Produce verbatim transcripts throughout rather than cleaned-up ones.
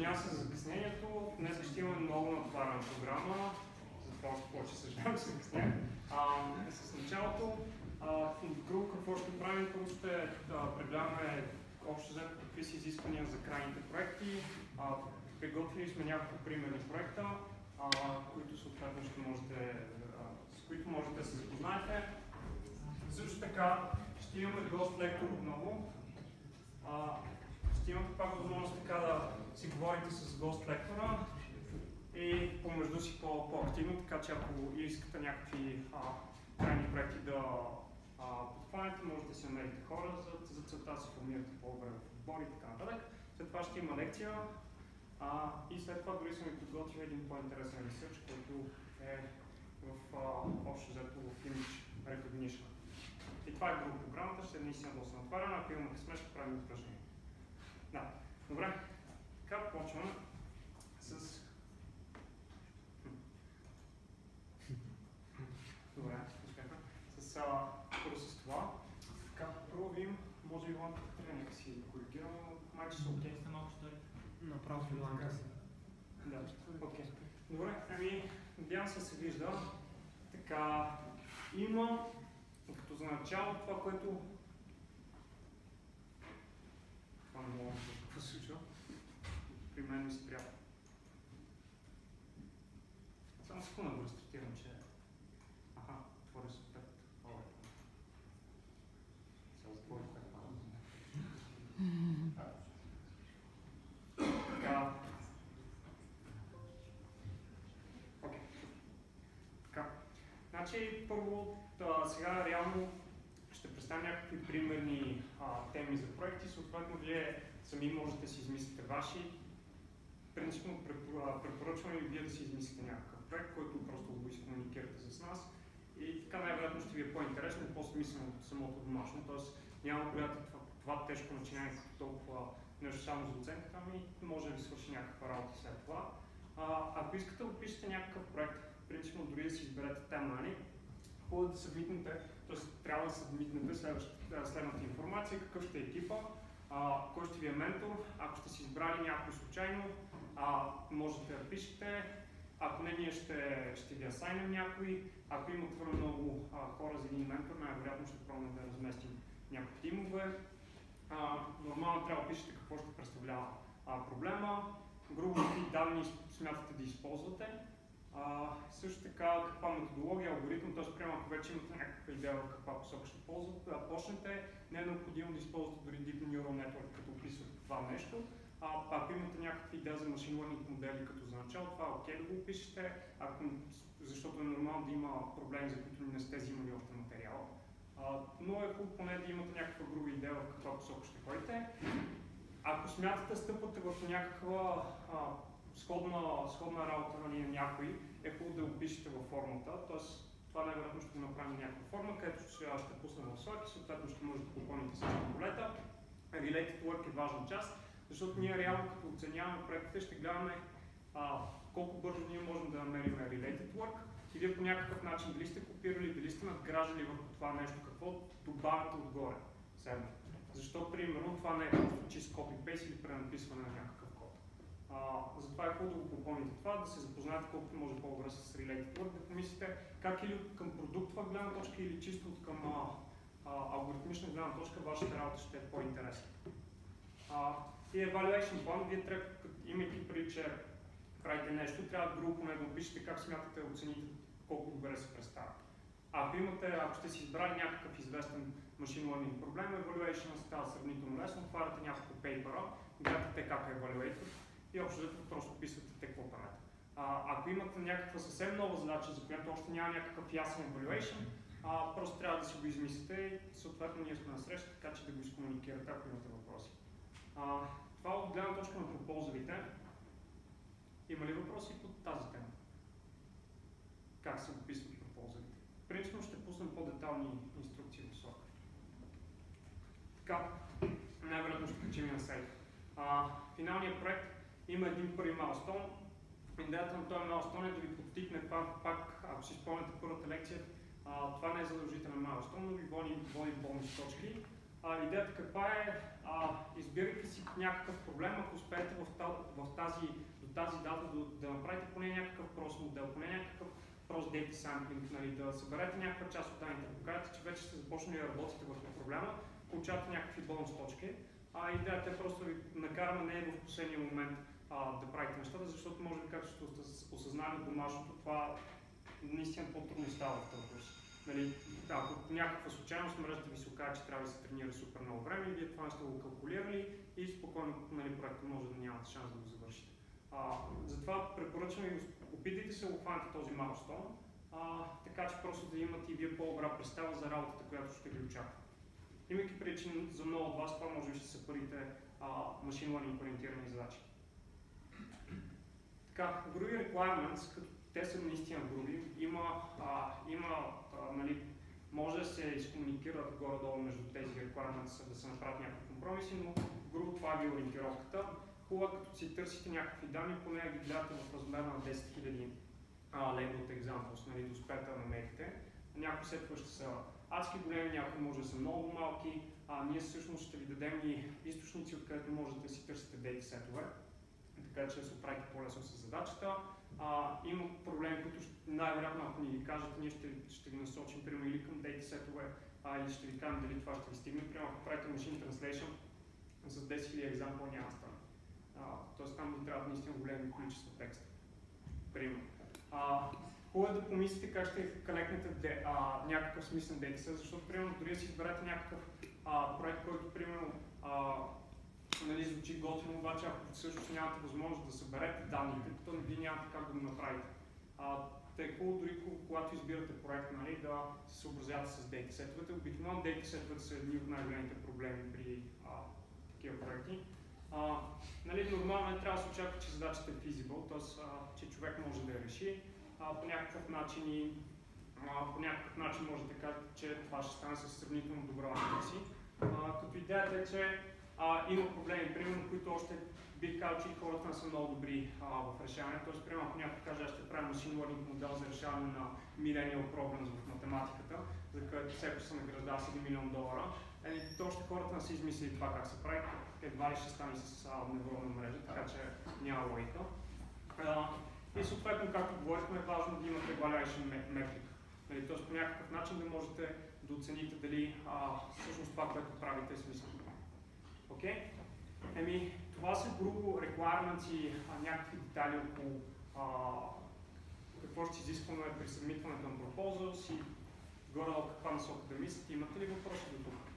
Извинявам се за закъснението. Днес ще имаме много натоварена програма, затова още повече съжалявам, че се закъсня. С началото, грубо какво ще правим, първо ще прегледаме общо взето какви са изисквания за крайните проекти. А, приготвили сме няколко примерни проекта, а, които съответно ще можете, а, с които можете да се запознаете. Също така ще имаме гост лектор отново. А, ще имате пак възможност така да си говорите с гост лектора и помежду си по-активно, така че ако искате някакви а, крайни проекти да подхванете, можете да си намерите хора за, за целта да се формирате по-добре в отбор и така нататък. След това ще има лекция а, и след това дори съм ви подготвил един по-интересен ресърч, който е в общо взето в Image Recognition. И това е друга програмата, ще е наистина доста натварена, ако имаме късмет, ще правим упражнение. Да, добре. Така почваме с... Добре, успеха. С, а, първо с това. Така, първо видим, може би лампата трябва да си коригирам, майче са окей. Направо в лампата си. Да, окей. Добре, ами, надявам се се вижда. Така, има, като за начало, това, което... Това не мога да се случва. При мен ми спря. Само секунда да го рестартирам, че... Аха, отворя се пет. Сега затворя пет. Така. Окей. Така. Значи, първо, да, сега реално ще представя някакви примерни а, теми за проекти. Съответно, вие сами можете да си измислите ваши. Принципно препоръчваме ви вие да си измислите някакъв проект, който просто го изкомуникирате с нас. И така най-вероятно ще ви е по-интересно и по-смислено от самото домашно. Тоест няма когато това, това тежко начинание толкова нещо само за оценката, ами може да ви свърши някаква работа след това. А, ако искате да опишете някакъв проект, принципно дори да си изберете тема, нали? Хубаво да събмитнете, т.е. трябва да събмитнете следната информация, какъв ще е екипа, а, кой ще ви е ментор, ако сте си избрали някой случайно, а, можете да пишете, ако не, ние ще, ще ви асайнем някой, ако има твърде много а, хора за един ментор, най-вероятно ще пробваме да разместим някакви тимове. А, нормално трябва да пишете какво ще представлява а, проблема, грубо какви данни смятате да използвате. А, също така каква методология, алгоритъм, т.е. прямо ако вече имате някаква идея в каква посока ще ползвате, да почнете, не е необходимо да използвате дори Deep Neural Network, като описвате това нещо. А, ако имате някакви идеи за машин learning модели като за начало, това е окей да го опишете, ако, защото е нормално да има проблеми, за които не сте взимали още материал. А, но е хубаво поне да имате някаква груба идея в каква посока ще ходите. Ако смятате да стъпвате върху някаква а, сходна, сходна работа на някой, е хубаво да го пишете във формата, т.е. това най-вероятно ще го направим някаква форма, където ще, ще пусна в Slack и съответно ще можете да попълните всички полета. Related work е важна част, защото ние реално като оценяваме проектите ще гледаме а, колко бързо ние можем да намерим Related work и вие по някакъв начин дали сте копирали, дали сте надграждали върху това нещо, какво добавяте отгоре. Седно. Защо, примерно, това не е просто чист copy-paste или пренаписване на някакъв код. А, затова е хубаво да го попълните това, да се запознаете колкото може по-добре с Related work, да помислите как или към продуктова гледна точка или чисто от към а, а, алгоритмична гледна точка вашата работа ще е по-интересна. И evaluation plan, вие трябва, имайки преди, че правите нещо, трябва друго поне да опишете как смятате да оцените колко добре се представя. Ако имате, ако сте си избрали някакъв известен machine learning проблем, evaluation става сравнително лесно, отваряте няколко пейпера, гледате как е evaluated и общо взето просто описвате те какво правите. А, ако имате някаква съвсем нова задача, за която още няма някакъв ясен evaluation, а, просто трябва да си го измислите и съответно ние сме на среща, така че да го изкомуникирате, ако имате въпроси. А, това от гледна точка на пропозалите. Има ли въпроси по тази тема? Как се описват пропозалите? Принципно ще пуснем по-детални инструкции в Slack. Така, най-вероятно ще качим и на сайта. А, финалният проект има един първи майлстон. Идеята на този майлстон е да ви подтикне това, пак, ако си спомняте първата лекция, а, това не е задължителен майлстон, но ви води, води бонус точки. А, идеята каква е, а, избирайки си някакъв проблем, ако успеете в, в тази, до тази дата да, да направите поне някакъв прост модел, поне някакъв прост data sampling, нали, да съберете някаква част от данните, да покажете, че вече сте започнали да работите върху проблема, получавате някакви бонус точки. А идеята е просто да ви накараме не в последния момент а, да правите нещата, защото може би както ще осъзнаем домашното, това наистина по-трудно става в този курс. Нали, ако по някаква случайност мрежата ви се окаже, че трябва да се тренира супер много време, вие това не сте го калкулирали и спокойно, нали, проектът може да нямате шанс да го завършите. А, затова препоръчвам ви, опитайте се да обхванете този майлстоун, така че просто да имате и вие по-добра представа за работата, която ще ви очаква. Имайки причин за много от вас, това може би ще са първите машин learning ориентирани задачи. Така, груби requirements, като те са наистина груби, има, а, има а, нали, може да се изкомуникират горе-долу между тези requirements, да се направят някакви компромиси, но грубо това е ориентировката. Хубаво, като си търсите някакви данни, поне ги гледате в размер на десет хиляди labeled examples, нали, да успеете да намерите. Някои сетове ще са адски големи, някои може да са много малки. А, ние всъщност ще ви дадем и източници, откъдето можете да си търсите дейта сетове, така че да се оправите по-лесно с задачата. А, има проблеми, които най-вероятно, ако ни ги кажете, ние ще, ще ви насочим примерно или към дейта сетове, а, или ще ви кажем дали това ще ви стигне. Примерно, ако правите machine translation с десет хиляди екзампла, няма да стане. Тоест там ви трябват наистина големи количества текст. Примерно. Хубаво е да помислите как ще колекнете някакъв смислен дейтасет, защото примерно дори да си изберете някакъв а, проект, който примерно а, нали, звучи готино, обаче ако всъщност нямате възможност да съберете данните, то вие нямате как да го направите. А, тъй е хубаво дори когато избирате проект, нали, да се съобразявате с дейтасетовете. Обикновено дейтасетовете са едни от най-големите проблеми при а, такива проекти. А, нали, нормално трябва да се очаква, че задачата е feasible, т.е. че човек може да я реши. А, по някакъв начин и а, по някакъв начин може да кажете, че това ще стане със сравнително добра си. Като идеята е, че а, има проблеми, примерно, които още бих казал, че хората не са много добри а, в решаване. Тоест, примерно, ако някой каже, аз ще правя machine learning модел за решаване на millennial problems в математиката, за което всеки се награждава с един милион долара, е, то още хората не са измислили това как се прави, едва ли ще стане с а, невронна мрежа, така че няма логика. А, и съответно, както говорихме, е важно да имате evaluation метрика. Нали, тоест по някакъв начин да можете да оцените дали а, всъщност това, което правите, е смислено. Окей? Okay? Еми, това са грубо requirements и а, някакви детайли около а, какво ще изискваме при събмитването на proposals и горе-долу каква насока да мислите. Имате ли въпроси до тук?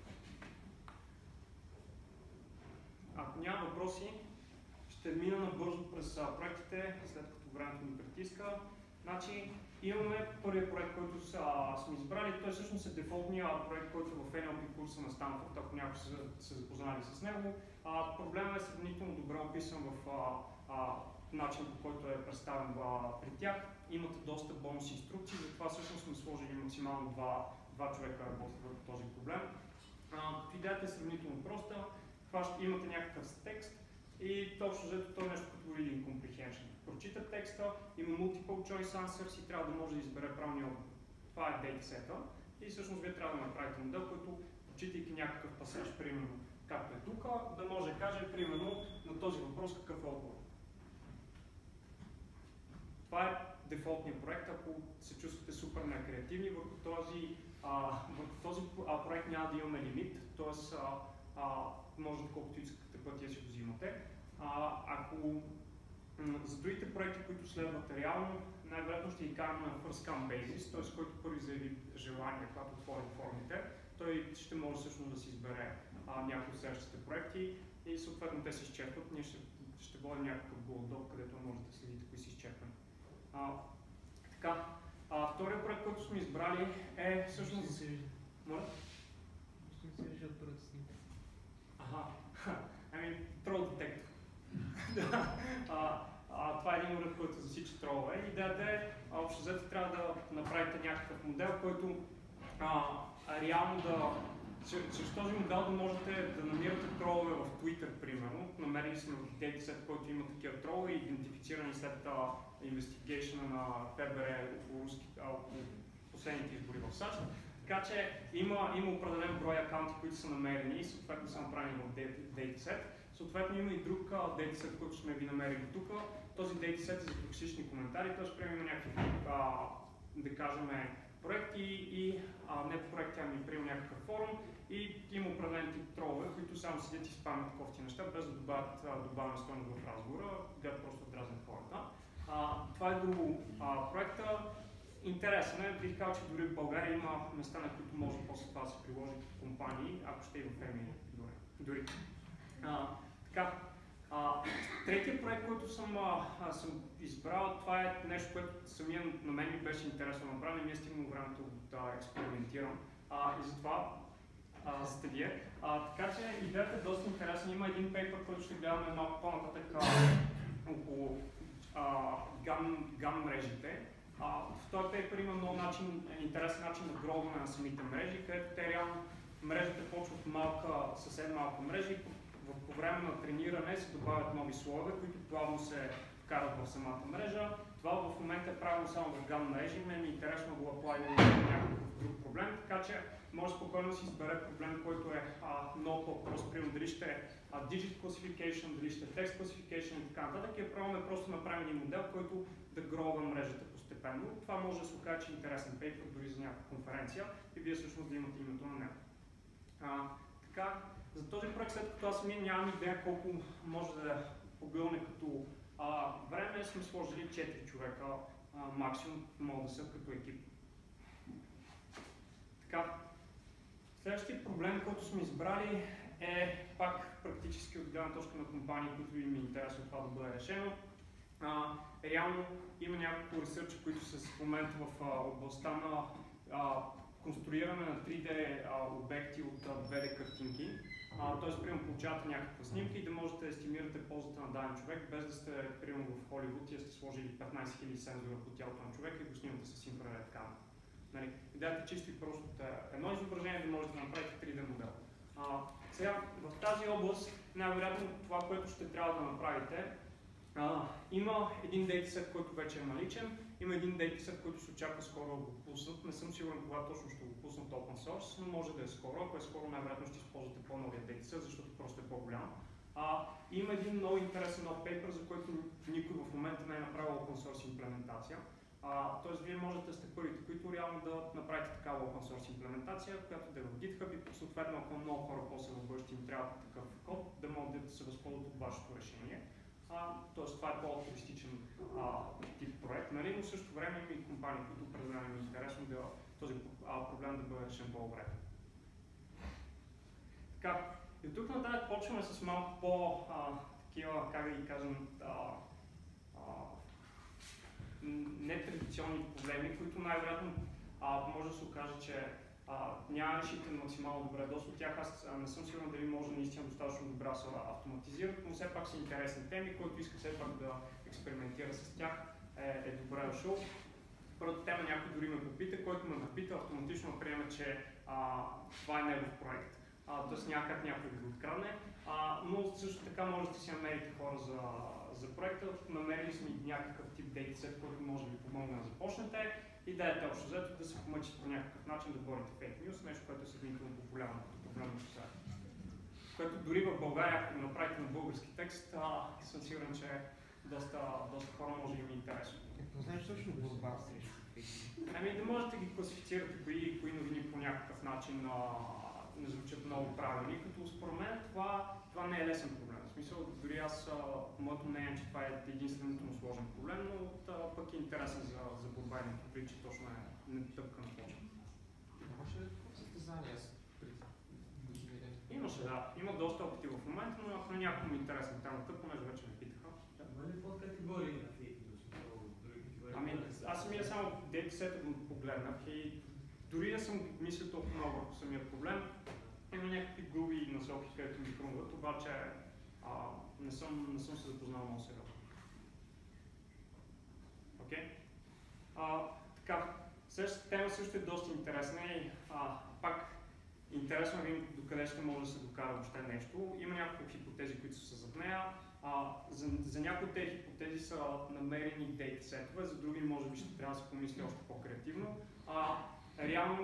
Ако няма въпроси, ще мина набързо през а, проектите, след като времето ни притиска. Значи, имаме първият проект, който са, сме избрали. Той всъщност е дефолтният проект, който е в Ен Ел Пи курса на Станфорд, ако някои са се запознали с него. А, проблемът е сравнително добре описан в а, а, начин, по който е представен а, при тях. Имате доста бонус инструкции, затова всъщност сме сложили максимално два, два човека работят върху този проблем. А, идеята е сравнително проста. Ще имате някакъв текст и точно взето това е нещо като reading comprehension. Прочита текста, има multiple choice answers и трябва да може да избере правилния отговор. Това е дейтасета и всъщност вие трябва да направите модел, който, прочитайки някакъв пасаж, примерно както е тук, да може да каже примерно на този въпрос какъв е отговор. Това е дефолтният проект, ако се чувствате супер некреативни, върху този, а, върху този а, проект няма да имаме лимит, т.е. може да колкото искате пъти да си го взимате. А, ако за другите проекти, които следват реално, най-вероятно ще ги караме на first come basis, т.е. който първи заяви желание, когато отворим формите, той ще може всъщност да си избере а, някои от следващите проекти и съответно те се изчерпват. Ние ще, ще водим някакъв Google Doc, където можете да следите кои са изчерпани. А, така, а, вторият проект, който сме избрали е всъщност... Моля? Ще се виждат първата снимка. Аха, ами трол детектор. а, а, това е един уред, който засича тролове. Идеята е, общо взето трябва да направите някакъв модел, който а, реално да... Чрез този модел да можете да намирате тролове в Twitter, примерно. Намерили сме в дейтасет, който има такива тролове, идентифицирани след инвестигейшна на Ф Б Р около последните избори в САЩ. така че има, има определен брой акаунти, които са намерени и съответно са направени в дейтасет. Съответно има и друг дейтасет, който сме ви намерили тук. Този дейтасет е за токсични коментари, т.е. приемаме някакви, а, да кажем, проекти и а, не проекти, ами приема някакъв форум и има определен тип тролове, които само седят и спамят кофти неща, без да добавят добавена стойност в разговора, гледат просто да дразнят хората. А, това е до а, проекта. Интересен е, бих казал, че дори в България има места, на които може после това да се приложи като компании, ако ще и в Еми дори. А, така, а, третия проект, който съм, а, съм избрал, това е нещо, което самия на мен ми беше интересно да направя, не ми е стигнало времето да експериментирам. А, и затова сте вие. Така че идеята е доста интересна. Има един пейпер, който ще гледаме малко по-нататък около гам, гам мрежите. А, в този пейпер има много начин, интересен начин на гробване на самите мрежи, където те реално мрежите почват малка, съвсем малка мрежа и по, по време на трениране се добавят нови слоеве, които плавно се вкарат в самата мрежа. Това в момента е правилно само в гам мрежи, мен ми е интересно да го аплайвам на някакъв друг проблем, така че може спокойно да си избере проблем, който е а, много по-прост, примерно дали ще е а, digit classification, дали ще е text classification и така нататък. И пробваме просто да направим един модел, който да гробва мрежата постепенно. Това може да се окаже, че е интересен пейпер дори за някаква конференция и вие всъщност да имате името на него. А, така, за този проект, след като аз самия нямам идея колко може да погълне като а, време, сме сложили четири човека а, максимум, могат да са като екип. Така, следващия проблем, който сме избрали е пак практически от гледна точка на компании, които им е интересно това да бъде решено. А, реално има няколко ресърча, които са в момента в а, областта на а, конструиране на три Д а, обекти от а, две Д картинки. Т.е. примерно получавате някаква снимка и да можете да естимирате ползата на даден човек, без да сте примерно в Холивуд и да сте сложили петнайсет хиляди сензора по тялото на човека и го снимате с инфраред камера. Нали, идеята е чисто и просто от едно изображение да можете да направите три Д модел. А, сега, в тази област, най-вероятно това, което ще трябва да направите, а, има един дейтасет, който вече е наличен, има един дейтасет, който се очаква скоро да го пуснат. Не съм сигурен кога точно ще го пуснат open source, но може да е скоро. Ако е скоро, най-вероятно ще използвате по-новия дейтасет, защото просто е по-голям. А, има един много интересен нов пейпер, за който никой в момента не е направил open source имплементация. Uh, Тоест, вие можете да сте първите, които реално да направите такава open source имплементация, която да е в GitHub и съответно, ако много хора после в бъдеще им трябва такъв код, да могат да се възползват от вашето решение. Uh, Тоест, това е по-туристичен uh, тип проект, нали? Но в същото време има и компании, които определено ми е интересно да този uh, проблем да бъде решен по-добре. Така, и тук нататък почваме с малко по-такива, uh, как да ги кажем, uh, нетрадиционни проблеми, които най-вероятно може да се окаже, че а, няма решите максимално добре. Доста от тях аз не съм сигурен дали може наистина достатъчно добре да се автоматизират, но все пак са интересни теми, който иска все пак да експериментира с тях е, е добре дошъл. Първата тема някой дори ме попита, който ме попита, автоматично приема, че а, това е негов проект. Т.е. някак някой да го открадне, а, но също така можете да си намерите хора за за проекта. Намерили сме някакъв тип дейтасет, който може да ви помогне да започнете. Идеята е общо взето да се помъчите по някакъв начин да борите фейк нюс, нещо, което е сравнително популярно като проблем в сега. Което дори в България, ако го направите на български текст, а, съм сигурен, че доста, доста хора може да им е интересно. Какво знаеш точно борба срещу фейк нюс? Ами да можете да ги класифицирате кои, кои новини по някакъв начин а, не звучат много правилни, като според мен това, това не е лесен проблем. В смисъл, дори аз, моето мнение, че това е единственото му сложен проблем, но това пък е интересен за, за борба и не попри, че точно е нетъпка на почва. Имаше ли състезания преди години? Имаше, да. Има доста опити в момента, но ако на някой ми е интересна темата, понеже вече ме питаха. Има ли подкатегории на фейк нюс? Ами, аз самия само дейтасета го погледнах и дори да съм мислил толкова много върху самия проблем, има някакви груби насоки, където ми хрумват, обаче а, не, съм, не съм се запознал много сериозно. Окей? Okay? Така, следващата тема също е доста интересна и а, пак интересно да видим докъде ще може да се докара въобще нещо. Има няколко хипотези, които са зад нея. А, за, за някои от тези хипотези са намерени дейтасетове, за други може би ще трябва да се помисли още по-креативно. А, реално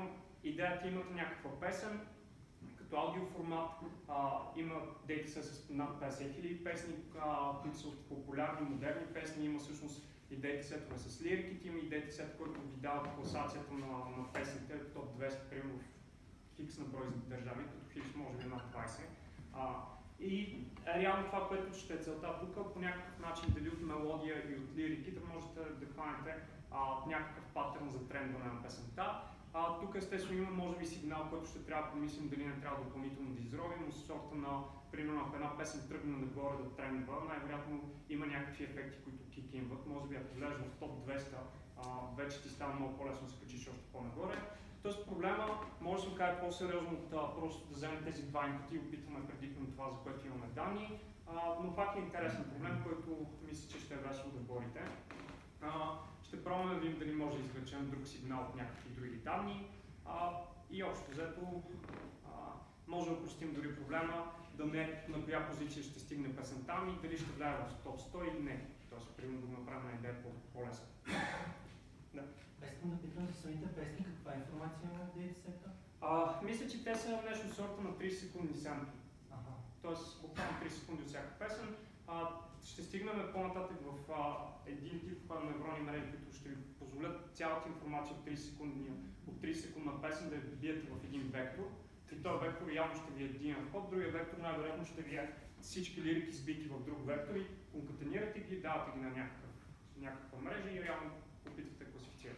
идеята имате някаква песен, като аудиоформат, а, има дейтасет с над петдесет хиляди песни, а, които са популярни, модерни песни, има всъщност и дейтасетове с лириките, има и дейтасет, който ви дава класацията на, на песните, топ двеста, примерно в хикс на брой за държави, като хикс може би над двайсет. А, и реално това, което ще е целта тук, по някакъв начин, дали от мелодия и от лирики, да можете да хванете а, някакъв патърн за трендване на песента. А, тук естествено има може би сигнал, който ще трябва да помислим дали не трябва допълнително да изровим, но с сорта на, примерно, ако една песен тръгне нагоре да трендва, най-вероятно има някакви ефекти, които кикинват. Може би ако влезеш в топ двеста, а, вече ти става много по-лесно да се качиш още по-нагоре. Тоест проблема може да се окаже по-сериозно от а, просто да вземем тези два инпути и опитаме предикно това, за което имаме данни, а, но пак е интересен проблем, който мисля, че ще е весело да борите. А, ще пробваме да видим дали може да извлечем друг сигнал от някакви други данни а, и общо взето а, може да упростим дори проблема да не на коя позиция ще стигне песента ми, дали ще влияе в топ сто или не. Тоест, примерно да го направим на идея по-лесно. Да. Искам да питам за самите песни, каква информация има в дейтасета? А, мисля, че те са нещо от сорта на трийсет секундни семпли. Ага. Тоест, буквално трийсет секунди от всяка песен. А, ще стигнем по-нататък в а, един тип невронни мрежи, които ще ви позволят цялата информация от трийсет секундни, от трийсет секундна песен да я добиете в един вектор. И този вектор явно ще ви е един вход, другия вектор най-вероятно ще ви е всички лирики сбити в друг вектор и конкатенирате ги, давате ги на някакъв, някаква мрежа и реално опитвате да класифицирате.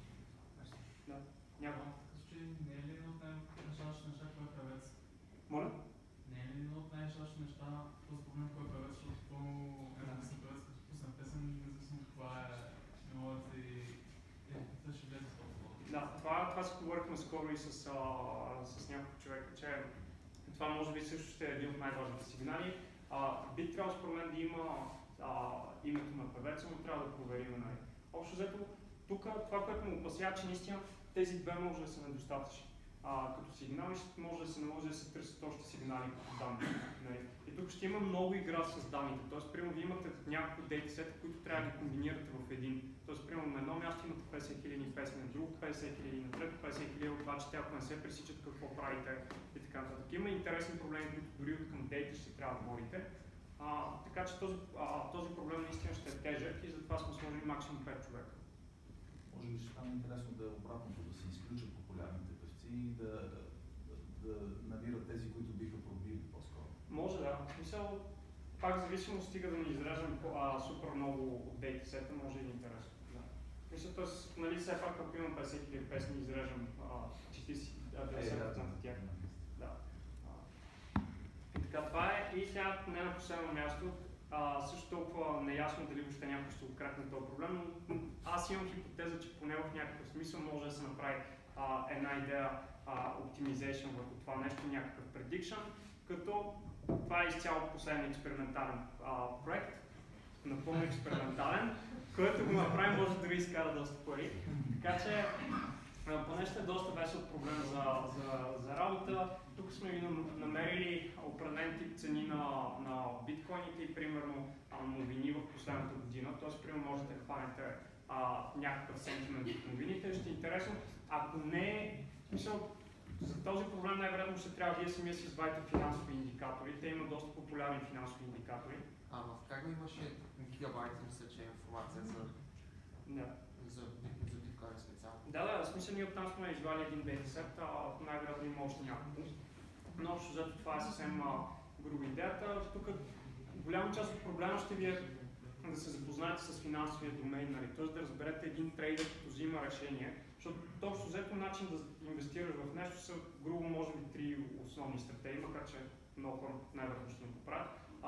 Да. Няма. Не е ли едно от най-решаващите неща, кой е певец? Моля? Не е ли едно от най-решаващите неща, този проблем, кой е певец, защото една песен певец, като пусне песен, независимо каква е мелодията и ефектът ще влезе в това. Да, това, това си говорихме скоро и с, а, с няколко човека, че това може би също ще е един от най-важните сигнали. А, би трябвало според мен да има а, името на певеца, но трябва да проверим. Нали. Общо взето, тук това, което му опасява, че наистина тези две може да са недостатъчни. А, като сигнали може да се наложи да се търсят още сигнали като данни. Нали. И тук ще има много игра с данните. Тоест, примерно, вие имате няколко дейтасета, които трябва да ги комбинирате в един. Тоест, примерно, на едно място имате петдесет хиляди песни, на друго петдесет хиляди, на трето петдесет хиляди, обаче те ако не се пресичат какво правите и така нататък. Има интересни проблеми, които дори от към дейта ще трябва да борите. А, така че този, а, този проблем наистина ще е тежък и затова сме сложили максимум пет човека. Може би ще стане интересно да е обратното, да се изключат популярните певци и да, да, да набират тези, които биха пробили по-скоро. Може да. В смисъл, пак зависимо стига да ни изрежем а, супер много от дейтасета, може и да е интересно. Да. Мисля, т.е. нали все пак ако имам петдесет хиляди песни, изрежем четирийсет до деветдесет процента тях. Да. А, и така, това е. И сега не на последно място, а, също толкова неясно дали въобще някой ще открехне този проблем, но аз имам хипотеза, че поне в някакъв смисъл може да се направи а, една идея оптимизейшн върху това нещо, някакъв prediction, като това е изцяло последен експериментален а, проект, напълно експериментален, който го направим може да ви изкара доста пари. Така че поне ще е доста весел проблем за, за, за работа. Тук сме ви намерили определен тип цени на, на биткоините и примерно новини в последната година. Тоест, примерно можете да хванете а, някакъв сентимент от новините. Ще е интересно. Ако не, смисъл, за този проблем най-вероятно ще трябва вие самия си извадите финансови индикатори. Те имат доста популярни финансови индикатори. А в как имаше гигабайт, мисля, че е информация за, Да. за, за биткоин специално? Да, да, в смисъл ние оттам сме извали един дейтасет, а най-вероятно има още няколко. Но общо зато това е съвсем а, груба идеята. Тук голяма част от проблема ще ви е да се запознаете с финансовия домен, нали? Т.е. да разберете един трейдер, като взима решение, защото общо взето начин да инвестираш в нещо са грубо може би три основни стратегии, макар че много хора най-вероятно ще им поправят.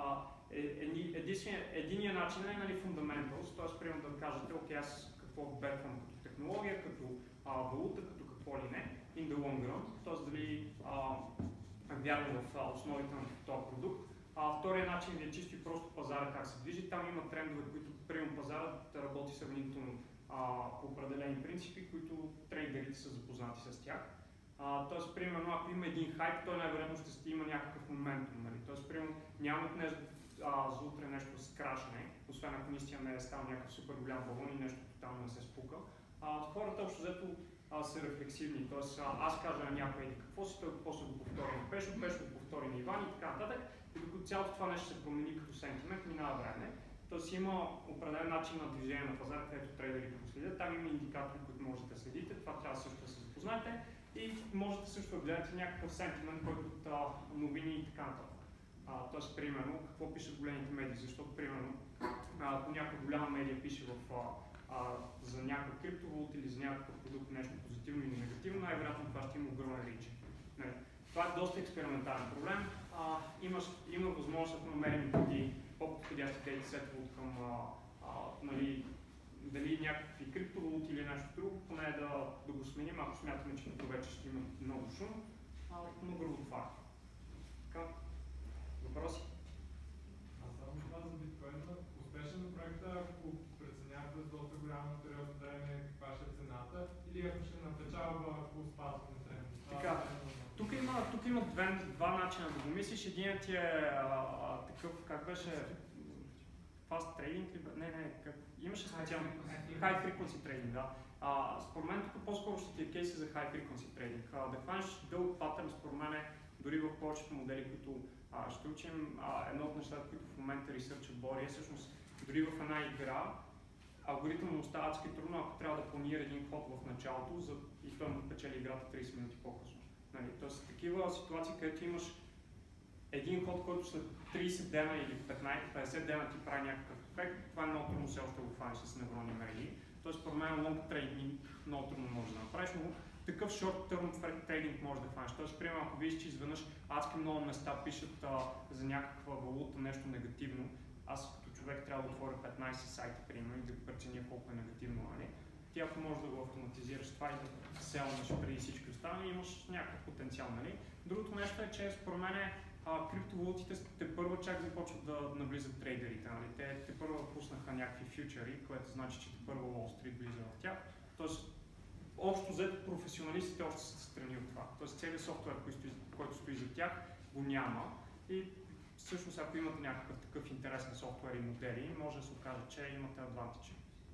Единият начин е нали, fundamentals, т.е. примерно да кажете, окей, аз какво бетвам като технология, като а, валута, като какво ли не, in the long run, т.е. дали а, вярвам в а, основите на този продукт. А, втория начин ви е чисто и просто пазара как се движи. Там има трендове, които примерно пазарът работи сравнително по определени принципи, които трейдерите са запознати с тях. А, тоест, примерно, ако има един хайп, той най-вероятно ще има някакъв моментум. Нали? Тоест, примерно, няма днес а, за утре нещо с крашене, освен ако наистина не е стал някакъв супер голям балон и нещо тотално не се спука. А, хората общо взето а, са рефлексивни. Тоест а, аз кажа на някой какво си, той после го повтори на Пешо, Пешо го повтори на Иван и така нататък. И докато цялото това нещо се промени като сентимент, минава време. Тоест има определен начин на движение на пазара, където трейдерите го следят. Там има индикатори, които можете да следите. Това трябва също да се запознаете. И можете също да гледате някакъв сентимент, който от а, новини и така нататък. А, тоест, примерно, какво пишат големите медии, защото, примерно, а, ако някаква голяма медия пише в, а, а, за някакъв криптовалут или за някакъв продукт нещо позитивно или негативно, най-вероятно това ще има огромен рич. Нали? Това е доста експериментален проблем. А, имаш, има възможност да намерим други по-подходящи дейтасетове от към а, а, нали, дали някакви криптовалути или нещо друго, поне да, да го сменим, ако смятаме, че тук вече ще има много шум. А, но грубо това е. Така, въпроси? А само това за биткоина, успешен на проекта, ако преценявате с доста голям период от време каква ще е цената, или ако ще напечалва, ако спазва на тренда? Така, тук има, тук има две, два начина да го мислиш. Единият е а, а, такъв, как беше, fast trading ли? Не, не, как, имаше специално high frequency trading, да. А, според мен тук по-скоро ще ти е кейси за high frequency trading. А, да хванеш дълъг патърн, според мен е дори в повечето модели, които а, ще учим, а, едно от нещата, които в момента ресърча Бори е всъщност дори в една игра алгоритъм му остава адски трудно, ако трябва да планира един ход в началото за, и той му печели играта трийсет минути по-късно. Нали? Тоест такива ситуации, където имаш един ход, който след трийсет дена или петнайсет петдесет дена ти прави някакъв ефект, това е много трудно все още го фаниш с невронни мрежи. Тоест, според мен лонг трейдинг много трудно може да направиш, но такъв short term трейдинг може да хванеш. Тоест, примерно, ако видиш, че изведнъж адски много места пишат а, за някаква валута нещо негативно, аз като човек трябва да отворя петнайсет сайта, примерно, и да преценя колко е негативно, нали? Ти ако можеш да го автоматизираш това и да селнеш преди всички останали, имаш някакъв потенциал, нали? Другото нещо е, че според мен а, криптовалутите те първо чак започват да навлизат трейдерите, нали? Те, те първо пуснаха някакви фьючери, което значи, че те първо Wall Street влиза в тях. Тоест, общо взето професионалистите още са страни от това. Тоест, целият софтуер, който стои, който стои за тях, го няма. И всъщност, ако имате някакъв такъв интерес на софтуер и модели, може да се окаже, че имате адвантичи.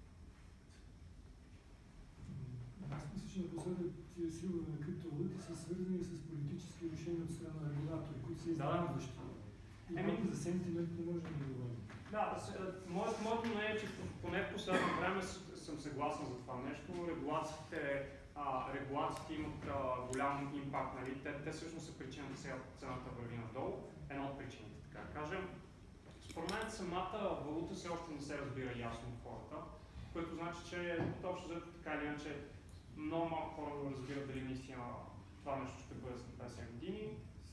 Аз мисля, че напоследък тия силове на криптовалути са свързани с политически решения от страна на регулатори, които са изненадващи. И Еми... малко за сентимент не може да ги говорим. Да, моето моето мнение е, че поне в последно време съм съгласен за това нещо. Регулациите, а, регулациите имат а, голям импакт, нали? Те, те всъщност са причината сега цената върви надолу. Една от причините, така да кажем. Според мен самата валута все още не се разбира ясно от хората, което значи, че точно за така или иначе много малко хора да разбират дали наистина това нещо ще бъде след петдесет години.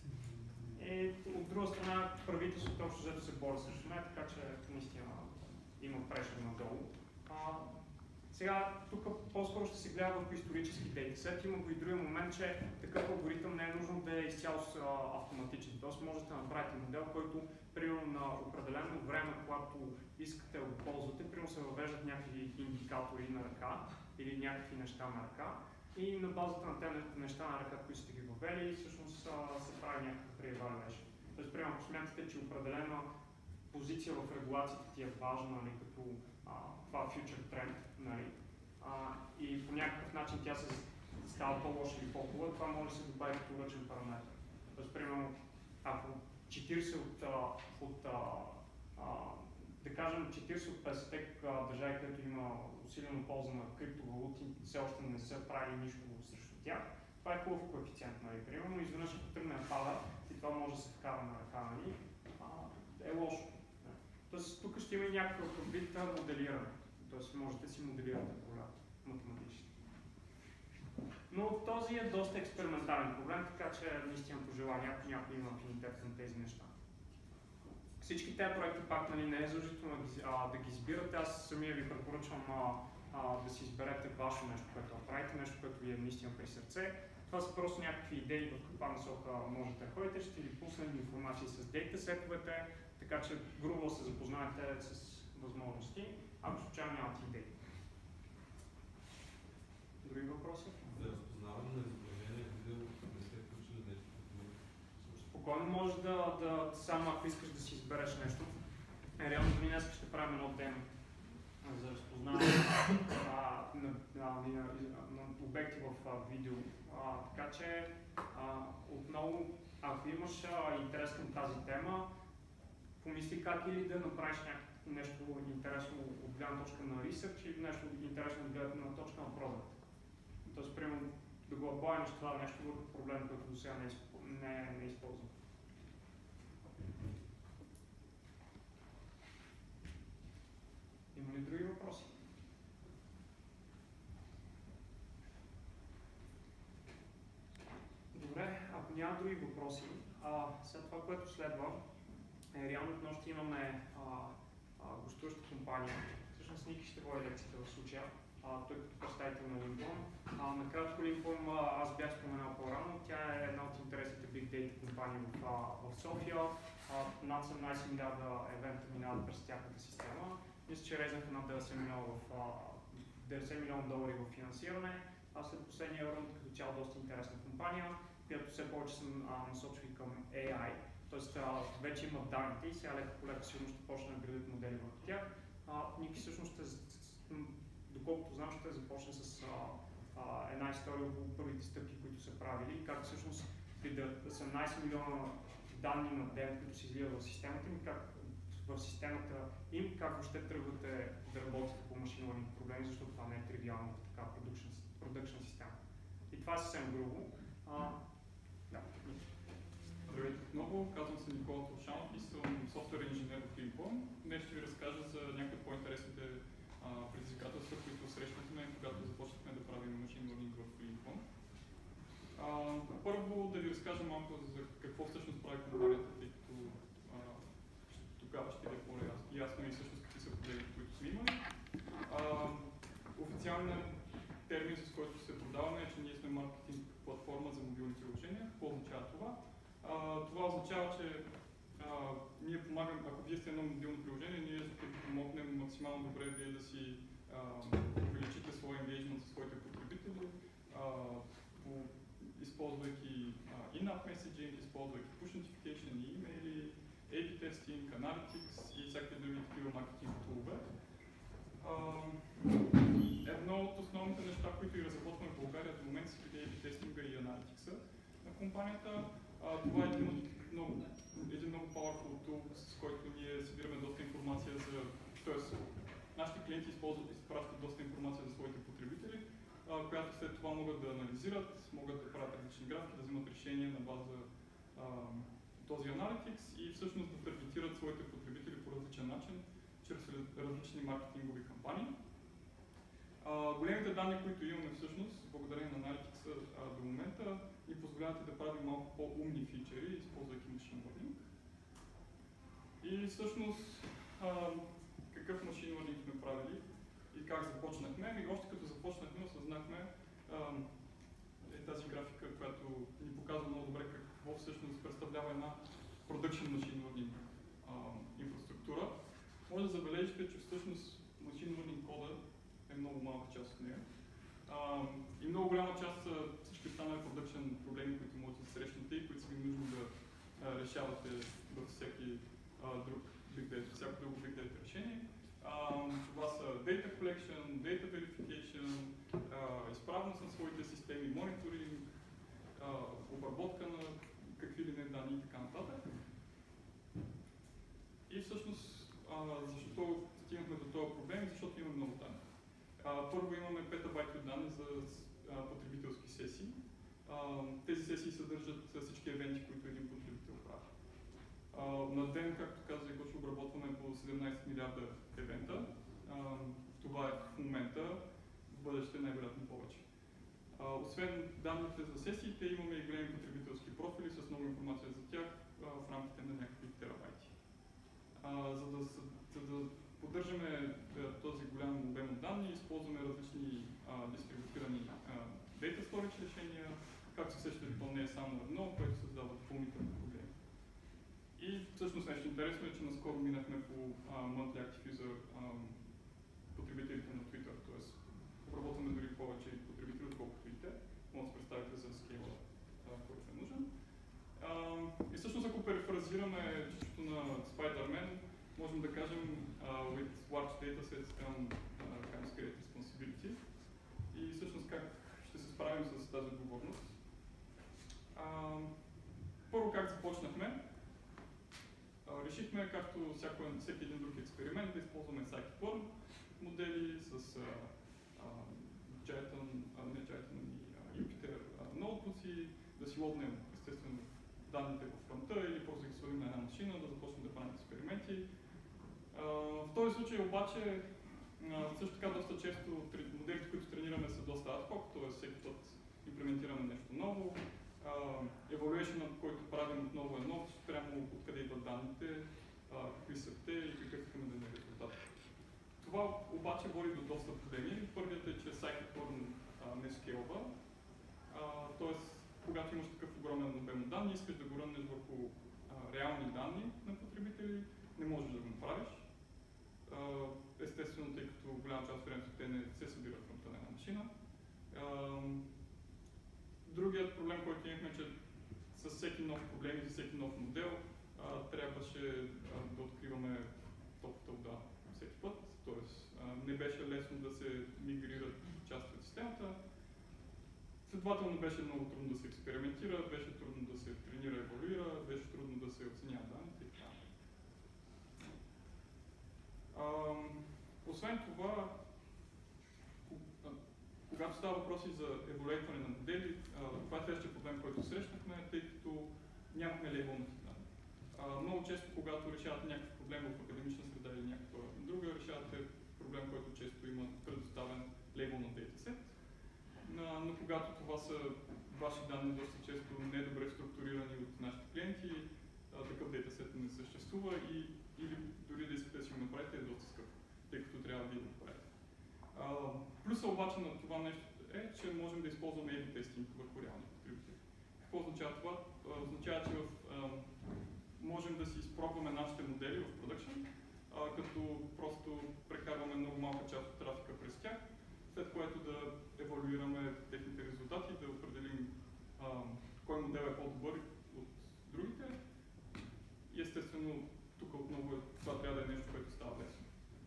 И от друга страна правителството общо взето се бори срещу нея, така че наистина има прешър надолу. А, сега тук по-скоро ще се гледа в исторически дейтасет. Има го и другия момент, че такъв алгоритъм не е нужно да е изцяло автоматичен. Тоест можете да направите модел, който примерно на определено време, когато искате да го ползвате, примерно се въвеждат някакви индикатори на ръка или някакви неща на ръка. И на базата на тези неща на ръка, които сте ги въвели, всъщност се прави някакъв pre-evaluation. Тоест, примерно, ако смятате, че определена позиция в регулацията ти е важна, нали, като а, това future trend, нали, а, и по някакъв начин тя се става по-лоша или по-хубава, това може да се добави като ръчен параметр. Тоест, примерно, ако четирийсет от, от а, а, да кажем, четирийсет от петдесет държави, където има усилено полза на криптовалути, все още не са правили нищо срещу тях. Това е хубав коефициент, нали, примерно, изведнъж ако тръгне да пада и това може да се вкара на ръка, нали, е лошо. Тоест, тук ще има някакъв вид моделиране. Тоест, можете да си моделирате полята математически. Но този е доста експериментален проблем, така че наистина пожелая, ако някой има афинитет към тези неща. Всички тези проекти пак, нали, не е задължително да, да ги избирате. Аз самия ви препоръчвам а, а, да си изберете ваше нещо, което правите, нещо, което ви е наистина при сърце. Това са просто някакви идеи, в каква насока можете да ходите. Ще ви пуснем информация с дейтасетовете, така че грубо се запознаете с възможности, ако случайно нямате идеи. Други въпроси? За разпознаване на изображение, видео, не сте включили нещо такова? Спокойно може да, да, само ако искаш да си избереш нещо. Реално днес ще правим едно демо за разпознаване. А, на, на, на, на обекти в а, видео. А, така че а, отново, ако имаш а, интерес към тази тема, помисли как или да направиш нещо интересно от гледна точка на ресърч или нещо интересно от гледна точка на продукт. Тоест, примерно, да го аплайнеш това нещо върху проблем, който до сега не, не, не е използван. Има ли други въпроси? Добре, ако няма други въпроси, а, след това, което следва, е реално отново ще имаме а, а, гостуваща компания. Всъщност Ники ще води лекцията в случая, а, той като представител на Линкон. Накратко Линкон аз бях споменал по-рано, тя е една от интересните Big Data компании в, а, в София. А, над седемнайсет милиарда евента минават през тяхната система. Мисля, че резнаха над деветдесет милиона долари в финансиране. А след последния рунд като цяло доста интересна компания, която все повече се насочва към Ей Ай. Тоест а, вече имат данните и сега леко по леко сигурно ще почне да градят модели върху тях. Ники всъщност ще, доколкото знам, ще започне с а, а, една история около първите стъпки, които са правили и как всъщност при седемнайсет милиона данни на ден, които се изливат в системата им, как в системата им, как въобще тръгвате да работите по машин learning проблеми, защото това не е тривиално в така продъкшн система. И това е съвсем грубо. А, да. Здравейте отново, казвам се Никола Тлашанов и съм софтуер инженер в Линкон. Днес ще ви разкажа за някои от по-интересните предизвикателства, които срещнахме, когато започнахме да правим машин learning в Линкон. Първо да ви разкажа малко за какво всъщност прави компанията, тъй като а, тогава ще е по-ясно и всъщност какви са проблемите, които сме имали. Официалният термин, с който се продаваме, е, че ние сме маркетинг платформа за мобилни приложения. Какво означава това? А, това означава, че а, ние помагаме, ако вие сте едно мобилно приложение, ние ще ви помогнем максимално добре вие да си а, увеличите своя engagement със своите потребители, а, по, използвайки а, in-app messaging, използвайки push notification, имейли, Ей Би testing, analytics и всякакви други такива маркетинг тулове. Едно от основните неща, които и разработваме в България до момента са Ей Би тестинга и аналитикса на компанията. А, това е един, много, един много powerful tool, с който ние събираме доста информация за... Тоест, нашите клиенти използват и изпращат доста информация за своите потребители, а, която след това могат да анализират, могат да правят различни графики, да вземат решения на база а, този аналитикс и всъщност да таргетират своите потребители по различен начин, чрез различни маркетингови кампании. Uh, големите данни, които имаме всъщност, благодарение на Analytics uh, до момента, ни позволяват да правим малко по-умни фичери, използвайки Machine Learning. И всъщност, uh, какъв Machine Learning сме правили и как започнахме. И още като започнахме, осъзнахме uh, е тази графика, която ни показва много добре какво всъщност представлява една Production Machine Learning uh, инфраструктура. Може да забележите, че всъщност Machine Learning кода е много малка част от нея. А, и много голяма част са всички останали продъкшн проблеми, които можете да срещнете и които са ви нужно да а, решавате във всеки а, друг Big Data, всяко друго Big Data решение. А, това са Data Collection, Data Verification, а, изправност на своите системи, мониторинг, а, обработка на какви ли не данни и така нататък. И всъщност, а, защо стигнахме до този проблем? Защото имаме много данни. Uh, първо имаме петабайти от данни за uh, потребителски сесии. Uh, тези сесии съдържат всички евенти, които един потребител прави. Uh, на ден, както казах, ще обработваме по седемнайсет милиарда евента. Uh, това е в момента, в бъдеще най-вероятно повече. Uh, освен данните за сесиите, имаме и големи потребителски профили с много информация за тях uh, в рамките на някакви терабайти. Uh, за да, за да поддържаме този голям обем от данни, използваме различни а, дистрибутирани а, data storage решения, както се сещате, то не е само едно, което създава допълнителни проблеми. И всъщност нещо интересно е, че наскоро минахме по а, Monthly Active User а, потребителите на Twitter, т.е. обработваме дори повече потребители, отколкото и те. Може да се представите за скейла, който е нужен. А, и всъщност ако перефразираме чисто на Spider-Man, можем да кажем uh, with large data sets come uh, comes great responsibility. и всъщност как ще се справим с тази отговорност. А, първо как започнахме. А, решихме, както всяко, всеки един друг експеримент, да използваме scikit-learn модели с а, а, Jython, а, не Jython, а Jupyter а, ноутбуци, да си лоднем естествено данните в фронта или просто да ги сложим на една машина, да започнем да правим експерименти. А, в този случай обаче а, също така доста често моделите, които тренираме, са доста ad hoc, т.е. всеки път имплементираме нещо ново. Evaluation, който правим отново е нов, спрямо откъде идват данните, а, какви са те и какъв искаме да е резултат. Това обаче води до доста проблеми. Първият е, че scikit-learn не скелва, т.е. когато имаш такъв огромен обем данни, искаш да го ръннеш върху а, реални данни на потребители, не можеш да го направиш. А, естествено, тъй като голяма част от времето те не се събират в на една машина. А, другият проблем, който имахме, че с всеки нов проблем и с всеки нов модел а, трябваше а, да откриваме топлата вода всеки път. Тоест, а, не беше лесно да се мигрират части от системата. Следователно беше много трудно да се експериментира, беше трудно да се тренира и еволюира, беше трудно да се оценява данните и така. Освен това, когато става въпроси за еволюиране на модели, това е следващия проблем, който срещнахме, тъй като нямахме лейбълната данни. Много често, когато решавате някакъв проблем в академична среда или някаква друга, решавате проблем, който често има предоставен лейбълна дейтасет. Но когато това са ваши данни, доста често недобре структурирани от нашите клиенти, такъв дейтасет не съществува и, или дори да искате да си го направите е доста скъпо, тъй като трябва да го направите. Плюса обаче на това нещо е, че можем да използваме ей би тестинг върху реални потребители. Какво означава това? Означава, че в, а, можем да си изпробваме нашите модели в продъкшн, като просто прекарваме много малка част от трафика през тях, след което да евалюираме техните резултати, да определим а, кой модел е по-добър от другите. И естествено, тук отново това трябва да е нещо, което става лесно.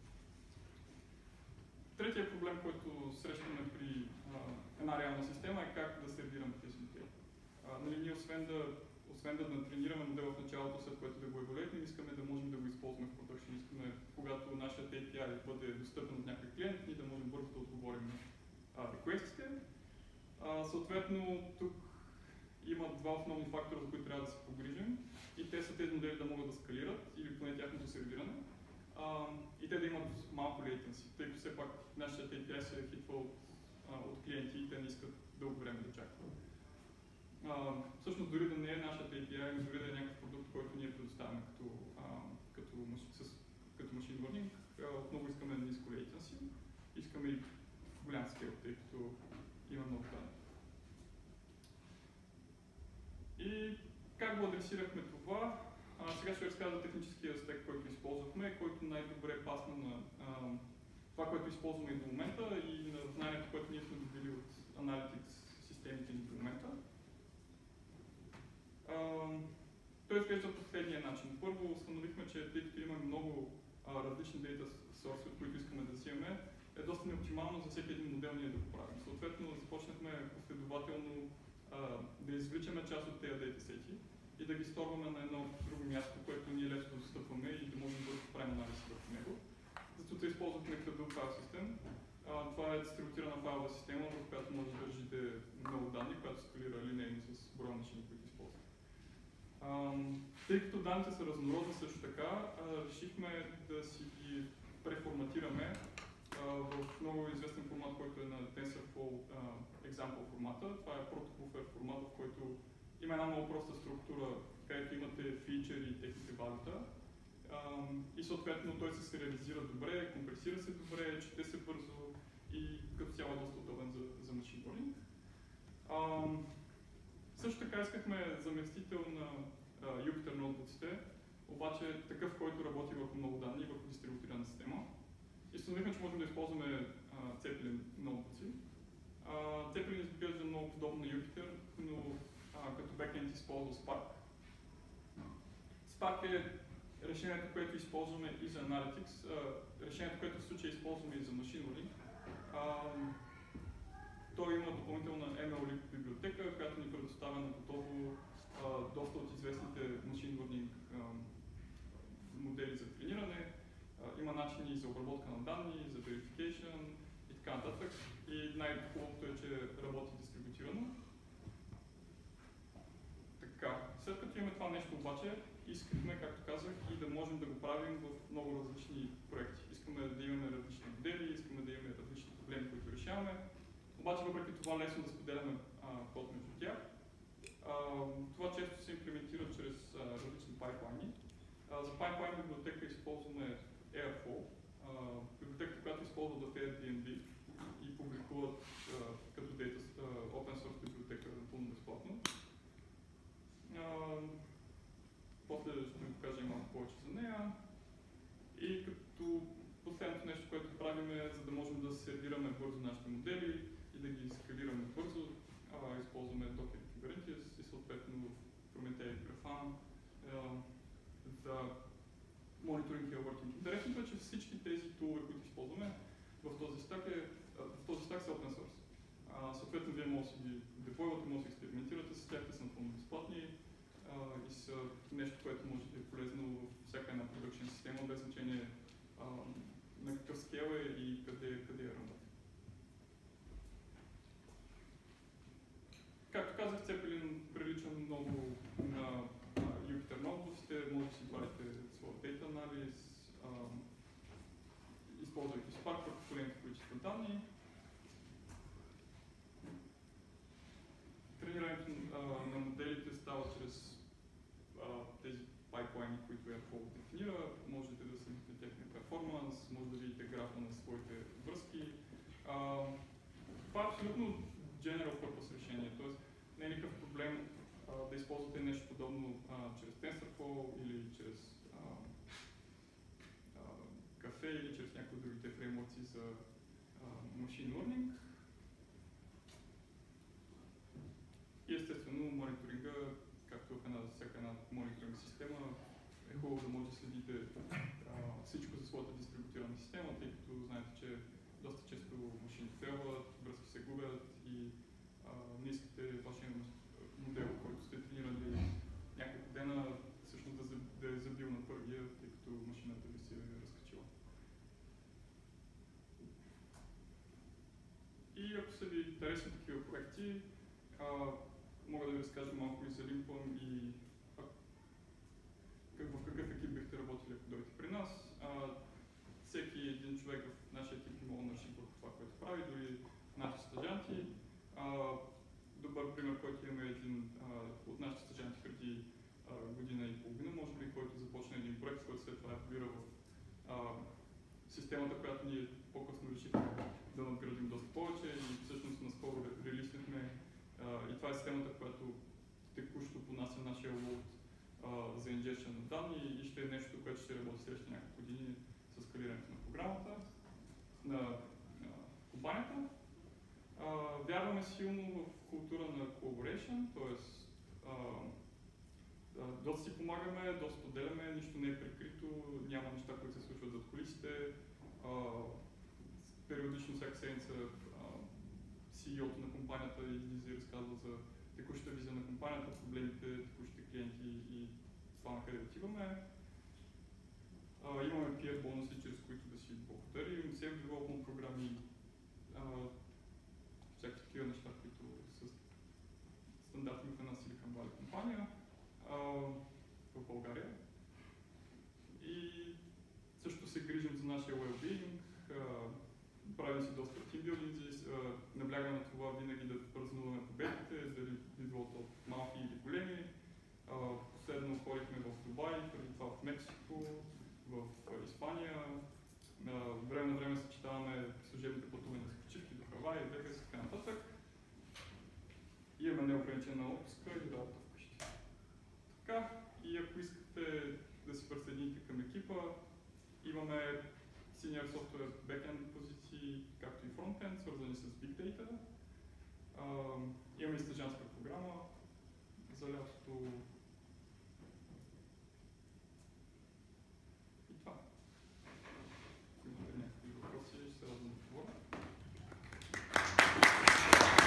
Третия проблем, който срещаме при а, една реална система е как да сервираме тези модели. А, нали, ние освен да, освен да натренираме модела в началото, след което да го еволюираме, искаме да можем да го използваме в продъкшн. Искаме, когато нашия ей пи ай бъде достъпен от някой клиент, ние да можем бързо да отговорим на реквестите. Съответно, тук има два основни фактора, за които трябва да се погрижим. И те са тези модели да могат да скалират, или поне тяхното сервиране. А, и те да имат малко latency, тъй като все пак нашия ей пи ай се е хитвал от, от клиенти и те не искат дълго време да чакат. А, всъщност дори да не е нашия ей пи ай, дори да е някакъв продукт, който ние предоставяме като, а, като, с, като machine learning, отново искаме ниско latency, искаме и голям скейл, тъй като има много данни. И как го адресирахме това? А, сега ще разказа за техническия аспект, който използвахме, който най-добре пасна на а, това, което използваме и до момента и на знанието, което ние сме добили от Analytics системите ни до момента. А, той изглежда по следния начин. Първо установихме, че тъй като имаме много а, различни data sources, от които искаме да взимаме, е доста неоптимално за всеки един модел ние да го правим. Съответно, започнахме последователно а, да извличаме част от тези дейтасети и да ги сторваме на едно друго място, което ние лесно достъпваме и да можем да правим анализ върху него. Затова използвахме Hadoop File System. А, това е дистрибутирана файлова система, в която може да държите много данни, която скалира линейно с броя машини, които използваме. Тъй като данните са разнородни също така, а, решихме да си ги преформатираме в много известен формат, който е на TensorFlow uh, example формата. Това е protobuffer формат, в който има една много проста структура, където имате фичери и техните валюта. Uh, и съответно той се сериализира добре, компресира се добре, чете се бързо и като цяло е доста удобен за, за machine learning. Uh, също така искахме заместител на uh, Jupyter ноутбуците, обаче такъв, който работи върху много данни, върху дистрибутирана система. И установихме, че можем да използваме uh, Zeppelin ноутбуци. Uh, Zeppelin изглежда много подобно на Jupyter, но uh, като бекенд използва Spark. Spark е решението, което използваме и за Analytics, uh, решението, което в случая използваме и за Machine Learning. Uh, той има допълнителна ем ел библиотека, която ни предоставя на готово а, доста от известните machine learning а, модели за трениране. А, има начини за обработка на данни, за verification и така нататък. И най-хубавото е, че работи дистрибутирано. Така, след като имаме това нещо обаче, искахме, както казах, и да можем да го правим в много различни проекти. Искаме да имаме различни модели, искаме да имаме различни проблеми, които решаваме. Обаче, въпреки това, лесно да споделяме а, код между тях. А, това често се имплементира чрез а, различни пайплайни. А, за пайплайн библиотека използваме Airflow, а, библиотеката, която използва в Airbnb и публикуват а, като data, а, open source библиотека напълно безплатно. Uh, после ще ви покажа малко повече за нея. И като последното нещо, което правим е, за да можем да сервираме бързо нашите модели и да ги скалираме бързо, uh, използваме Docker Kubernetes и съответно Prometheus и Grafana uh, за мониторинг и working. Интересното е, че всички тези тулове, които използваме в този стак, е, в този стак са open source. Uh, съответно, вие може да си ги деплойвате, може да си експериментирате с тях, те са напълно безплатни uh, и са нещо, което може да е полезно във всяка една продъкшн система, без значение uh, на какъв скел е и къде, къде е работа. Както казах, Цепелин прилича много на uh, Jupyter Notebooks, може да си правите своя data анализ, uh, използвайки Spark върху големите количества данни. Тренирането на моделите става чрез а, тези пайплайни, които Airflow дефинира. Можете да следите техния перформанс, може да видите графа на своите връзки. А, това е абсолютно general purpose решение, т.е. не е никакъв проблем а, да използвате нещо подобно а, чрез TensorFlow или чрез а, а, Caffe или чрез някои от другите фреймворци за а, machine learning. И естествено, мониторинга, както в една, всяка една мониторинг система, е хубаво да може да следите а, всичко за своята дистрибутирана система, тъй като знаете, че доста често машини фейлват, връзки се губят и а, не искате вашия модел, който сте тренирали няколко дена, всъщност да, да е забил на първия, тъй като машината ви се е разкачила. И ако са ви интересни такива проекти, а, мога да ви разкажа малко и за Limpon и а, как, в какъв екип бихте работили, ако дойдете при нас. А, всеки един човек в нашия екип има ownership върху това, което прави, дори нашите стажанти. А, добър пример, който имаме един а, от нашите стажанти преди а, година и половина, може би, който започна един проект, който след това е в а, системата, която ние по-късно решихме да надградим доста повече и всъщност наскоро релиснахме. Uh, и това е системата, която текущо понася нашия лоуд uh, за ingestion на данни и ще е нещо, което ще работи следващите няколко години с скалирането на програмата, на uh, компанията. Uh, вярваме силно в култура на collaboration, т.е. Uh, uh, доста си помагаме, доста споделяме, нищо не е прикрито, няма неща, които се случват зад кулисите. Uh, периодично всяка седмица си и о-то на компанията излиза и разказва за текущата визия на компанията, проблемите, текущите клиенти и това на къде отиваме. А, имаме peer бонуси, чрез които да си благодарим, self-development програми, а, всякакви такива неща, които са стандартни в една Silicon Valley компания а, в България. И също се грижим за нашия well-being. Правим си доста тимбилдинги, наблягаме на това винаги да празнуваме победите, дали би било то малки или големи. А, последно ходихме в Дубай, преди това в Мексико, в Испания. А, време на време съчетаваме служебните пътувания с почивки до Хавай, Вегас и така нататък. Имаме неограничена отпуска и работа вкъщи. Така, и ако искате да се присъедините към екипа, имаме Senior Software Backend позиции, както и Frontend, свързани с Big Data. Uh, имаме и стажанска програма за лятото. И това. Ако имате някакви въпроси, ще се радвам да отговоря.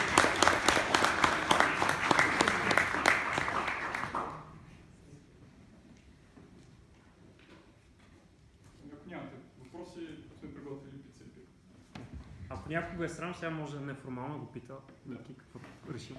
някога е срам, сега може неформално го пита, Ники, какво реши.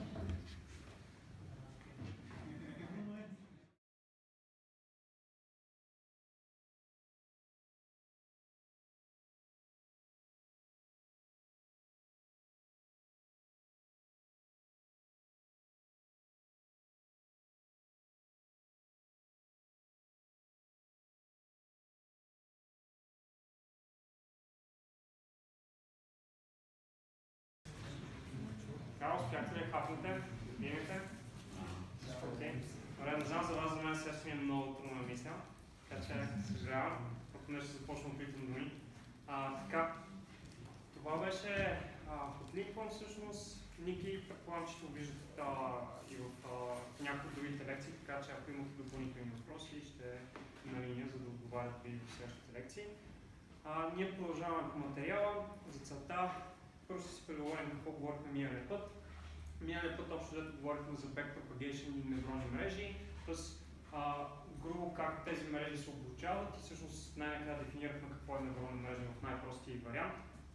Така, успяхте ли хапнете? Видите? Окей. Добре, не знам за вас, за мен сега ще ми е много трудно да мисля. Така че съжалявам, ако не ще започна да питам думи. А, така, това беше от Линкълн всъщност. Ники, предполагам, че ще го виждате и в а, някои от другите лекции, така че ако имате допълнителни въпроси, ще на линия, за да отговаряте и в следващите лекции. А, ние продължаваме по материала. За целта първо ще си преговорим какво говорихме миналия път. Миналия път общо взето говорихме за backpropagation и невронни мрежи, т.е. грубо как тези мрежи се обучават и всъщност най-накрая дефинирахме какво е невронна мрежа в най-простия вариант.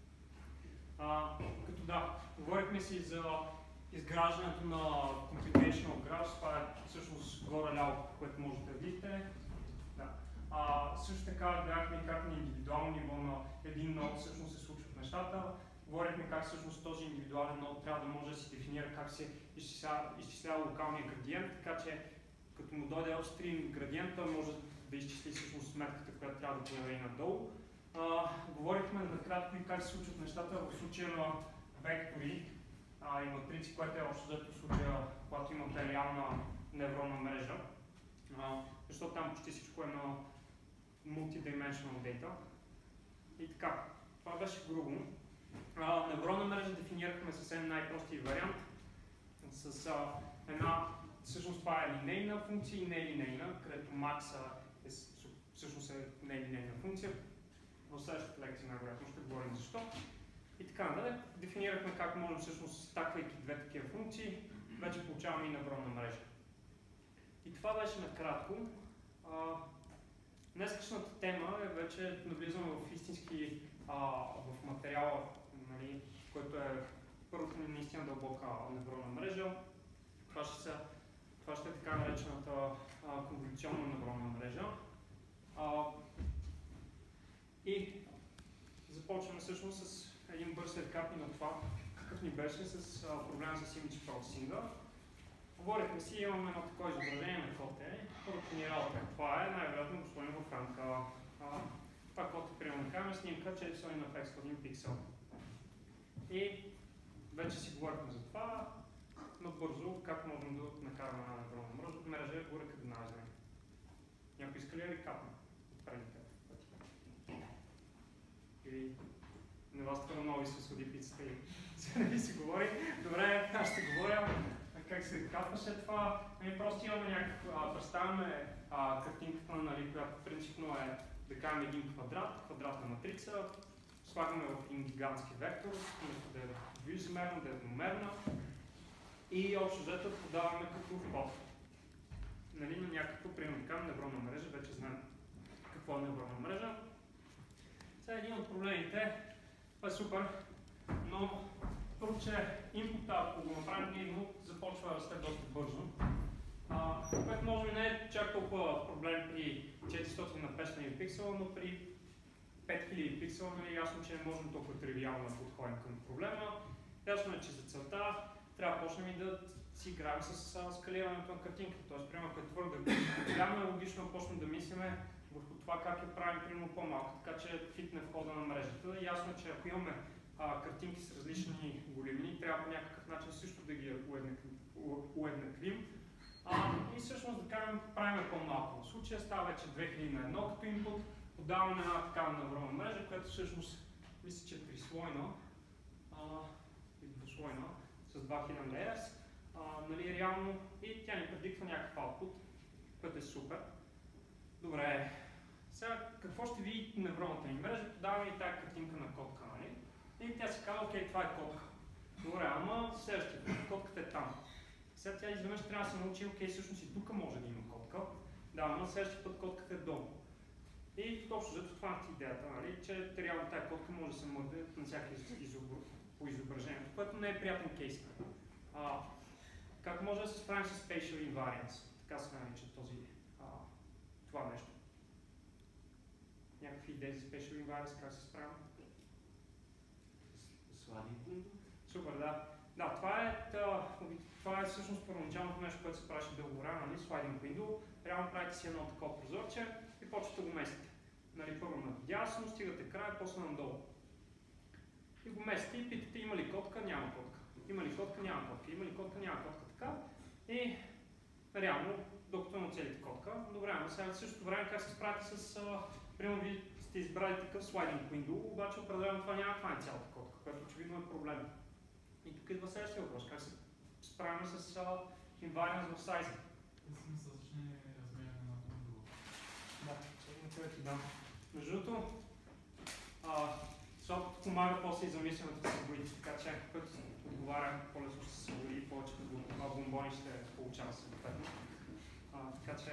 А, като да, говорихме си за изграждането на computational graphs, това е всъщност горе-ляво, което можете да видите. Да. А, също така гледахме как на индивидуално ниво на един нод всъщност се случват нещата. Говорихме как всъщност този индивидуален нод трябва да може да се дефинира как се изчислява, изчислява локалния градиент, така че като му дойде upstream градиента, може да изчисли всъщност сметката, която трябва да появи надолу. А, говорихме накратко и как се случват нещата в случая на вектори а, и матрици, което е общо взето в случая, когато имате реална невронна мрежа, а, защото там почти всичко е на multidimensional data. И така, това беше грубо. А, невронна мрежа дефинирахме съвсем най-простия вариант с а, една, всъщност това е линейна функция и нелинейна, където макса е, всъщност е нелинейна функция. В следващата лекция най-вероятно ще говорим защо. И така нататък. Дефинирахме как можем всъщност, стаквайки две такива функции, вече получаваме и невронна мрежа. И това беше накратко. А, днескашната тема е вече навлизаме в истински а, в материала, нали, който е първата ни наистина дълбока невронна мрежа. Това ще, са, това ще е така наречената а, конволюционна невронна мрежа. А, и започваме всъщност с един бърз рекап на това, какъв ни беше с а, проблема с image processing. Говорихме си, имаме едно такова изображение на коте. Първото ни работа това е, най-вероятно го сложим в рамка. А, това коте, примерно, накараме снимка четиристотин на петстотин пиксел. И вече си говорихме за това, но бързо как можем да накараме една невронна мрежа, го рекогнайзваме. Някой иска ли рекапна от предните пъти? Или на вас твърдо много ви се слади пицата и сега не ви си говори. Добре, аз ще говоря как се рекапваше това. Ние просто имаме някаква, представяме а, картинката, нали, която принципно е да кажем един квадрат, квадратна матрица, слагаме в един гигантски вектор, да е двоизмерна, да е едномерна и общо взето подаваме като код. Нали, на някакво, примерно така, невронна мрежа, вече знаем какво е невронна мрежа. Сега един от проблемите, това е супер, но първо, че инпута, ако го направим ние, започва да расте доста бързо. А, което може би не е чак толкова проблем при четиристотин на петстотин пиксела, но при пет хиляди пиксела, нали, ясно, че не можем толкова тривиално да подходим към проблема. Ясно е, че за целта трябва да почнем и да си играем с а, скалирането на картинката. Тоест, примерно, ако е твърде голямо, е логично да почнем да мислиме върху това как я правим примерно по-малко, така че фитне в хода на мрежата. Ясно е, че ако имаме а, картинки с различни големини, трябва по някакъв начин също да ги уеднаквим. А, и всъщност да кажем, правим по-малко. В случая става вече две хиляди на едно като инпут, подаваме една такава невронна мрежа, която всъщност мисля, че е трислойна и двуслойна с два хиляди layers, нали, реално, и тя ни предиква някакъв output, което е супер. Добре, сега какво ще види невронната ни мрежа? Подаваме и тази картинка на котка, нали? И тя се казва, окей, това е котка. Добре, ама следващия път, котката е там. Сега тя изведнъж трябва да се научи, окей, всъщност и тук може да има котка. Да, но следващия път котката е долу. И точно зато това е идеята, нали, че реално тази кодка може да се мърде на всяка изобр... по изображението, което не е приятен кейс. А, как може да се справим с Spatial Invariance? Така се нарича този, а, това нещо. Някакви идеи за Spatial Invariance, как се справим? Слади. Супер, да. Да, това е, да, това е всъщност първоначалното нещо, което се правеше дълго време, нали, sliding window. Реално правите си едно такова прозорче и почвате го местите. Нали, първо надясно, стигате края, после надолу. И го местите и питате има ли котка, няма котка. Има ли котка, няма котка. Има ли котка, няма котка. Така. И реално, докато нацелите котка, добре, но сега в същото време как се справите с, а, примерно ви сте избрали такъв sliding window, обаче определено това няма това е цялата котка, което очевидно е проблем. И тук идва следващия въпрос, как се справим с uh, invariance в сайза. Искам с различни размери на едното и друго. Да, сега на което дам. Между другото, защото помага после и за мисленето с съборите, така че който отговаря по-лесно ще се събори и повечето бомбони ще получава съответно. Така че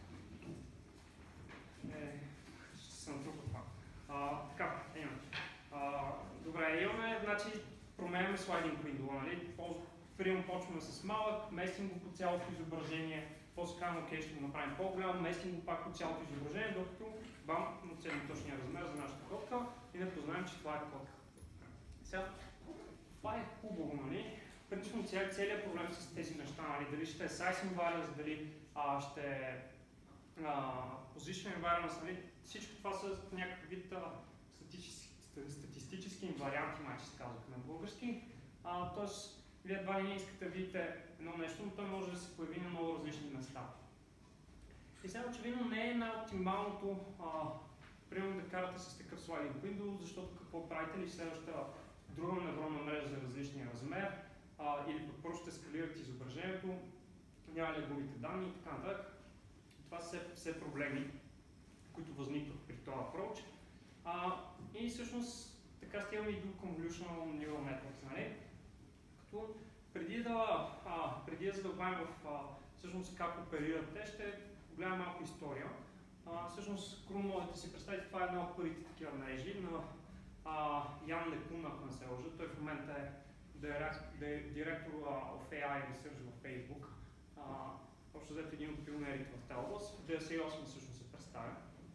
е, ще се натрупа това. А, така, имаме. А, добре, имаме, значи, променяме sliding window, нали? Примерно почваме с малък, местим го по цялото изображение, после казвам, окей, ще го направим по-голям, местим го пак по цялото изображение, докато бам, нацелим точния размер за нашата котка и не познаем, че това е котка. Сега, това е хубаво, нали? Принципно целият проблем с тези неща, нали? Дали ще е size invariance, дали а, ще е position invariance, нали? Всичко това са някакви вид статистически, статистически инварианти, майче се казваха на български. А, тоест, вие едва ли не искате да видите едно нещо, но той може да се появи на много различни места. И сега очевидно не е най-оптималното, примерно да карате с такъв sliding window, защото какво правите ли следващата друга невронна мрежа за различния размер, а, или просто ще скалирате изображението, няма ли губите данни и така нататък. Това са все, все проблеми, които възникват при този approach. А, и всъщност така стигаме и до convolutional neural networks, нали? Като преди да, а, преди да задълбавим в а, всъщност как оперират те, ще погледнем малко история. А, всъщност, крум можете да си представите, това е една от първите такива мрежи на а, Ян Лекун, ако не се лъжа. Той в момента е директор of ей ай Research в Facebook. А, общо взето един от пионерите в тази област. В две хиляди и осма всъщност се представя.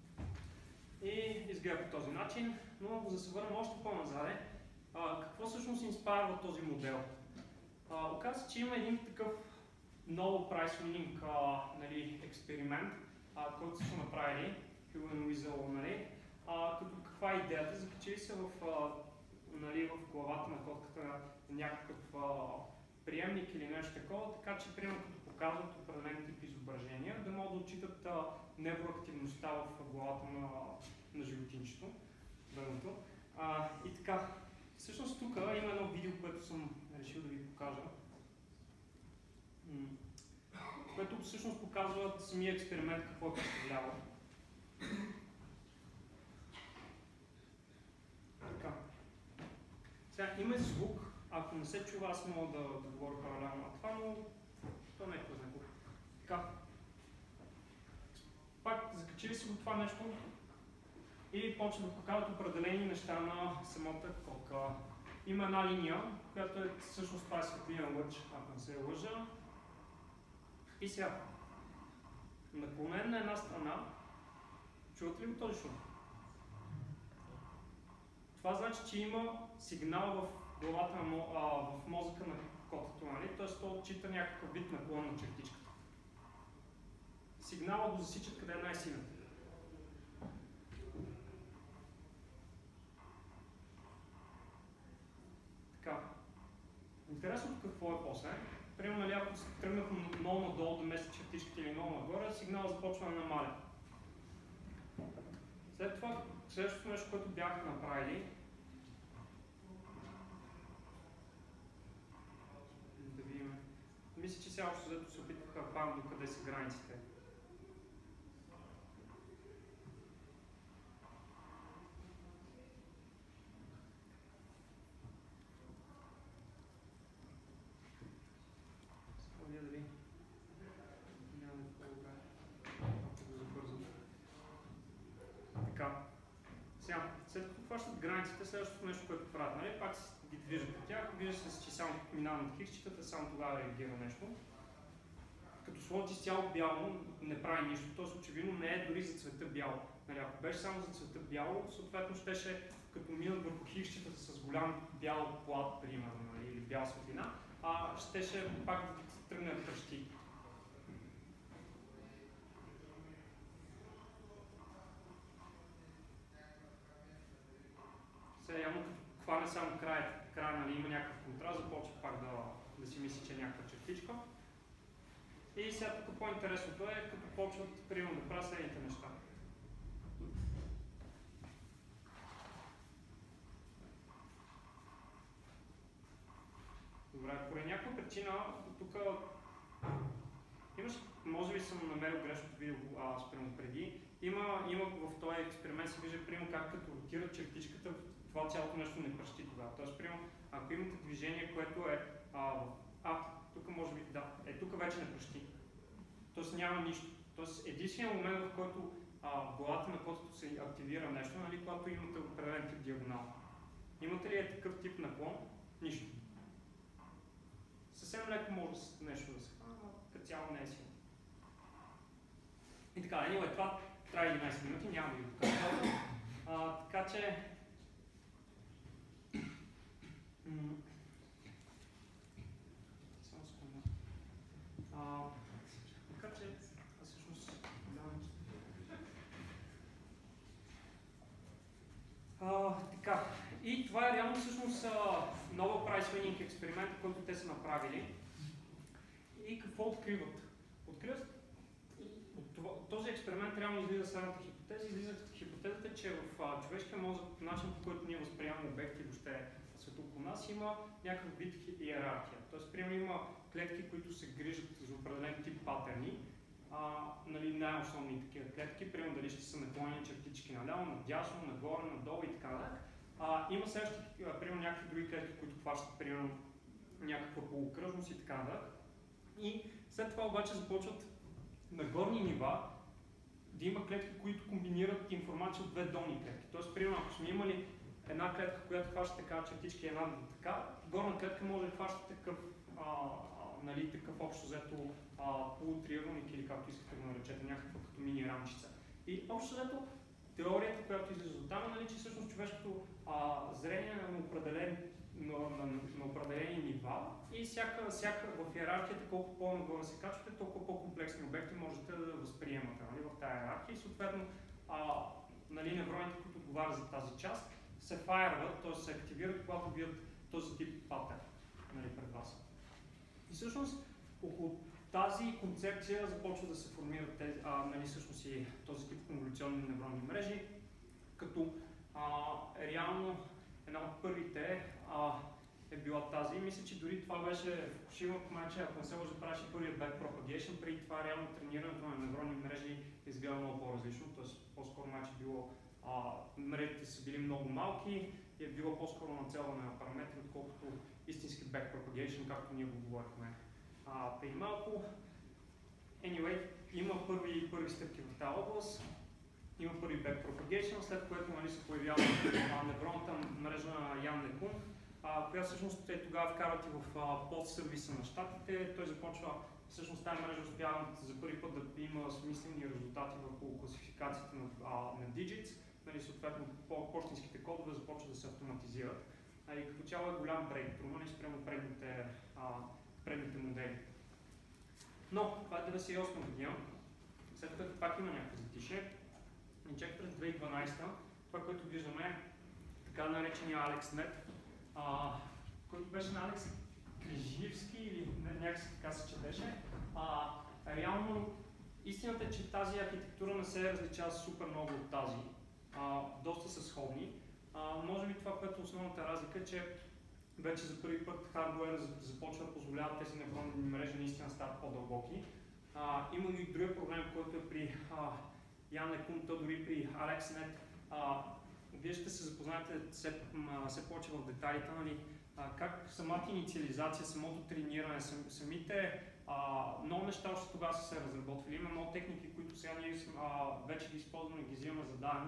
И изгледа по този начин, но за да се върнем още по-назаде, какво всъщност инспайрва този модел? А, оказва се, че има един такъв много price winning нали, експеримент, а, който са направили, Human Weasel, нали, а, като каква е идеята? Закачили се в, а, нали, в главата на котката някакъв а, приемник или нещо такова, така че примерно като показват определен тип изображения, да могат да отчитат а, невроактивността в главата на, на животинчето. А, и така, всъщност тук има едно видео, което съм решил да ви покажа, което всъщност показва самия експеримент какво е представлява. Така. Сега има звук, ако не се чува, аз мога да, да говоря паралелно на това, но то не е познато. Така. Пак закачили си го това нещо и почва да показват определени неща на самата котка. Има една линия, която е всъщност това е светлинен лъч, ако не се лъжа. И сега, наклонен на една страна, чувате ли го този шум? Това значи, че има сигнал в главата на а, в мозъка на котката, нали? Т.е. то отчита някакъв вид наклон на чертичката. Сигналът го засичат къде е най-силен. Така. Интересното какво е после? Примерно, нали, ако тръгнат много надолу да местят чертичките или много нагоре, сигналът започва да намаля. След това, следващото нещо, което бяха направили, да видим. Мисля, че сега общо взето се опитваха да правим до къде са границите. хващат границите, следващото нещо, което правят, нали? Пак ги движат по тях, вижда се, че само минава над хиксчетата, само тогава реагира нещо. Като сложи изцяло бяло, не прави нищо, т.е. очевидно не е дори за цвета бяло. Нали, ако беше само за цвета бяло, съответно щеше, като минат върху хиксчетата с голям бял плат, примерно, нали, или бял светлина, а щеше пак да тръгне да тръщи. Сега явно като хване само края, края, нали, има някакъв контраст, започва пак да, да си мисли, че е някаква чертичка. И сега тук по-интересното е, като почват, примерно, да правят следните неща. Добре, поради някаква причина, тук имаш, може би съм намерил грешното видео спрямо преди, има, има в този експеримент се вижда, примерно, как като ротира чертичката, това цялото нещо не пръщи тогава. Тоест, примерно, ако имате движение, което е а, а тук може би, да, е тук вече не пръщи. Тоест няма нищо. Тоест единственият момент, в който а, главата на котото се активира нещо, нали, когато имате определен тип диагонал. Имате ли е такъв тип наклон? Нищо. Съвсем леко може нещо да се хване, но като цяло не е силно. И така, anyway, това трябва единайсет минути, няма да ви го кажа. А, така че... Само секунда. А, така че, аз всъщност... А, така, и това е реално всъщност нова прайс-вининг експеримент, който те са направили. И какво откриват? Откриват от това, този експеримент реално излиза следната хипотеза. Излиза хипотезата, че в а, човешкия мозък, по начин, по който ние възприемаме обекти, въобще света около нас, има някакъв вид иерархия. Тоест, примерно има клетки, които се грижат за определен тип патерни. А, нали, най-основни такива клетки, примерно дали ще са наклонени чертички наляво, надясно, нагоре, надолу и така нататък. А, има следващи, примерно някакви други клетки, които хващат, примерно, някаква полукръжност и така нататък. И след това обаче започват на горни нива да има клетки, които комбинират информация от две долни клетки. Тоест, примерно, ако сме имали една клетка, която хваща така чертички, една така, горна клетка може да хваща такъв, а, а, нали, такъв общо взето полутриъгълник или както искате го наречете, някаква като мини рамчица. И общо взето теорията, която излиза от там, е, нали, че всъщност човешкото а, зрение е на определен На, на, на определени нива и всяка, всяка в иерархията, колко по-нагоре се качвате, толкова по-комплексни обекти можете да възприемате, нали, в тази иерархия и съответно а, нали, невроните, които отговарят за тази част, се файрват, т.е. се активират, когато видят този тип патер, нали, пред вас. И всъщност около тази концепция започва да се формират тези, а, нали, всъщност и този тип конволюционни невронни мрежи, като а, реално една от първите а, е била тази. И мисля, че дори това беше Фукушима, че ако не се може да правеше първият backpropagation, преди това реално тренирането на невронни мрежи е изгледало много по-различно. Тоест по-скоро маче било, а, мрежите са били много малки и е било по-скоро нацелване на параметри, отколкото истински backpropagation, както ние го говорихме а, преди малко. Anyway, има първи, първи стъпки в тази област. Има първи backpropagation, след което, нали, се появява невронната мрежа на Ян Лекун, която всъщност те тогава вкарват и в подсервиса на щатите. Той започва, всъщност тази мрежа успява за първи път да има смислени резултати върху класификацията на, а, на digits, нали, съответно по-почтенските кодове започват да се автоматизират. А, и като цяло е голям breakthrough, нали, спрямо предните, а, предните модели. Но това е деветдесет и осма година, след като пак има някакво затишие. И чак през две хиляди и дванадесета, това, което виждаме е така наречения AlexNet, а, който беше на Алекс Криживски или някакси така се четеше. А, реално истината е, че тази архитектура не се различава супер много от тази. А, доста са сходни. А, може би това, което е основната разлика е, че вече за първи път хардуер започва да позволява тези невронни мрежи наистина стават по-дълбоки. Има и другия проблем, който е при а, Ян Лекун, то дори при AlexNet. А, вие ще се запознаете все, все повече в детайлите, нали, а, как самата инициализация, самото трениране, сам, самите а, много неща още тогава са се разработвали. Има много техники, които сега ние а, вече ги използваме и ги взимаме за даденост,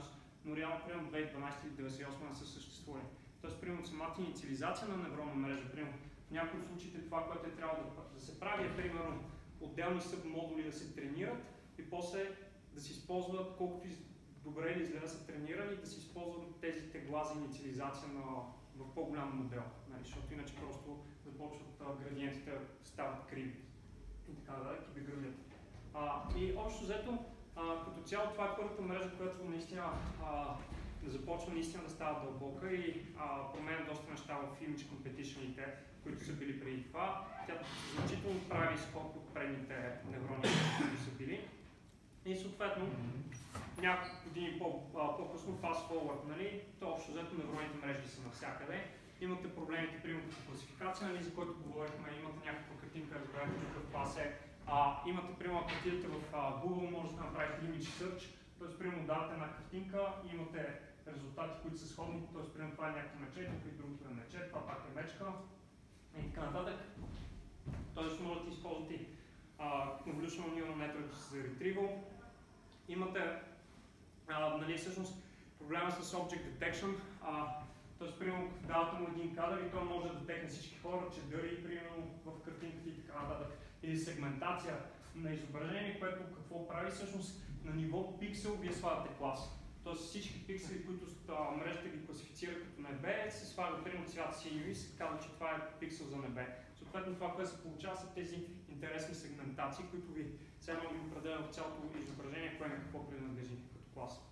но реално примерно две хиляди и дванадесета или деветдесет и осма не са съществували. Тоест, примерно, самата инициализация на невронна мрежа, примерно, в някои от случаите това, което е трябва да, да се прави е, примерно, отделни събмодули да се тренират и после да се използват, колкото добре или зле да са тренирани, да се използват тези тегла за инициализация на, в по-голям модел, нали, защото иначе просто започват а, градиентите да стават криви и така да, и гърмят. И общо взето, а, като цяло това е първата мрежа, която наистина а, започва наистина да става дълбока и а, променя доста неща в image competition-ите, които са били преди това. Тя значително прави скок от предните неврони, които са били. И съответно, няколко години по-късно, fast forward, нали, то общо взето невронните мрежи са навсякъде. Имате проблемите, примерно като класификация, нали, за който говорихме, имате някаква картинка, разбирате какъв клас е. А, имате, примерно, ако отидете в а, Google, може да направите image search, т.е. примерно давате една картинка и имате резултати, които са сходни, т.е. примерно това е някакво мече, тук и другото е мече, това пак е мечка и така нататък. Т.е. може да използвате uh, Convolutional Neural Network за retrieval. Имате, uh, нали, всъщност, проблема с Object Detection. Uh, т.е. примерно давате му един кадър и той може да детекне всички хора, че дъри, примерно в картинката и така нататък. Или сегментация на изображение, което какво прави всъщност на ниво пиксел, вие слагате клас. Тоест всички пиксели, които мрежата ги класифицира като небе, се слага примерно цвят синьо и се казва, че това е пиксел за небе. Съответно това, което се получава, са тези интересни сегментации, които ви все едно ви определят в цялото изображение, кое на какво принадлежи като клас.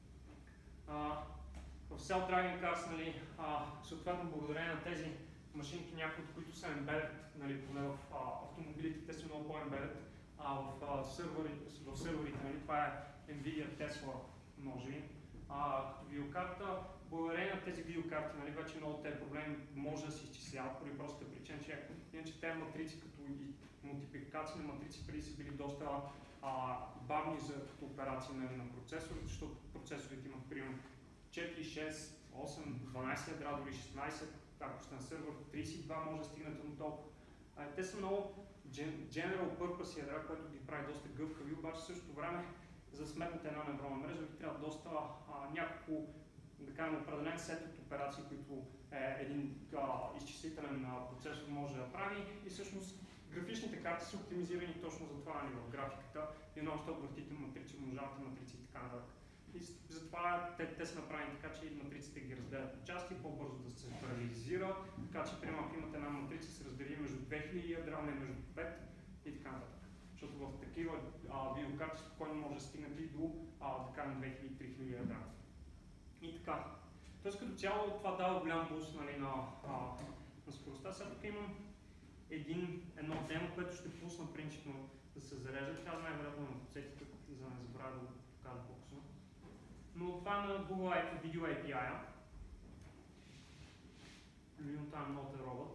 А, в Self-Driving Cars, нали, а, съответно благодарение на тези машинки, някои от които са embedded, нали, поне в а, автомобилите, те са много по-embedded, а в, а, сервери, в серверите, нали, това е NVIDIA Tesla, може би. А, като видеокарта, благодарение на тези видеокарти, нали, вече много от тези проблеми може да се изчисляват, поради простата причина, че иначе тези матрици, като и мултипликации на матрици, преди са били доста а, бавни за като операции, нали, на процесорите, защото процесорите имат примерно четири, шест, осем, дванадесет ядра, дори шестнадесет, ако сте на сервер тридесет и два може да стигнете до толкова. А, те са много general purpose ядра, което ги прави доста гъвкави, обаче в същото време за сметната една невронна мрежа ви трябва доста а, няколко, да кажем, определен сет от операции, които е, един а, изчислителен а, процесор може да прави и всъщност графичните карти са оптимизирани точно за това, нали, в графиката и много ще въртите матрици, умножавате матрици и така нататък. И затова те, те са направени така, че матриците ги разделят по части, по-бързо да се парализира, така че, примерно, ако имате една матрица, се раздели между две хиляди ядра, не между пет и така нататък. Защото в такива а, видеокарти спокойно може да стигнете и до, а, да кажем, две хиляди до три хиляди ядра. И така. Тоест, като цяло, това дава голям буст, нали, на, а, на скоростта. Сега тук имам един, едно демо, което ще пусна принципно да се зарежда. Трябва най-вероятно да подсетите, за да не забравя да го покажа по-късно. Но това е на Google Video ей пи ай-а. Любим това е много робот.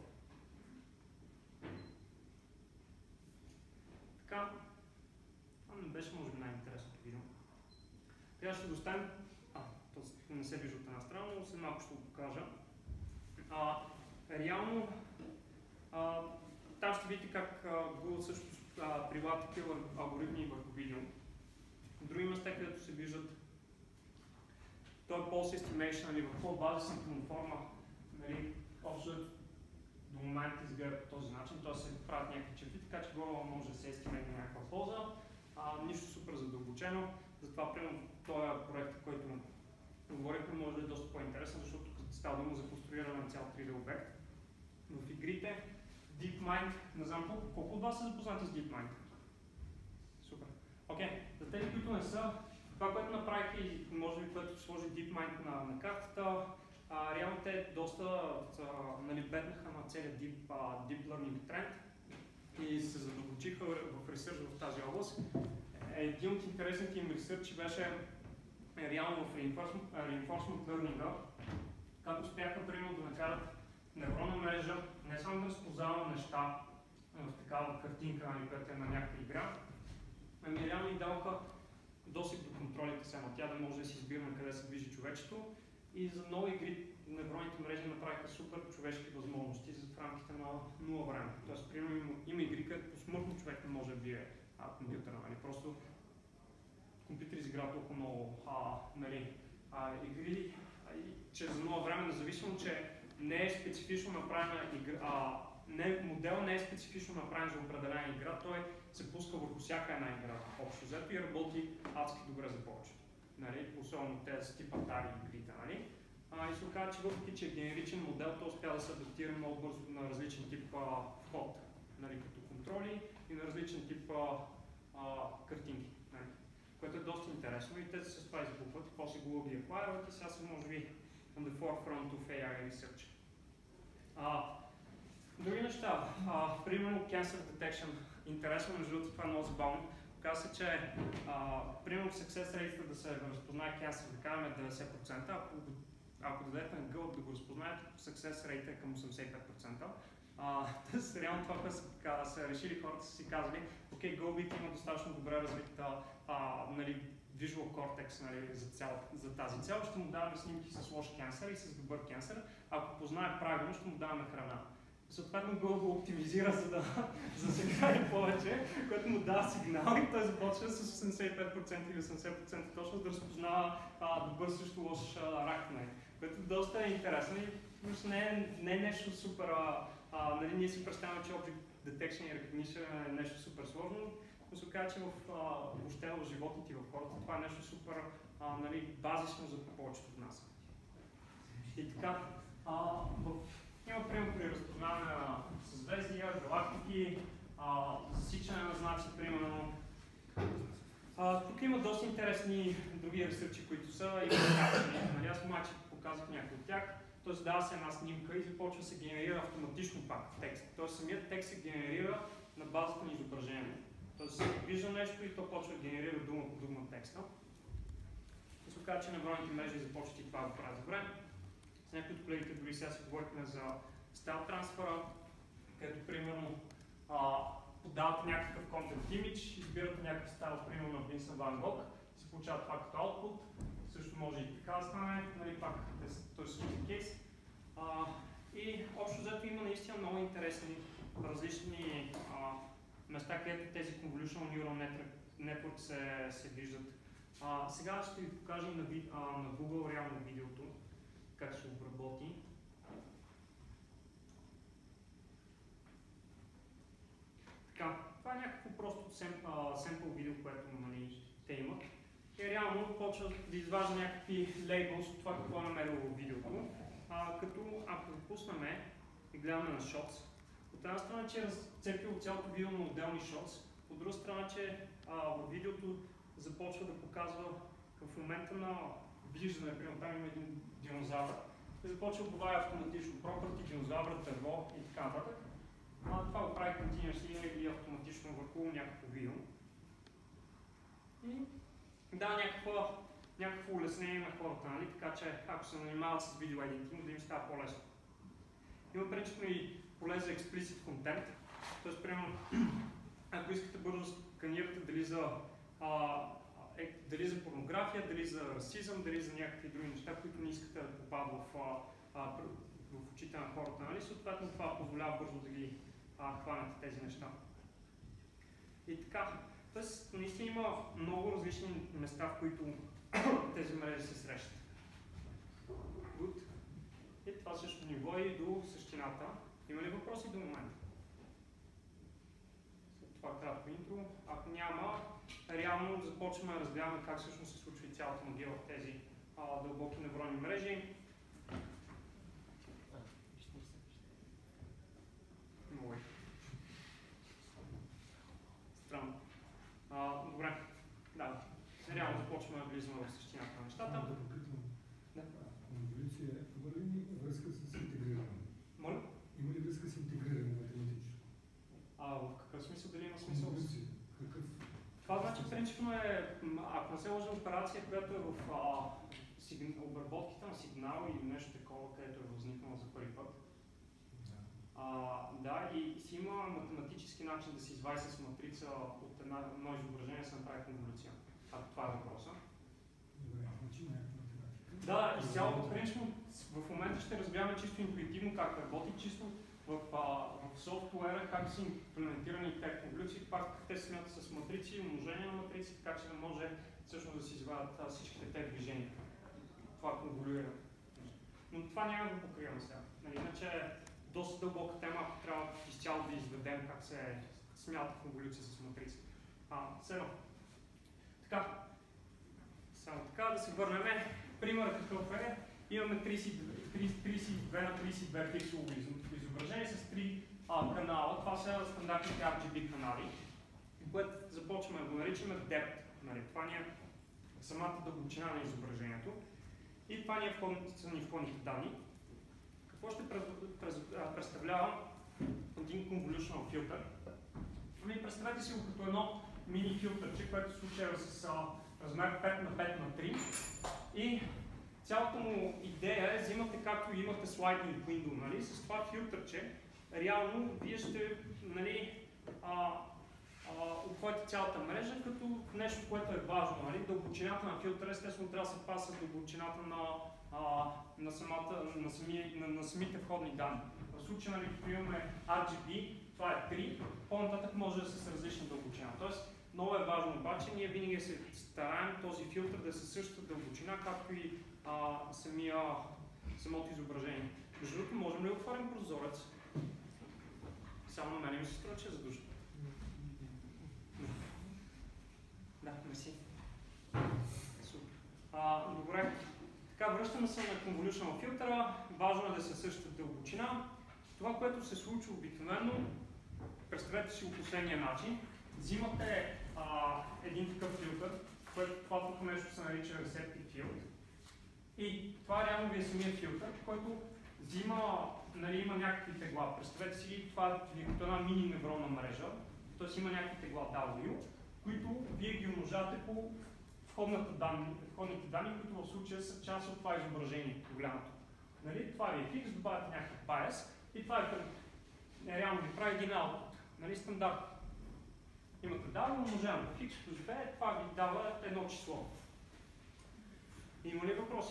Така, това не беше може би най-интересното видео. Сега ще доставим, а, то не се вижда от една страна, но след малко ще го покажа. А, реално, а, там ще видите как а, Google също а, прилага такива алгоритми върху видео. Други места, където се виждат той е Pulse Estimation, нали, в по-база синхронформа, нали, общо до момента изгледа по този начин, т.е. се правят някакви черти, така че горе може да се естимейт на някаква полза. А, нищо супер задълбочено, затова примерно този проект, който говорихме, може да е доста по-интересен, защото става дума за конструиране на цял три Д обект. В игрите DeepMind, не знам колко, колко от вас са запознати с DeepMind? Супер. Окей, okay. За тези, които не са, това, което направих и може би, което сложи DeepMind на, на картата, а, реално те доста а, нали, бетнаха на целият Deep, а, Deep Learning тренд и се задълбочиха в ресърч в тази област. Един от интересните им ресърчи беше реално в Reinforcement, reinforcement Learning, как успяха примерно да накарат невронна мрежа не само да разпознава неща в такава картинка, нали, която е на някаква игра, ами реално и даваха достъп до контролите само, тя да може да си избира на къде се движи човечето и за много игри невронните мрежи направиха супер човешки възможности в рамките на нула време. Тоест, примерно има, има игри, където посмъртно човек не може да бие а, компютъра, нали? Просто компютър изигра толкова много а, нали, а, игри, а, и, че за много време, независимо, че не е специфично направена игра, а, не, модел не е специфично направен за определена игра, той се пуска върху всяка една игра общо взето и работи адски добре за повечето. Нали? Особено тези типа тари игрите. Нали? А, и се оказа, че въпреки че е генеричен модел, той успя да се адаптира много бързо на различен тип а, вход, нали? Като контроли и на различен тип а, а, картинки. Нали? Което е доста интересно и те с това избухват и после Google ги acquire и сега са може би on the forefront of ей ай research. А, други неща, а, примерно Cancer Detection. Интересно, между другото, това е много забавно. Оказва се, че а, примерно success rate да се разпознае cancer, да кажем деветдесет процента, ако, ако дадете на Google да го разпознаете, success rate е към осемдесет и пет процента. Тоест, реално това, което са, са решили хората, са си казали, окей, GoBeat има достатъчно добре развит а, нали, Visual Cortex нали, за, цял, за тази цел, ще му даваме снимки с лош кенсър и с добър кенсър. Ако познае правилно, ще му даваме храна. Съответно Google го оптимизира, за да засекае повече, което му дава сигнал и той започва с осемдесет и пет процента или осемдесет процента точно да разпознава а, добър срещу лош а, рак, нали, което доста е интересно и не е, не е нещо супер, а, а, нали, ние си представяме, че Object Detection и Recognition е нещо супер сложно, но се казва, че в, а, въобще в животните и в хората това е нещо супер а, нали, базисно за повечето от нас. И така, а, в има пример при разпознаване на съзвездия, галактики, а, засичане на знаци, примерно. А, тук има доста интересни други ресърчи, които са и показани. Нали, аз обаче показах някои от тях. Тоест дава се една снимка и започва да се генерира автоматично пак текст. Тоест самият текст се генерира на базата на изображение. Тоест вижда нещо и то почва да генерира дума по дума текста. И се оказа, че невронните мрежи започват и това да правят добре. С някои от колегите дори сега си говорихме за стайл трансфера, където примерно а, подавате някакъв контент имидж, избирате някакъв стайл, примерно на Винсент Ван Гог, се получава това като output, също може и така да стане, нали, пак този случай кейс. А, и общо взето има наистина много интересни различни а, места, където тези convolutional neural network се, се виждат. А, сега ще ви покажа на, а, на Google реално видеото, как ще обработи. Така, това е някакво просто семпъл видео, което нали, те имат. И реално почва да изважда някакви лейбълс от това какво е намерило в видеото. А, като ако го пуснем и гледаме на шотс, от една страна, че е разцепило цялото видео на отделни шотс, от друга страна, че а, в видеото започва да показва в момента на виждане, например, там има един динозавър, и започва да добавя автоматично property, динозавър, дърво и така нататък. А, това го прави continuously или автоматично върху някакво видео. И да, някакво, някакво улеснение на хората, нали? Така че ако се занимават с видео едитинг, да им става по-лесно. Има принципно и поле за explicit content, т.е. примерно, ако искате бързо да сканирате дали за а, Е, дали за порнография, дали за расизъм, дали за някакви други неща, които не искате да попадат в, а, в очите на хората. Нали? Съответно това позволява бързо да ги а, хванете тези неща. И така, тоест наистина има много различни места, в които тези мрежи се срещат. Good. И това също ниво и до същината. Има ли въпроси до момента? След това кратко интро. Ако няма, реално започваме да разгледаме как всъщност се случва и цялата магия в тези а, дълбоки невронни мрежи. Много странно. А, добре. Да. Реално започваме да влизаме в същината на нещата. Да попитам. Да. Конволюция, има ли връзка с интегриране? Моля? Има ли връзка с интегриране математическо? А, в какъв смисъл? Дали има смисъл? Конволюция. Какъв? Това значи принципно е, ако не се лъжа, операция, която е в а, сигн... обработките на сигнал или нещо такова, където е възникнало за първи път. Да. А, да, и си има математически начин да се извади с матрица от една, едно изображение да се направи конволюция. Ако това е въпроса. Добре, значи някаква математика. Да, изцяло принципно в момента ще разбираме чисто интуитивно как работи, чисто в, а, в софтуера, как са имплементирани тези конволюции, пак те смятат с матрици, умножение на матрици, така че да може всъщност да се извадят всичките тези движения. това конволюиране. Но това няма да го покривам сега. Нали, иначе е доста дълбока тема, ако трябва изцяло да изведем как се смята конволюция с матрици. А, седно. Така. Само така да се върнем. Примерът какъв е? Имаме тридесет и две на тридесет и две пикселово изображение с три а, канала. Това са стандартните Ар Джи Би канали, което започваме да го наричаме Depth. Нали, това ни е самата дълбочина на изображението. И това ни е са ни входните данни. Какво ще представлява един convolutional филтър? Ами, представете си го като едно мини филтърче, което се случва с а, размер пет на пет на три. И цялата му идея е, взимате както имате sliding window, нали, с това филтърче, реално вие ще, нали, а, обхватите цялата мрежа като нещо, което е важно. Нали? Дълбочината на филтъра естествено трябва да се паса с дълбочината на, а, на, самата, на, сами, на, на самите входни данни. В случая, нали, като имаме Ар Джи Би, това е три, по-нататък може да се с различна дълбочина. Тоест, много е важно обаче, ние винаги се стараем този филтър да се същата дълбочина, както и а, самия, самото изображение. Между другото, можем ли да отворим прозорец? Само на мен ми се струва, че е задушно. Да, мерси. Супер. А, добре. Така, връщаме се на convolutional филтъра. Важно е да се същата дълбочина. Това, което се случва обикновено, представете си го последния начин. Взимате а, един такъв филтър, което това тук нещо се нарича Receptive Field. И това реално ви е самия филтър, който взима, нали, има някакви тегла. Представете си, това е като една мини невронна мрежа, т.е. има някакви тегла W, които вие ги умножавате по данни, входните данни, които в случая са част от това изображение, голямото. Нали? Това ви е фикс, добавяте някакъв bias и това е към реално ви прави един output. Нали? Стандарт. Имате W, умножаваме фикс плюс B, това ви дава едно число. Има ли въпроси?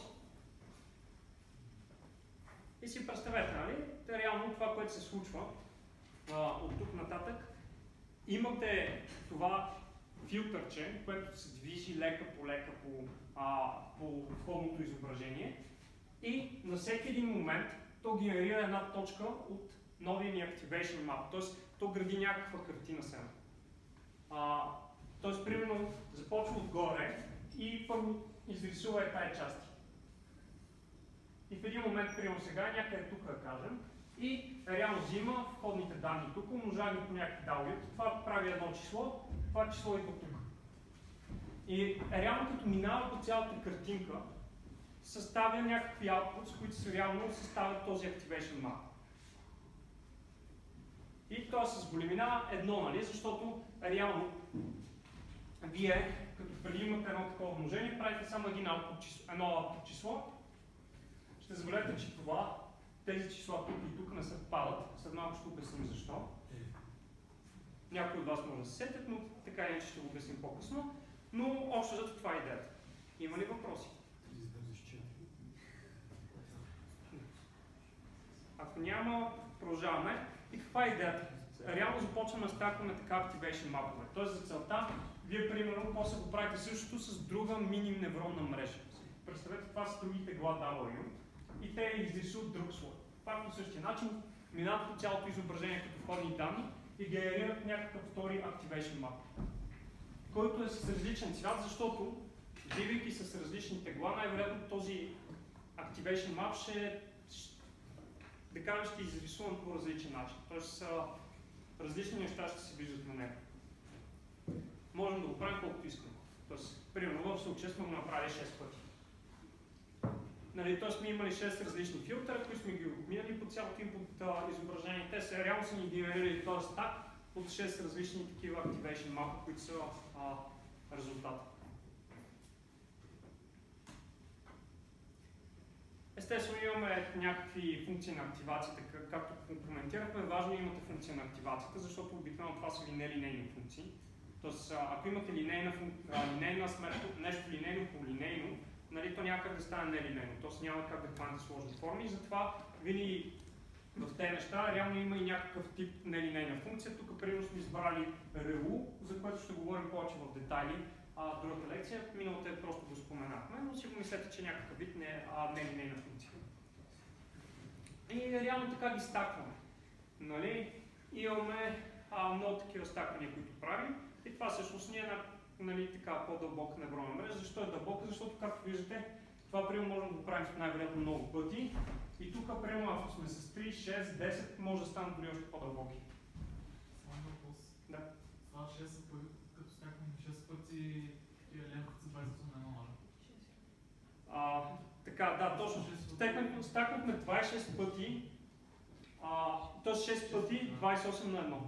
И си представете, нали? Реално това, което се случва а, от тук нататък, имате това филтърче, което се движи лека по лека по, а, по входното изображение и на всеки един момент то генерира една точка от новия ни Activation Map, т.е. то гради някаква картина сега. Т.е. примерно започва отгоре и първо изрисува е тая части. И в един момент, примерно сега, някъде тук да кажем, и реално взима входните данни тук, умножава ги по някакви W, това прави едно число, това число идва тук. И реално като минава по цялата картинка, съставя някакви outputs, които са реално съставят този Activation Map. И то е с големина едно, нали? Защото реално вие, като преди имате едно такова умножение, правите само един output число, едно output число. Ще забележите, че това, тези числа тук и тук не съвпадат. След малко ще обясним защо. Някои от вас може да се сетят, но така иначе ще го обясним по-късно. Но общо зато това е идеята. Има ли въпроси? Ако няма, продължаваме. И каква е идеята? Реално започваме да стакваме така Activation мапове. Тоест за целта, вие примерно после го правите същото с друга мини невронна мрежа. Представете, това са други тегла W и те изрисуват друг слой. Пак по същия начин минават по цялото изображение като входни данни и генерират някакъв втори Activation Map, който е с различен цвят, защото двигайки с различни тегла, най-вероятно този Activation Map ще, да кажем, ще изрисуван по различен начин. Тоест различни неща ще се виждат на него. Можем да го правим колкото искаме. Тоест, примерно в случая сме го направили шест пъти. Нали, т.е. сме имали шест различни филтъра, които сме ги обминали по цялото им под изображение. Те са реално са ни генерирали този стак от шест различни такива Activation мапа, които са а, резултата. Естествено имаме някакви функции на активацията, както коментирахме, важно е имате функция на активацията, защото обикновено това са ви нелинейни функции. Тоест, ако имате линейна, линейна сметка, нещо линейно по линейно, нали, то няма как да стане нелинейно, т.е. няма как да хванете сложни форми и затова винаги в тези неща реално има и някакъв тип нелинейна функция. Тук примерно сме избрали РУ, за което ще говорим повече в детайли а, другата лекция. Миналата е просто го споменахме, но си го мислете, че някакъв вид не, а, не е линейна функция. И реално така ги стакваме. Нали? Имаме а, много такива стаквания, които правим. И това всъщност ни е една, нали, така по-дълбока невронна мрежа. Защо е дълбока? Защото, както виждате, това примерно можем да го правим най-вероятно много пъти. И тук, примерно, ако сме с три, шест, десет, може да станат дори още по-дълбоки. Само въпрос. Да. Това шест пъти, като стакнем шест пъти, тия лемката се двайсет на едно, нали? А, така, да, точно. Стакнахме, стакнахме двайсет и шест пъти, а, т.е. шест пъти двайсет и осем на едно.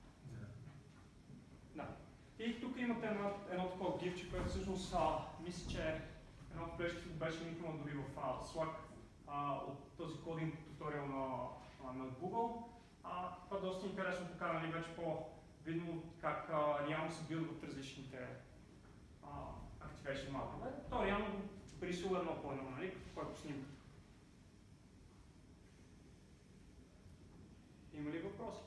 Да. И тук имате едно, едно такова гифче, което всъщност а, мисля, че едно от плешките беше никнало дори в а, Slack а, от този кодинг туториал на, а, на Google. А, това е доста интересно така, нали, вече по-видно как а, реално се билдват различните а, activation мапове. То реално го рисува едно по едно, нали, което снимка. Има ли въпроси?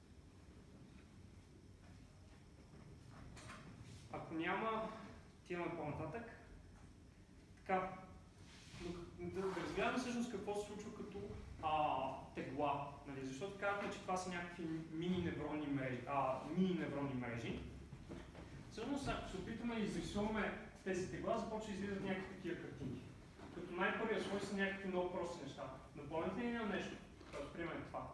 Ако няма, отиваме по-нататък. Така, да, да разгледаме всъщност какво се случва като а, тегла, нали? Защото казваме, че това са някакви мини невронни мрежи. А, мини невронни мрежи. Всъщност, ако се опитаме да изрисуваме тези тегла, започва да излизат някакви такива картинки. Като най-първия слой са някакви много прости неща. Напомняте ли на нещо? Като примерно това.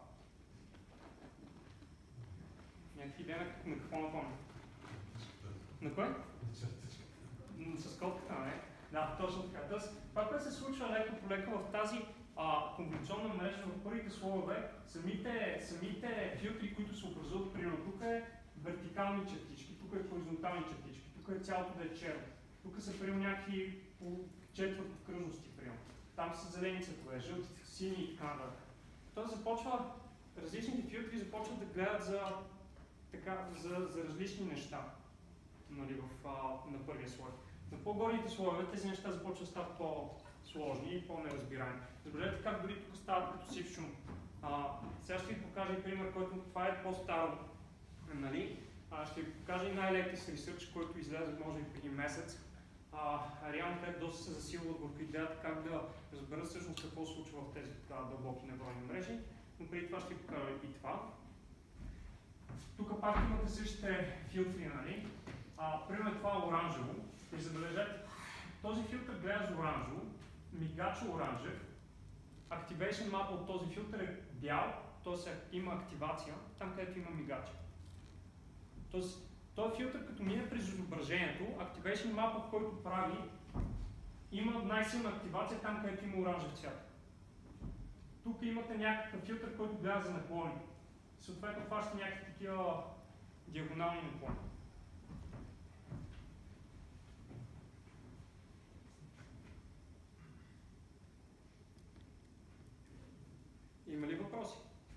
Някакви идеи на, на какво напомня? На кой? С котката, не? Да, точно така. Тоест, това, което се случва леко по леко в тази а, конволюционна мрежа в първите слоеве, самите, самите филтри, които се образуват, примерно тук е вертикални чертички, тук е хоризонтални чертички, тук е цялото да е черно. Тук са примерно някакви по четвърт кръжности, примерно. Там са зелени цветове, жълти, сини и така нататък. Тоест започва, различните филтри започват да гледат за, така, за, за различни неща, нали, в, а, на първия слой. На по-горните слоеве тези неща започват да стават по-сложни и по-неразбираеми. Забележете как дори тук стават като сив шум. А, сега ще ви покажа и пример, който това е по-старо. Нали? А, ще ви покажа и най-леки ресърч, който излезе може би преди месец. А, реално те доста се засилват върху идеята как да разберат всъщност какво се случва в тези така дълбоки невронни мрежи. Но преди това ще ви покажа и това. Тук пак имате същите филтри, нали? А, примерно това е оранжево. И забележете, този филтър гледа за оранжево, мигача оранжев, activation map от този филтър е бял, т.е. има активация там, където има мигача. Тоест, този филтър, като мине през изображението, activation map, който прави, има най-силна активация там, където има оранжев цвят. Тук имате някакъв филтър, който гледа за наклони. Съответно, хваща някакви такива диагонални наклони. Има ли въпроси?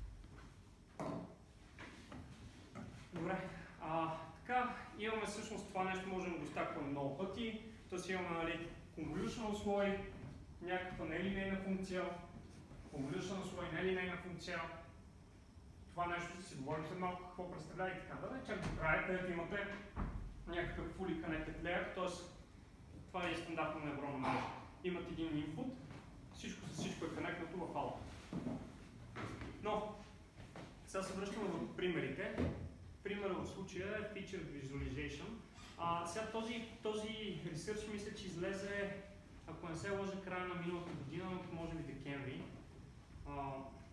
Добре. А, така, имаме всъщност това нещо, можем да го стакваме много пъти. Тоест имаме, нали, convolutional слой, някаква нелинейна функция, convolutional слой, нелинейна функция. Това нещо ще си говорим след малко какво представлява и така да. Чак до края, където имате някакъв fully connected layer, т.е. това е стандартна невронна мрежа. Имат един input, всичко с всичко е конектнато в output. Но, сега се връщаме в примерите. Примерът в случая е Feature Visualization. А, сега този, този ресърч мисля, че излезе, ако не се лъжа, края на миналата година, може би декември. А,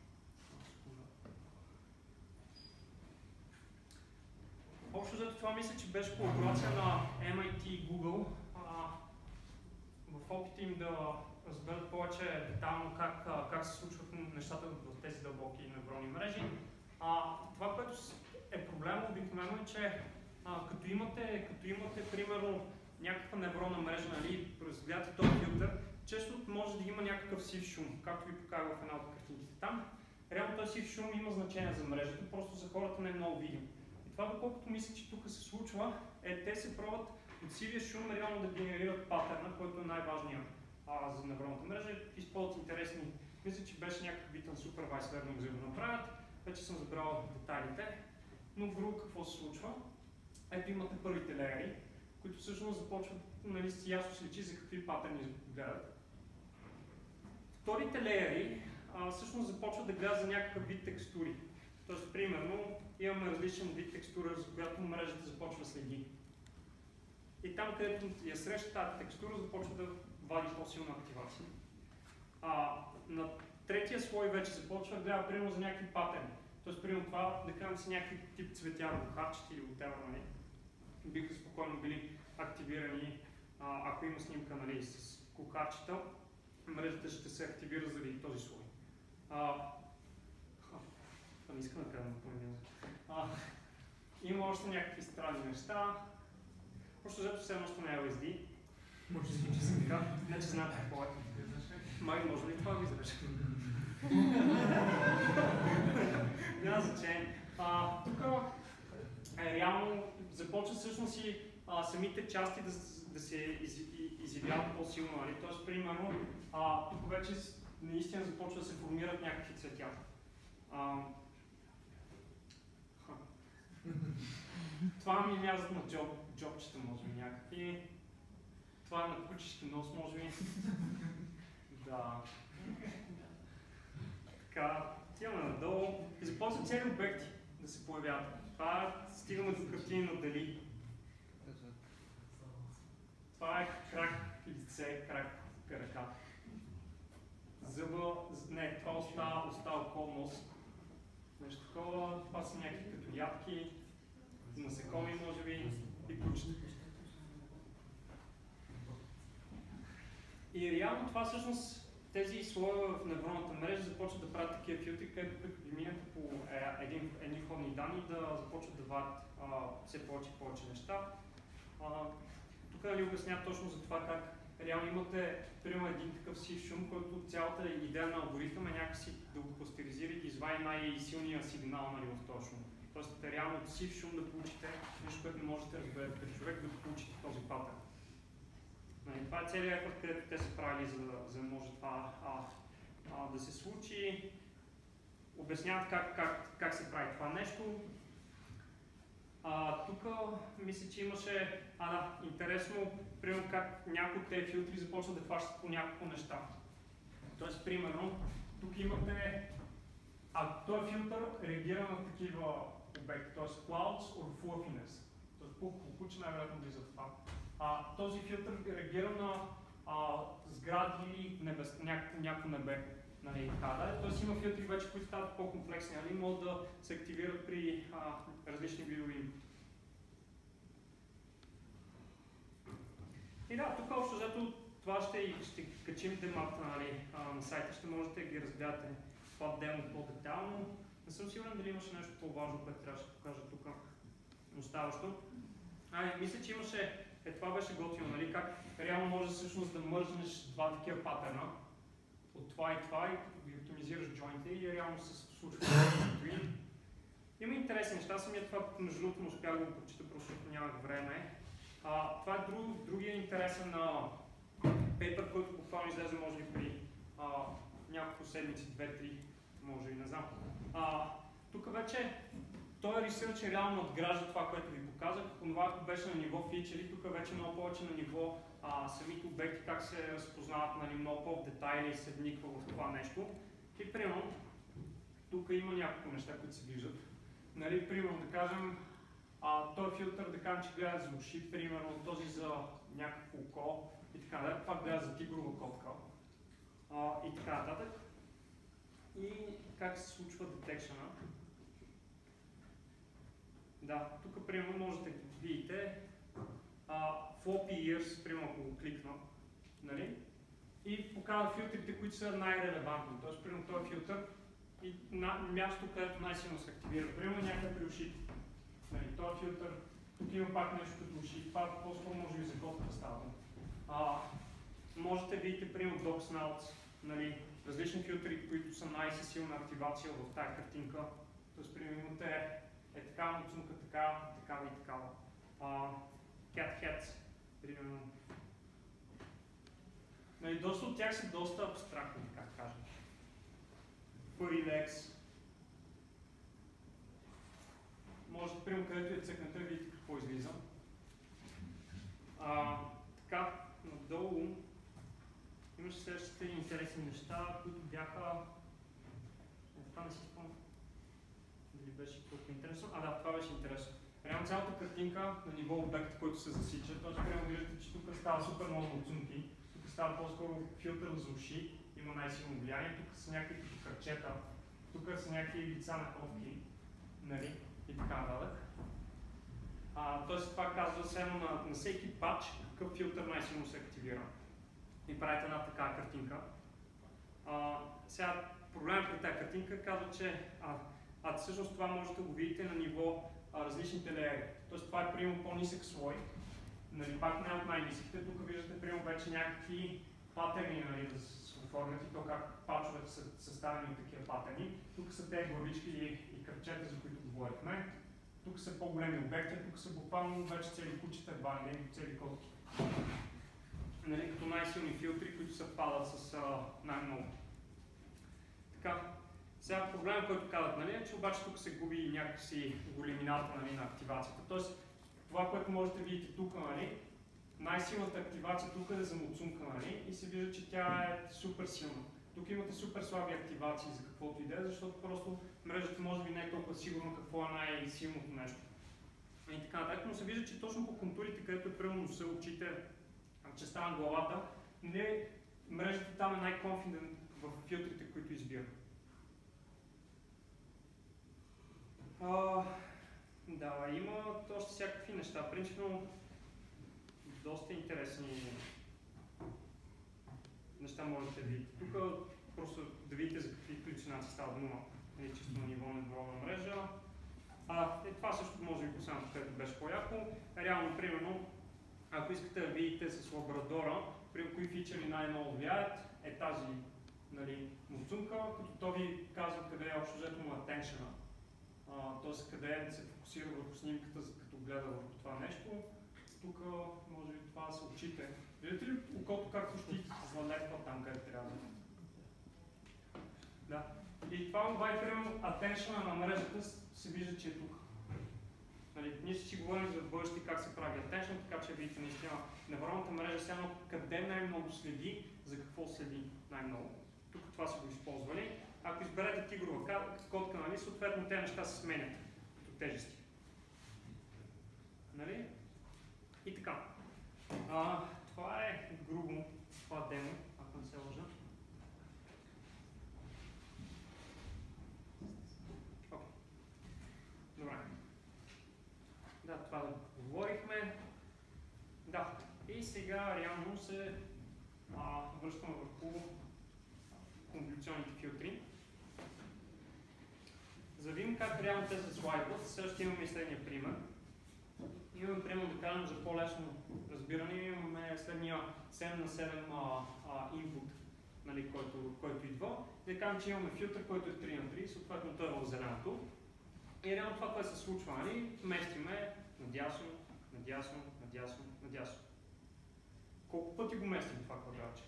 общо зато това мисля, че беше колаборация на Ем Ай Ти и Google. А, в опита им да разберат повече детайлно как, как се случват нещата в тези дълбоки невронни мрежи. А, това, което е проблема обикновено е, че а, като, имате, като имате, примерно, някаква невронна мрежа, нали, разгледате този филтър, често може да има някакъв сив шум, както ви показах в една от картинките там. Реално този сив шум има значение за мрежата, просто за хората не е много видим. И това, доколкото мисля, че тук се случва, е те се пробват от сивия шум реално да генерират патърна, който е най-важният а, за невронната мрежа. Използват интересни, мисля, че беше някакъв вид на supervised learning за да го направят. Вече съм забрал детайлите, но в грубо какво се случва. Ето имате първите леери, които всъщност започват, нали, си ясно се личи за какви патърни гледат. Вторите леери а, всъщност започват да гледат за някакъв вид текстури. Тоест, примерно, имаме различен вид текстура, за която мрежата започва следи. И там, където я среща тази текстура, започва да вади по-силна активация. А, на третия слой вече започва да гледа примерно за някакви патърни. Тоест, примерно това, да кажем си някакви тип цветя, бухарчета или whatever, нали, биха спокойно били активирани, а, ако има снимка, нали, с кухарчета, мрежата ще се активира заради този слой. А, не искам да кажа на това. Има още някакви странни неща. Просто взето все едно не е Ел Ес Ди. Може да случи се така, не че знаете какво е. Май, може ли това да изреш? Няма значение. Тук е, реално започва всъщност и а, самите части да, да се из, изявяват по-силно. Нали? Тоест, примерно, а, тук вече наистина започва да се формират някакви цветя. А, това ми е мястото на джоб, джобчета, може би някакви. Това е на кучешки нос, може би. Да. Така, отиваме надолу и започват цели обекти да се появяват. Това стигаме до картини на Дали. Това е крак лице, крак ръка. Зъба, не, това остава, остава около нос. Нещо такова, това са някакви като ядки, насекоми, може би, и кучета. И реално това всъщност, тези слоеве в невронната мрежа започват да правят такива филтри, където минат по е, един, едни входни данни да започват да вадят все повече и повече неща. А, тук нали обяснявам точно за това как реално имате, примерно, един такъв сив шум, който цялата идея на алгоритъм е някакси да го кластеризира и да извади най-силния сигнал, нали, в този шум. Тоест, реално от сив шум да получите нещо, което не можете да разберете като човек, да получите този патърн. Нали, това е целият ефорт, където те са правили, за, за да може това а, а, да се случи. Обясняват как, как, как се прави това нещо. А, тук мисля, че имаше а, да, интересно, примерно как някои от тези филтри започват да хващат по няколко неща. Тоест, примерно, тук имате, а този филтър реагира на такива обекти, т.е. clouds or fluffiness. Тоест, пух-пухуче най-вероятно влиза в това. А, този филтър реагира на а, сгради или небес, някакво, някакво небе. Нали, да, тоест има филтри вече, които стават по-комплексни, нали, могат да се активират при а, различни видове инпути. И да, тук общо взето това ще, ще качим темата, нали, а, на сайта, ще можете да ги разгледате това демо по-детайлно. Не съм сигурен дали имаше нещо по-важно, което трябваше да покажа тук оставащо. А, мисля, че имаше, е това беше готино, нали, как реално може всъщност да мържнеш два такива патърна от това и това и като ги оптимизираш джойнта и реално се случва това. Има интересни неща, самия това между другото не успях да го прочита, просто нямах време. А, това е друг, другия интересен на пейпер, който буквално излезе може би при а, няколко седмици, две-три, може и не знам. А, тук вече този ресърч реално надгражда това, което ви показах. Това беше на ниво фичери, тук вече много повече на ниво а, самите обекти, как се разпознават, нали, много по-в детайли и се вниква в това нещо. И примерно, тук има няколко неща, които се виждат. Нали, примерно да кажем, а, този филтър да кажем, че гледа за уши, примерно този за някакво око и така нататък. Това гледа за тигрова котка а, и така нататък. И как се случва детекшена. Да, тук примерно можете да видите а, floppy ears, примерно ако го кликна, нали? И показва филтрите, които са най-релевантни. Тоест, примерно този филтър и на място, където най-силно се активира. Примерно някъде при ушите. Нали, този филтър, тук има пак нещо като уши. Това по-скоро може би за котка става. А, можете да видите, примерно Dog Snouts, нали, различни филтри, които са най-силна активация в тази картинка. Тоест, примерно имате е така, муцунка, така, такава и такава. Uh, cat Hats, примерно. Нали, доста от тях са доста абстрактни, как кажем. Furry Legs. Може, примерно, където е цъкната, видите какво излиза. интересни неща, които бяха... Не, това не си спомням. Дали беше толкова интересно? А, да, това беше интересно. Реално цялата картинка на ниво обект, който се засича, т.е. прямо виждате, че тук става супер много отсунки, тук става по-скоро филтър за уши, има най-силно влияние, тук са някакви кръчета, тук са някакви лица на котки, нали, и така нататък. Тоест това казва само на, на всеки патч какъв филтър най-силно се активира. И правите една такава картинка. А, сега проблемът при тази картинка казва, че а, а всъщност това можете да го видите на ниво а, различните леери. Тоест това е примерно по-нисък слой, нали, пак не от най-нисъките. Тук виждате примерно вече някакви патерни, нали, да се оформят и то как патчовете са съставени от такива патерни. Тук са тези главички и, и кръчета, за които говорихме. Тук са по-големи обекти, тук са буквално вече цели кучета, едва не цели котки. Нали, като най-силни филтри, които съвпадат с най-много. Така, сега проблемът, който казват, нали, е, че обаче тук се губи някакси големината, нали, на активацията. Тоест, това, което можете да видите тук, нали, най-силната активация тук е за Муцунка, нали, и се вижда, че тя е супер силна. Тук имате супер слаби активации за каквото и да е, защото просто мрежата може би не е толкова сигурна какво е най-силното нещо. И така нататък, но се вижда, че точно по контурите, където е примерно носа, очите, частта на главата, не, мрежата там е най-конфидент в филтрите, които избира. А, да, има още всякакви неща. Принципно доста интересни неща можете да видите. Тук просто да видите за какви халюцинации става дума, или чисто на ниво невронна мрежа. А, е, това също може би последното, което беше по-яко. Реално, примерно, ако искате да видите с лабрадора, при кои фичери най-много влияят, е тази, нали, Муцунка, като то ви казва къде е общо взето му attention-а. Т.е. къде се фокусира върху снимката, като гледа върху това нещо. Тук може би това са очите. Виждате ли окото както ще залепва там, къде трябва? Да. И това мобай, примерно, attention на мрежата се вижда, че е тук. Нали, ние си говорим за бъдеще как се прави attention, така че видите наистина невронната мрежа сега къде най-много следи, за какво следи най-много. Тук това са го използвали. Ако изберете тигрова котка, нали, съответно тези неща се сменят като тежести. Нали? И така. А, това е грубо това демо, ако не се лъжа. Okay. Добре. Да, това да говорихме. Да. И сега реално се а, връщаме върху конволюционните филтри. За да видим как реално те се слайдват, също имаме и следния пример. Имаме пример, да кажем, за по-лесно разбиране, имаме следния седем на седем а, а, input, нали, който, който идва. Да кажем, че имаме филтър, който е три на три, съответно той е в зеленото. И реално това, което се случва, нали, местиме надясно, надясно, надясно, надясно. Колко пъти го местим това квадратче?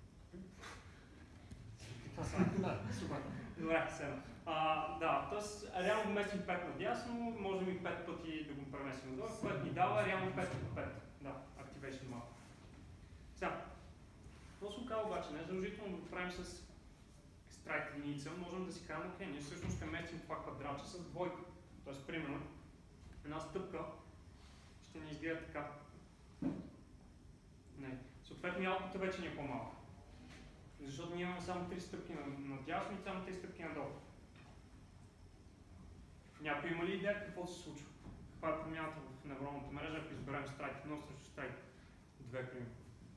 Супер. Добре, седем. А, да, т.е. реално го местим пет надясно, можем и пет пъти да го преместим надолу, което ни дава реално пет по пет. Да, Activation Map. Сега, какво се оказва обаче? Не е задължително да го правим с страйт единица, можем да си кажем, окей, ние всъщност ще местим това квадратче с двойка. Т.е. примерно, една стъпка ще ни изгледа така. Не. Съответно, ялката вече ни е по-малка. Защото ние имаме само три стъпки надясно и само три стъпки надолу. Някой има ли идея какво се случва? Каква е промяната в невронната мрежа, ако изберем страйк едно срещу страйк две, примерно?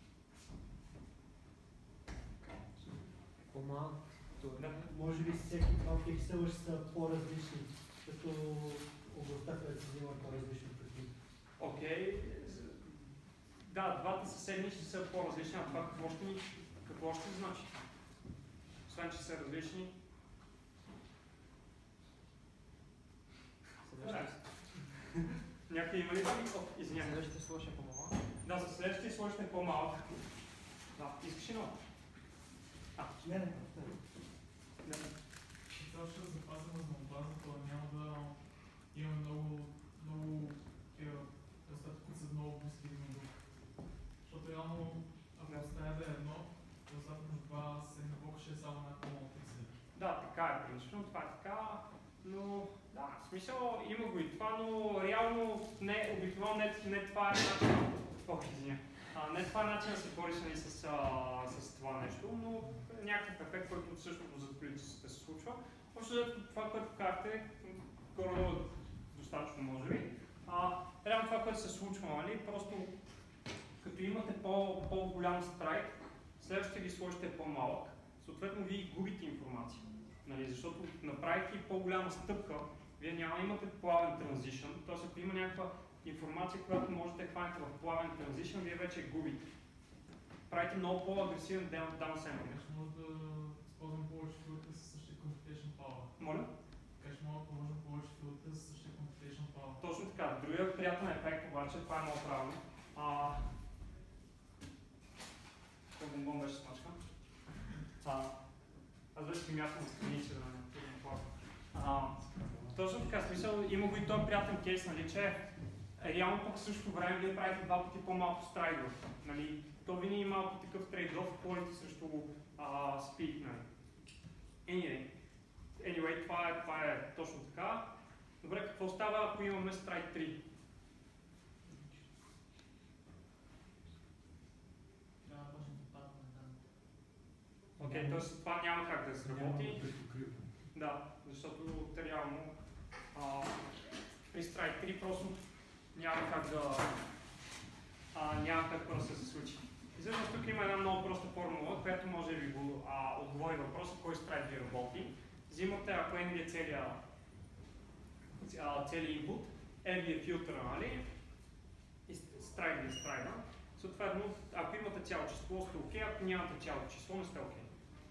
По-малко. Да. Може би всеки два пиксела ще са по-различни, като областта, където се взима по-различни предвид. Окей. Да, двата съседни ще са по-различни, а това какво ще ни, какво ще значи? Освен, че са различни. Някой има ли да ми? Извинявай. Следващите слой ще е по-малък. Да, за следващия слой ще е по-малък. Да, искаш ли много? А, Не, не, да. Това ще запазим разнообразието, няма да имаме много, много такива резултати, които са много близки един друг. Защото реално, ако остане да е едно, резултатът на това се но да, в смисъл има го и това, но реално не, обикновено не, не това е начин. Ох, извиня. А, не това е начин да се бориш нали, с, а, с това нещо, но някакъв ефект, който също зад политиците се случва. Общо това, което казахте, горе достатъчно може би. А, реално това, което се случва, нали, просто като имате по, по-голям страйк, следващите ги сложите по-малък, съответно вие губите информация. Нали, защото направите по-голяма стъпка, вие няма имате плавен транзишън, т.е. ако има някаква информация, която можете да хванете в плавен транзишън, вие вече губите. Правите много по-агресивен даунсемплинг. Така ще може да използвам повече филтри със същия computation power. Моля? Така ще мога да положим повече филтри със същия computation power. Точно така. Другия приятен ефект обаче, това е много правилно. А... Това бомбон беше смачка. А... Аз вече ги мятам на страници да не трудно плава. Точно така, смисъл, има го и този приятен кейс, нали, че реално пък в същото време вие правите два пъти по-малко страйдове. Нали. То винаги има малко такъв трейд-оф, quality срещу uh, speed. Нали. Anyway, anyway това, е, това е точно така. Добре, какво става, ако имаме страйд три? Трябва да почнем да падаме на данните. Окей, т.е. това няма как да сработи. Да, защото реално а, при страйк три просто няма как да а, няма как да се случи. И всъщност тук има една много проста формула, която може да ви го а, отговори въпроса, кой страйк ви работи. Взимате, ако N ви е целият цели инпут, N ви е филтъра, нали? И страйк ви е страйка. Съответно, ако имате цяло число, сте окей, ако нямате цяло число, не сте окей.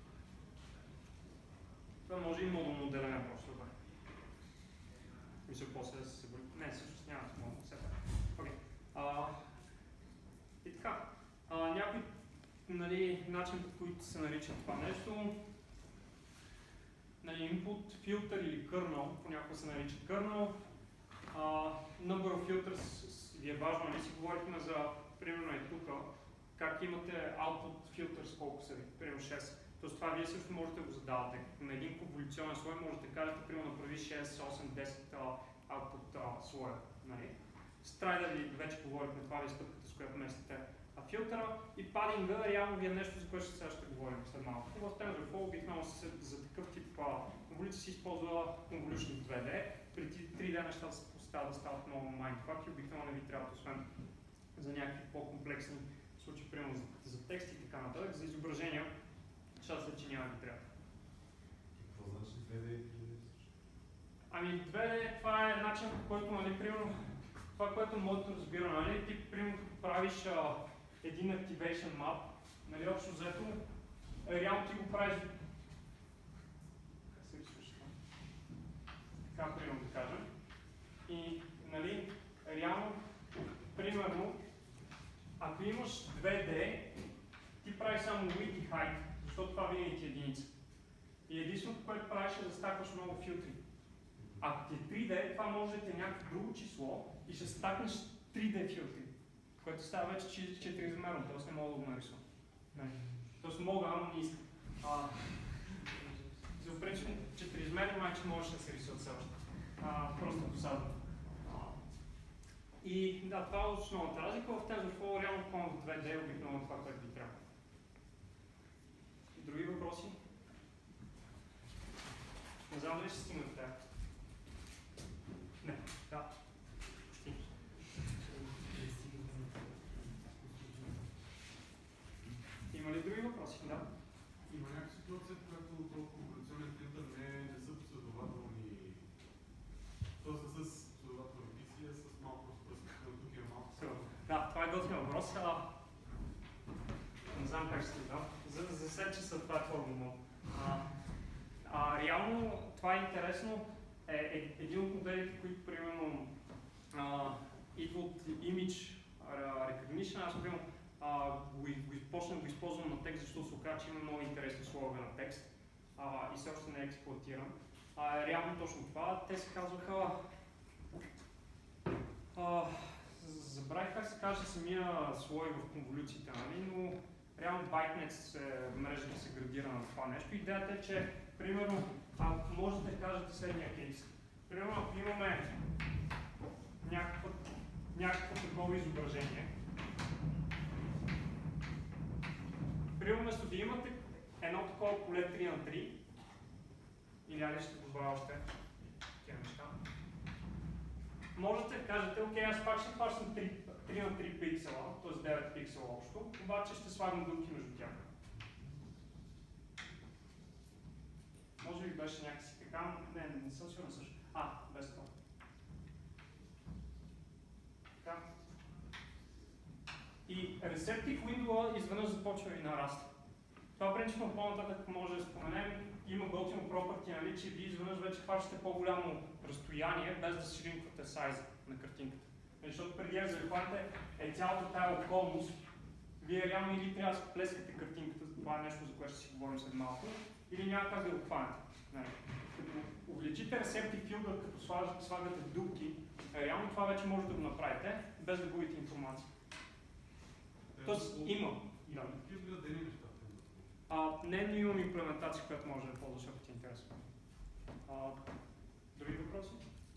Това може и модулно отделение просто добре. Мисля, после да се събори. Не, всъщност няма да мога, все пак. Окей. И така. А, някой нали, начин, по които се нарича това нещо. Нали, input, filter или kernel, понякога се нарича kernel. Uh, number of filters ви е важно, нали си говорихме за, примерно е тук, как имате output filters, колко са ви, примерно шест. Тоест това вие също можете да го задавате. На един конволюционен слой можете да кажете, примерно направи шест, осем, десет uh, output uh, слоя. Нали? Страйда ви вече говорихме, това ви е стъпката, с която местите а филтъра и падинга реално ви е нещо, за което сега ще говорим след малко. В TensorFlow обикновено за такъв тип конволюция се използва Convolution две D. При три D нещата се поставят да стават много mindfuck и обикновено не ви трябва, освен за някакви по-комплексни случаи, примерно за, за текст и така нататък, за изображения, част след, че няма ви трябва. Какво значи две D и три D? Ами две D това е начин, по който, нали, примерно, това, което моето разбира, нали, ти примерно правиш а, един activation map, нали, общо взето, реално ти го правиш, как се рисуваш това? Така, примерно да кажем. И, нали, реално, примерно, ако имаш две D, ти правиш само width и height, защото това винаги ти е единица. И единственото, което правиш е да стакваш много филтри. Ако ти е три D, това може да ти е някакво друго число и ще стакнеш три D филтри, което става вече четириизмерно, т.е. не мога да го нарисувам. Тоест мога, ама не искам. А, за принцип, четириизмерни майче можеш да се рисуват все още. А, просто досадно. И да, това е основната разлика. В TensorFlow реално в две D е обикновено това, което ви трябва. Други въпроси? Не знам дали ще стигна до тях. Не, да. Почти. Има ли други въпроси? Да. Има някаква ситуация, в която толкова конволюционен филтър не, не са последователни. То са с последователни фикси, а с малко разпръскане, но тук е малко. Да, това е готин въпрос. А, не знам как ще да. За, за след часа това е формула. А, а, реално това е интересно. Е, е, един от моделите, които примерно а, идва от image recognition, аз примерно а, го, го почнах да го използвам на текст, защото се оказа, че има много интересни слове на текст а, и все още не е експлоатиран. А, реално точно това. Те се казваха... А, забравих как се каже самия слой в конволюциите, нали? Но реално ByteNet мрежата се градира на това нещо. Идеята е, че примерно, ако можете да кажете следния кейс. Примерно, ако имаме някакво, някакво такова изображение, примерно, вместо да имате едно такова поле три на три, или али ще добавя още такива неща, можете да кажете, окей, аз пак ще хващам три на три пиксела, т.е. девет пиксела общо, обаче ще слагам дупки между тях. Може би беше някакси така, не, не, не съм сигурен също. А, без това. Така. И Receptive Window изведнъж започва и нараства. Това принципно по-нататък може да споменем, има готино property, нали, че вие изведнъж вече хващате по-голямо разстояние, без да шринквате сайза на картинката. Защото преди да захванете е цялата тая околност, вие реално или трябва да плескате картинката, това е нещо, за което ще си говорим след малко, или няма как да го хванете. Като увеличите Receptive Field, като слагате, слагате дупки, реално това вече може да го направите, без да губите информация. Тоест има. Да. А, не, но имам имплементация, която може да ползваш, ако ти е интересно. А, други въпроси?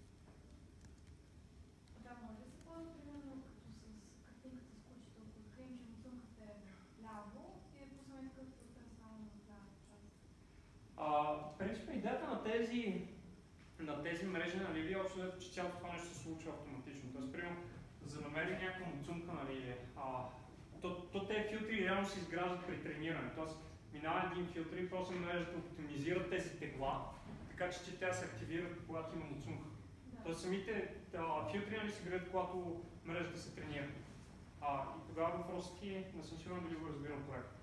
Да, може да се ползва примерно като с картинката с кучето, ако открием, че муцунката е ляво и да пуснем такъв филтър само на лявата част. А, принципно идеята на тези, на тези мрежи, нали, вие общо дето, че цялото това нещо се случва автоматично. Тоест, примерно, за да намери някаква муцунка, нали, а, то, то тези филтри реално се изграждат при трениране. Тоест, минава един филтър и просто мрежата оптимизира тези тегла, така че, че тя се активират, когато има муцунка. Да. Тоест, самите а, филтри, нали, се градят, когато мрежата се тренира. А, и тогава въпросът е, не съм сигурен дали го разбирам коректно.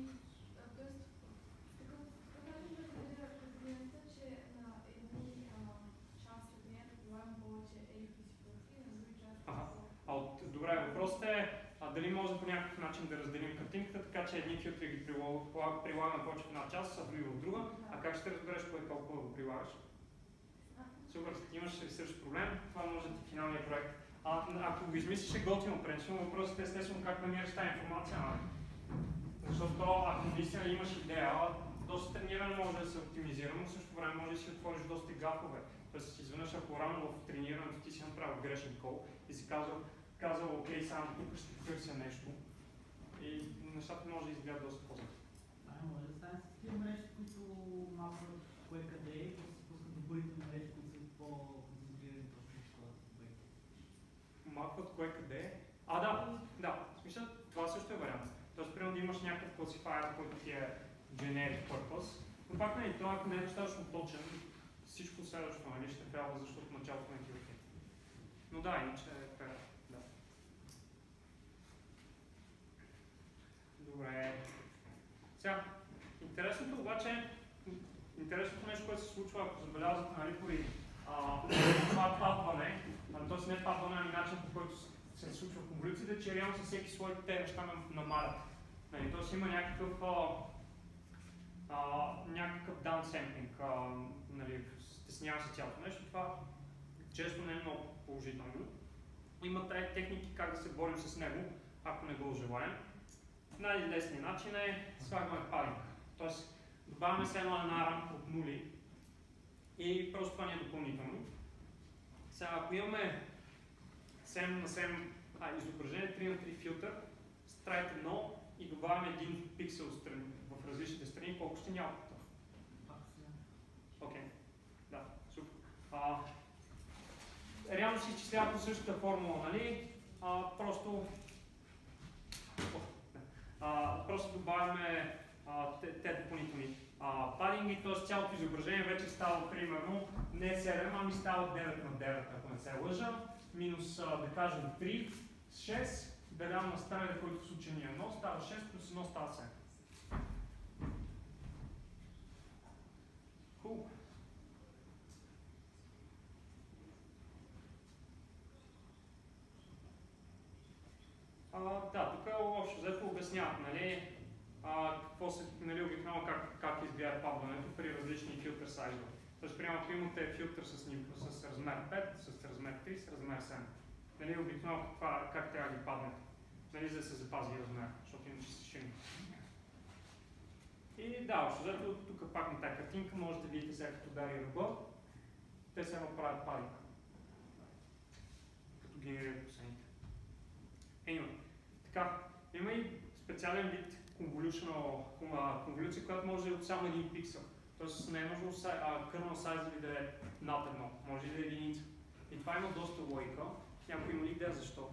Добре, въпросът е а, дали може по някакъв начин да разделим картинката, така че един филтър ги прилага на повече в една част, а други в друга. А как ще разбереш кое колко да го прилагаш? Супер, имаш ресърч проблем, това може да ти финалния проект. А, ако го измислиш е готино принципно, въпросът е естествено как намираш тази информация. А? Защото ако наистина имаш идея, доста трениране може да се оптимизира, но в същото време може да си отвориш доста гафове. Тоест изведнъж ако рано в тренирането ти си направил грешен кол и си казал, казал, окей, само тук ще търся нещо и нещата може да изгледат доста по-добре. А, може да стане с такива мрежи, които мапват кое къде е и после се пускат допълнителни мрежи, които са по-концентрирани точно в това обект. Мапват кое къде е? А, да, да. В смисъл, това също е вариант. Тоест, примерно да имаш някакъв класифайер, който ти е generic purpose, но пак не, това ако не е достатъчно точен, всичко следващо, нали, ще трябва, защото началото не ти окей. Но да, иначе е фер. Да. Добре. Сега, интересното обаче, интересното нещо, което се случва, ако забелязвате, нали, пори това папване, т.е. не папване, ами начин, по който се случва в конволюциите, че реално със всеки слой те неща намалят. Нали, т.е. има някакъв а, а, някакъв даунсемплинг, нали, стеснява се цялото нещо. Това често не е много положително. Има тези техники как да се борим с него, ако не го желаем. Най-лесният начин е слагаме падинг. Тоест, добавяме се едно една рамка от нули и просто това не е допълнително. Сега, ако имаме седем на седем а, изображение, три на три филтър, страйт едно и добавяме един пиксел страни, в различните страни, колко ще няма това? Окей, okay. Да, супер. А, реално се изчислява по същата формула, нали? А, просто а, просто добавяме а, те, те допълнителни а, падинги, т.е. цялото изображение вече става примерно не седем, ами става девет на девет, ако не се лъжа, минус а, да кажем три, шест, делям на стария, който в случая ни е едно, става шест, плюс едно става седем. Cool. А, да, тук е общо взето обясняват, нали, а, какво се, нали, обикновено как, как изглежда падването при различни филтър сайзове. Тоест, примерно, ако имате филтър с, с размер пет, с размер три, с размер седем. Нали, обикновено как трябва да ги паднете, нали, за да се запази размер, защото иначе се шини. И да, общо взето тук пак на тази картинка може да видите сега като дари ръба, те се направят парика, като генерират последните. Anyway, така, има и специален вид конволюция, която може да е от само един пиксел. Тоест не е нужно kernel size да е над едно, може да е единица. И това има доста логика. Някой има ли идея защо?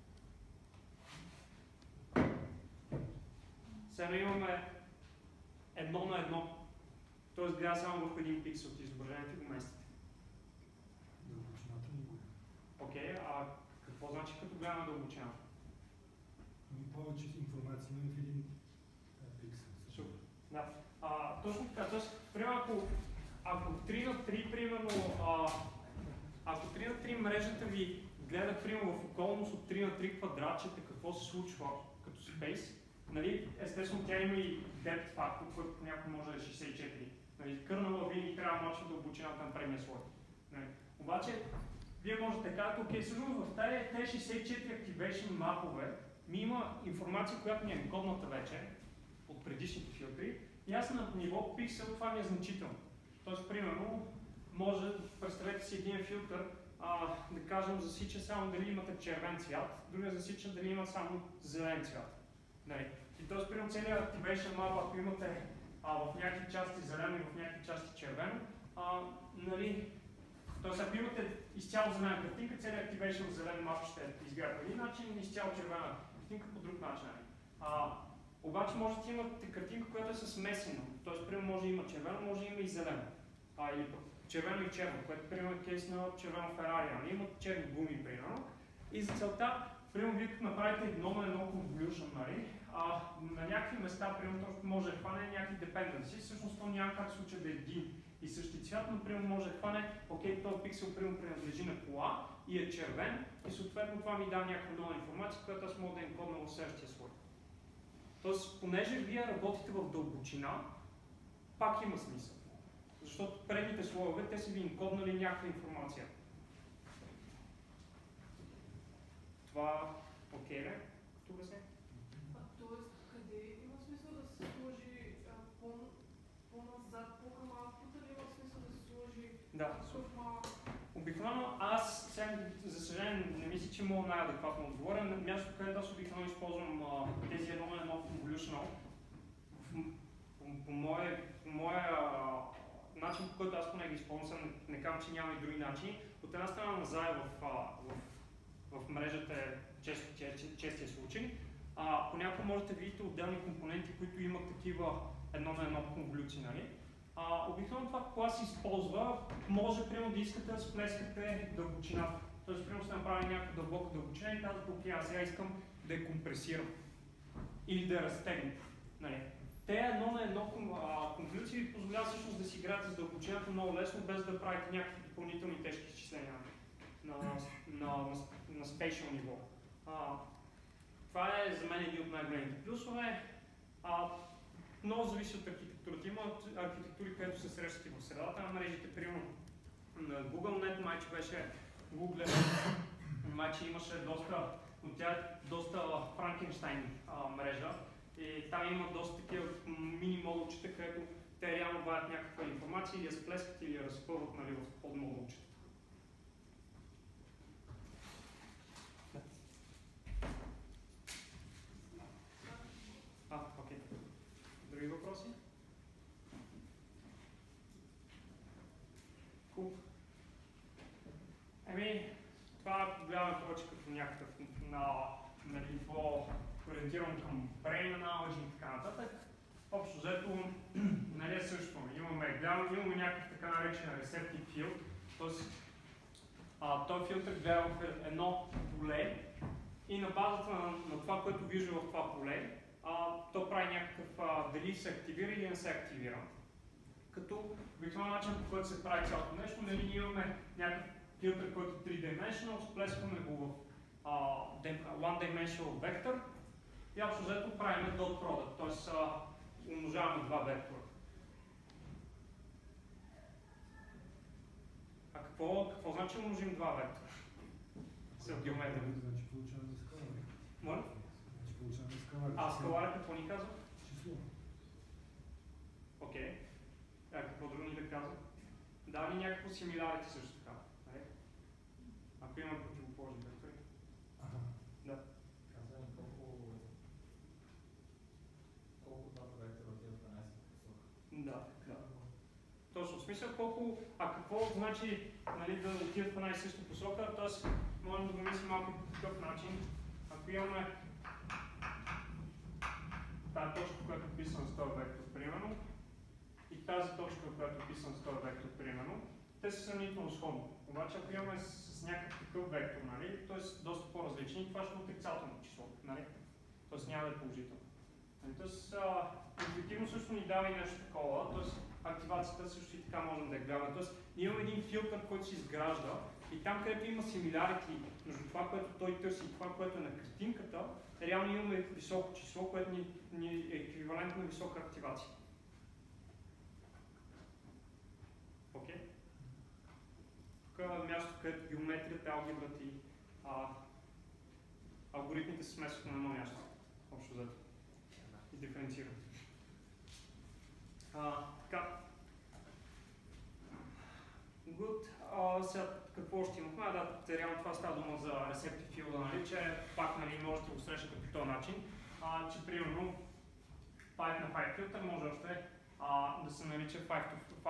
Сега имаме едно на едно, т.е. гледа само върху един пиксел от изображението и го местите. Дълбочината не го е. Окей, а какво значи като гледаме дълбочината? Ами повече информация има в един пиксел. Супер. Да. А, точно така, т.е. примерно ако, ако три на три, примерно, а, ако три на три мрежата ви гледа примерно в околност от три на три квадратчета, какво се случва като спейс, нали, естествено тя има и depth фактор, който някой може да е шейсет и четири. Нали, кърнала винаги трябва да мачва дълбочината на предния слой. Нали. Обаче, вие можете да кажете, окей, всъщност в тези шейсет и четири activation мапове ми има информация, която ми е кодната вече от предишните филтри и аз на ниво пиксел това ми е значително. Тоест, примерно, може, представете си един филтър, а, да кажем, засича само дали имате червен цвят, другия засича дали има само зелен цвят. Нали. И т.е. примерно целият Activation Map, ако имате а, в някакви части зелено и в някакви части червено, а, нали, т.е. ако имате изцяло зелена картинка, целият Activation зелен мап ще изгледа по един начин, изцяло червена картинка по друг начин. А, обаче може да имате картинка, която е със смесено. Т.е. примерно може да има червено, може да има и зелено. А, или червено и черно, което примерно е кейс на червено Ферари, нали? Имат черни гуми, примерно. И за целта, примерно вие като направите едно на едно convolution, нали? А, на някакви места, примерно, точно може да хване някакви dependency, всъщност то няма как да случи да е един и същи цвят, но примерно може да хване, окей, този пиксел примерно принадлежи на кола и е червен и съответно това ми дава някаква нова информация, която аз мога да енкодна в следващия слой. Тоест, понеже вие работите в дълбочина, пак има смисъл. Защото предните слоеве, те са ви енкоднали някаква информация. Това окей ли? Като обясня? Тоест, къде има смисъл да се сложи по-назад, по-към output, или има смисъл да се сложи да, по-малък? Обикновено аз, сега, за съжаление, не мисля, че мога най-адекватно отговоря. На мястото, където аз обикновено използвам а, тези едно на едно convolutional, по, по моя, по моя а, начин, по който аз поне ги използвам, не, не казвам, че няма и други начини. От една страна назад в, в, в, в мрежата е често, често, честия случай. А, понякога можете да видите отделни компоненти, които имат такива едно на едно конволюции, нали? А, обикновено това, когато се използва, може примерно да искате да сплескате дълбочината. Тоест, примерно сте направили някаква дълбока дълбочина и казвате, окей, аз сега искам да я компресирам или да я разтегна. Нали? Те едно на едно конволюции ви позволяват всъщност да си играете с дълбочината много лесно, без да правите някакви допълнителни тежки изчисления на, на, на, на, на спейшъл ниво. А, това е за мен един от най-големите плюсове. А, много зависи от архитектурата. Има архитектури, където се срещат и в средата на мрежите. Примерно на GoogleNet майче беше Google, майче имаше доста, но тя е доста Франкенщайн а, мрежа. И там има доста такива мини-модулчета, където те реално вадят някаква информация или я сплескат или я разпълват, нали, в подмодулчета. А, окей. Други въпроси? Cool. Еми, това гледаме повече като някакъв на, на ниво ориентиран към brain analogy и така нататък. Общо взето, нали е също. Имаме, гледаме, имаме някакъв така наречен receptive field, т.е. този филтър гледа в едно поле и на базата на, на това, което вижда в това поле, а, то прави някакъв, а, дали се активира или не се активира. Като обикновен начин, по който се прави цялото нещо, нали ние имаме някакъв филтър, който е три-dimensional, сплескваме го в а, one-dimensional вектор и общо взето правим dot product, т.е. умножаваме два вектора. А какво, какво значи умножим два вектора? С геометрия. Значи получаваме скала. Моля? Значи получаваме скала. А скалара какво ни казва? Число. Окей. А какво друго ни да казвам? Дава ли някакво симиларити също така? Нали? Ако има противоположни вектори. Да. Казваме колко колко двата вектора отиват в една и съща посока. Да, да. Точно, в смисъл колко, а какво значи, нали, да отидат в една и съща посока, т.е. можем да го мислим малко по такъв начин. Ако имаме тази точка, която е писана с този вектор, примерно, и тази точка, която е писана с този вектор, примерно, те са сравнително сходни. Обаче, ако имаме с, с някакъв такъв вектор, нали, т.е. доста по-различни, това ще е отрицателно число, нали? Т.е. няма да е положително. Нали, т.е. интуитивно също ни дава и нещо такова, т.е. активацията също и така можем да я гледаме. Т.е. ние имаме един филтър, който се изгражда и там, където има симилярити между това, което той търси и това, което е на картинката, реално имаме високо число, което ни, ни е еквивалентно на висока активация. Окей? Okay? Тук е място, където геометрията, алгебрата и а, алгоритмите се смесват на едно място. Общо взето. И диференцират. А, така. Good. А, сега какво ще имахме? А, да, реално това става дума за receptive field, нали, че пак, нали, можете да го срещате по този начин, а, че примерно пет на пет филтър може още а, да се нарича пет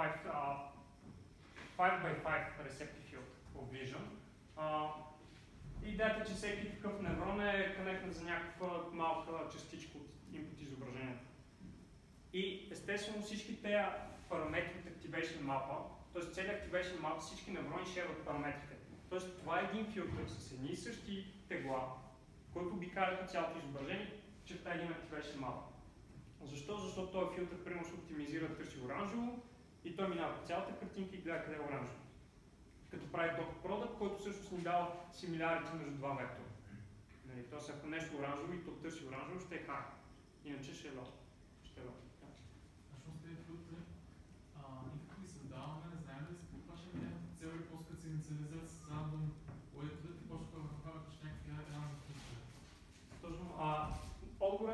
by пет receptive field of vision. А, идеята е, че всеки такъв неврон е конектен за някаква малка частичка от input изображението. И естествено всички тези параметри от Activation Map, т.е. целият Activation Map, всички неврони шерват параметрите. Т.е. това е един филтър с едни и същи тегла, който обикаля по цялото изображение, черта един Activation Map. Защо? Защото този филтър примерно ще оптимизира да търси оранжево и той минава по цялата картинка и гледа къде е оранжево. Като прави dot product, който всъщност ни дава симилярити между два вектора. Нали, т.е. ако нещо оранжево и то търси оранжево, ще е хай. Иначе ще е лоу. Ще е лоу. Всъщност тези филтри, никак ли създаваме, не знаем ли си какво ще е някаква цел и после като се инициализират с рандом уейторите и почва да върхаваш някакви рандом филтри. Точно. Отгоре...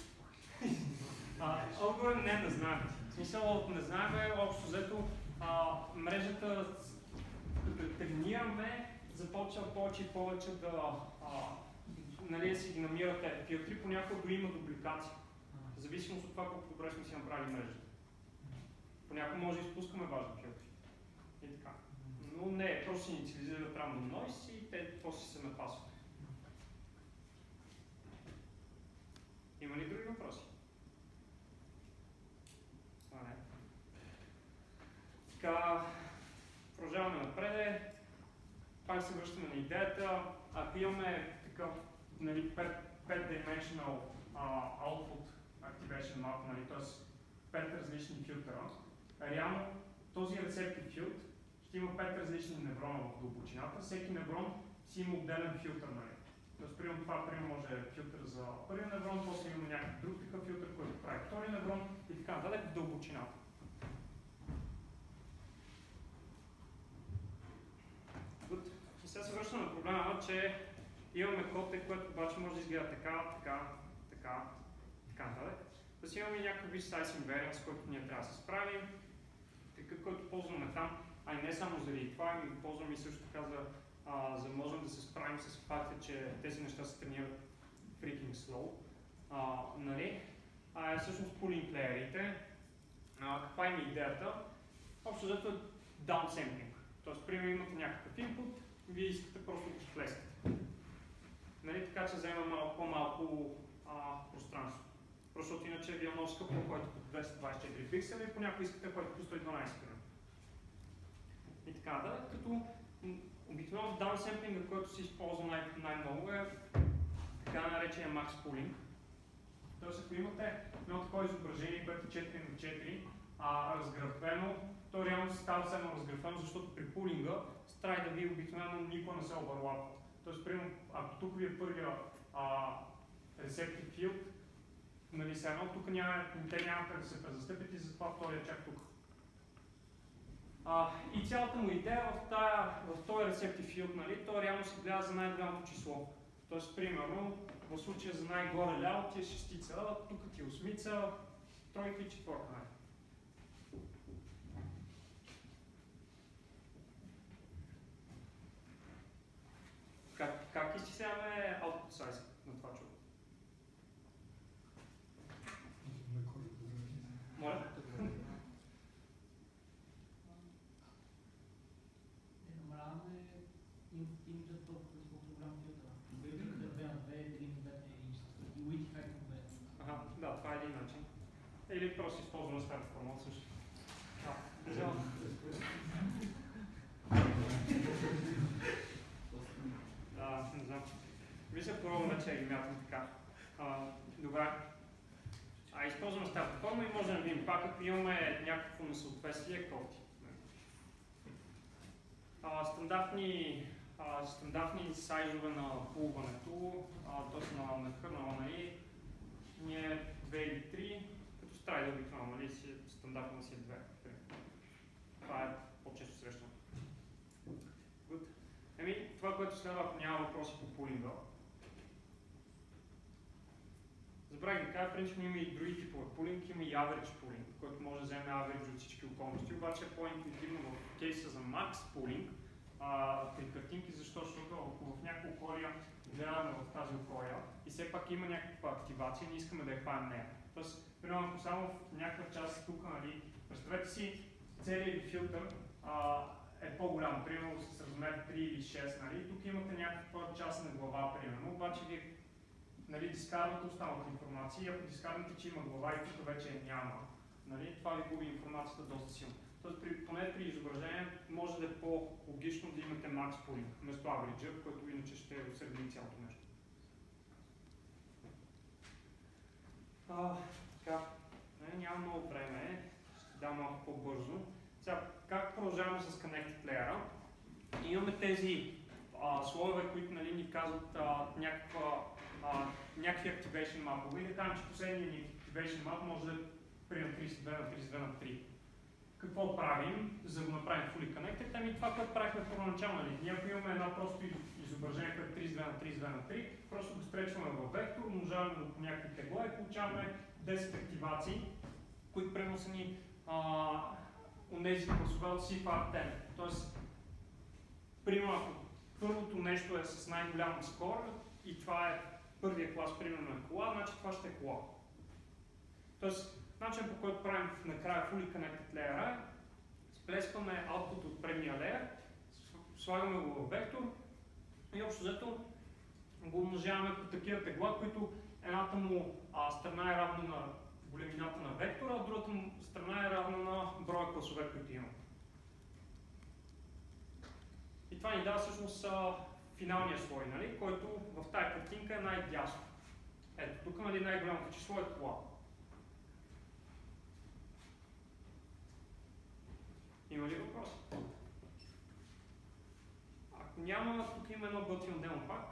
Отгоре не, не знаем. В смисъл, не знаем, общо взето, мрежата, като тренираме, започва повече и повече да, а, нали, си ги намират тези филтри, понякога дори има дубликация. В зависимост от това колко добре сме си направили мрежата. Понякога може да изпускаме важни филтри. И така. Но не, просто се инициализират random noise и те после се напасват. Има ли други въпроси? Това не. Така, продължаваме напред. Пак се връщаме на идеята. Ако имаме такъв, нали, пет-dimensional uh, output activation map, нали, т.е. пет различни филтъра, реално този receptive field ще има пет различни неврона в дълбочината. Всеки неврон си има отделен филтър, нали. Тоест, примерно това примерно може е филтър за първия неврон, после има някакъв друг такъв филтър, който прави втори неврон и така нататък в дълбочината. И сега се връщаме на проблема, че имаме код, което обаче може да изгледа така, така, така, така нататък. Тоест имаме някакъв size invariance, който ние трябва да се справим, такъв, който ползваме там, а и не само заради това, ами го ползваме и също така за Uh, за да можем да се справим с факта, че тези неща се тренират freaking slow. Uh, нали? Uh, всъщност pooling плеерите. Uh, каква е идеята? Общо взето е downsampling. Тоест, примерно имате някакъв input, вие искате просто да ги плескате. Нали? Така че взема малко по-малко uh, пространство. Защото иначе ви е много скъпо, който по двеста двадесет и четири пиксела и понякога искате който по сто и дванадесет. И така да, като обикновено downsamplинга, който се използва най- най-много е така наречения max pooling. Тоест, ако имате едно такова изображение, което е четири на четири, а разграфено, то реално се става само разграфено, защото при пулинга страйда ви обикновено никога не се овърлапва. Тоест, примерно, ако тук ви е първия а, receptive field, нали се едно, тук няма, те няма как да се презастъпят и затова втория чак тук. Uh, и цялата му идея в, тая, в този receptive field, нали, то реално се гледа за най-голямото число. Тоест, примерно, в случая за най-горе ляво ти е шестица, тук ти е осмица, тройка и четворка. как, как изчисляваме output size на това чудо? Моля? Не намаляваме имиджа толкова по програм филтъра. Къде две на две, три на две и уити хайт на две. Ага, да, това е един начин. Или просто използваме старата формула също. Да, да, не знам. Ви се пробваме, че ги мятам така. А, добре. А използваме старата формула и можем да видим пак, ако имаме някакво несъответствие, кофти. А, стандартни, а, стандартни сайзове на пулването, т.е. на, на кърнала, нали, ние две или три, като страйда обикновено, нали, си, стандартно си е две. Това е по-често срещано. Good. Еми, това, което следва, ако няма въпроси по пулинга. Забравих да кажа, принципно има и други типове пулинг, има и average пулинг, който може да вземе average от всички околности, обаче е по-интуитивно в кейса за max пулинг при картинки, защото ако в някакво околия гледаме в тази околия и все пак има някаква активация, не искаме да я хванем нея. Тоест, примерно, ако само в някаква част тук, нали, представете си, целият ви филтър а, е по-голям, примерно с размер три или шест, нали, тук имате някаква част на глава, примерно, обаче вие, нали, дискардвате останалата информация и ако дискардвате, че има глава и тук вече няма, нали, това ви губи информацията доста силно. Тоест, при, поне при изображение може да е по-логично да имате max pooling, вместо average, който иначе ще усърдни цялото нещо. А, така, не, няма много време, ще дам малко по-бързо. Сега, как продължаваме с Connected Layer? Имаме тези а, слоеве, които, нали, ни казват а, някаква, а, някакви activation мапове. И да кажем, че последният ни activation map може да е примерно тридесет и две на тридесет и две на три. Какво правим, за да го направим fully connected? Ами това, което правихме първоначално. Нали? Ние ако имаме едно просто изображение, което е тридесет и две на тридесет и две на три, просто го стречваме във вектор, умножаваме го по някакви тегла и получаваме десет активации, които примерно са ни онези класове от си еф ар десет. Тоест, примерно, ако първото нещо е с най-голям скор и това е първия клас, примерно е кола, значи това ще е кола. Тоест, начинът, по който правим накрая fully connected layer, сплескваме output от предния layer, слагаме го в вектор и общо взето го умножаваме по такива тегла, които едната му а, страна е равна на големината на вектора, а другата му страна е равна на броя класове, които има. И това ни дава всъщност а, финалния слой, нали, който в тази картинка е най-дясно. Ето, тук, нали, най-голямото число е кола. Има ли въпрос? Ако няма, тук има едно готино демо пак.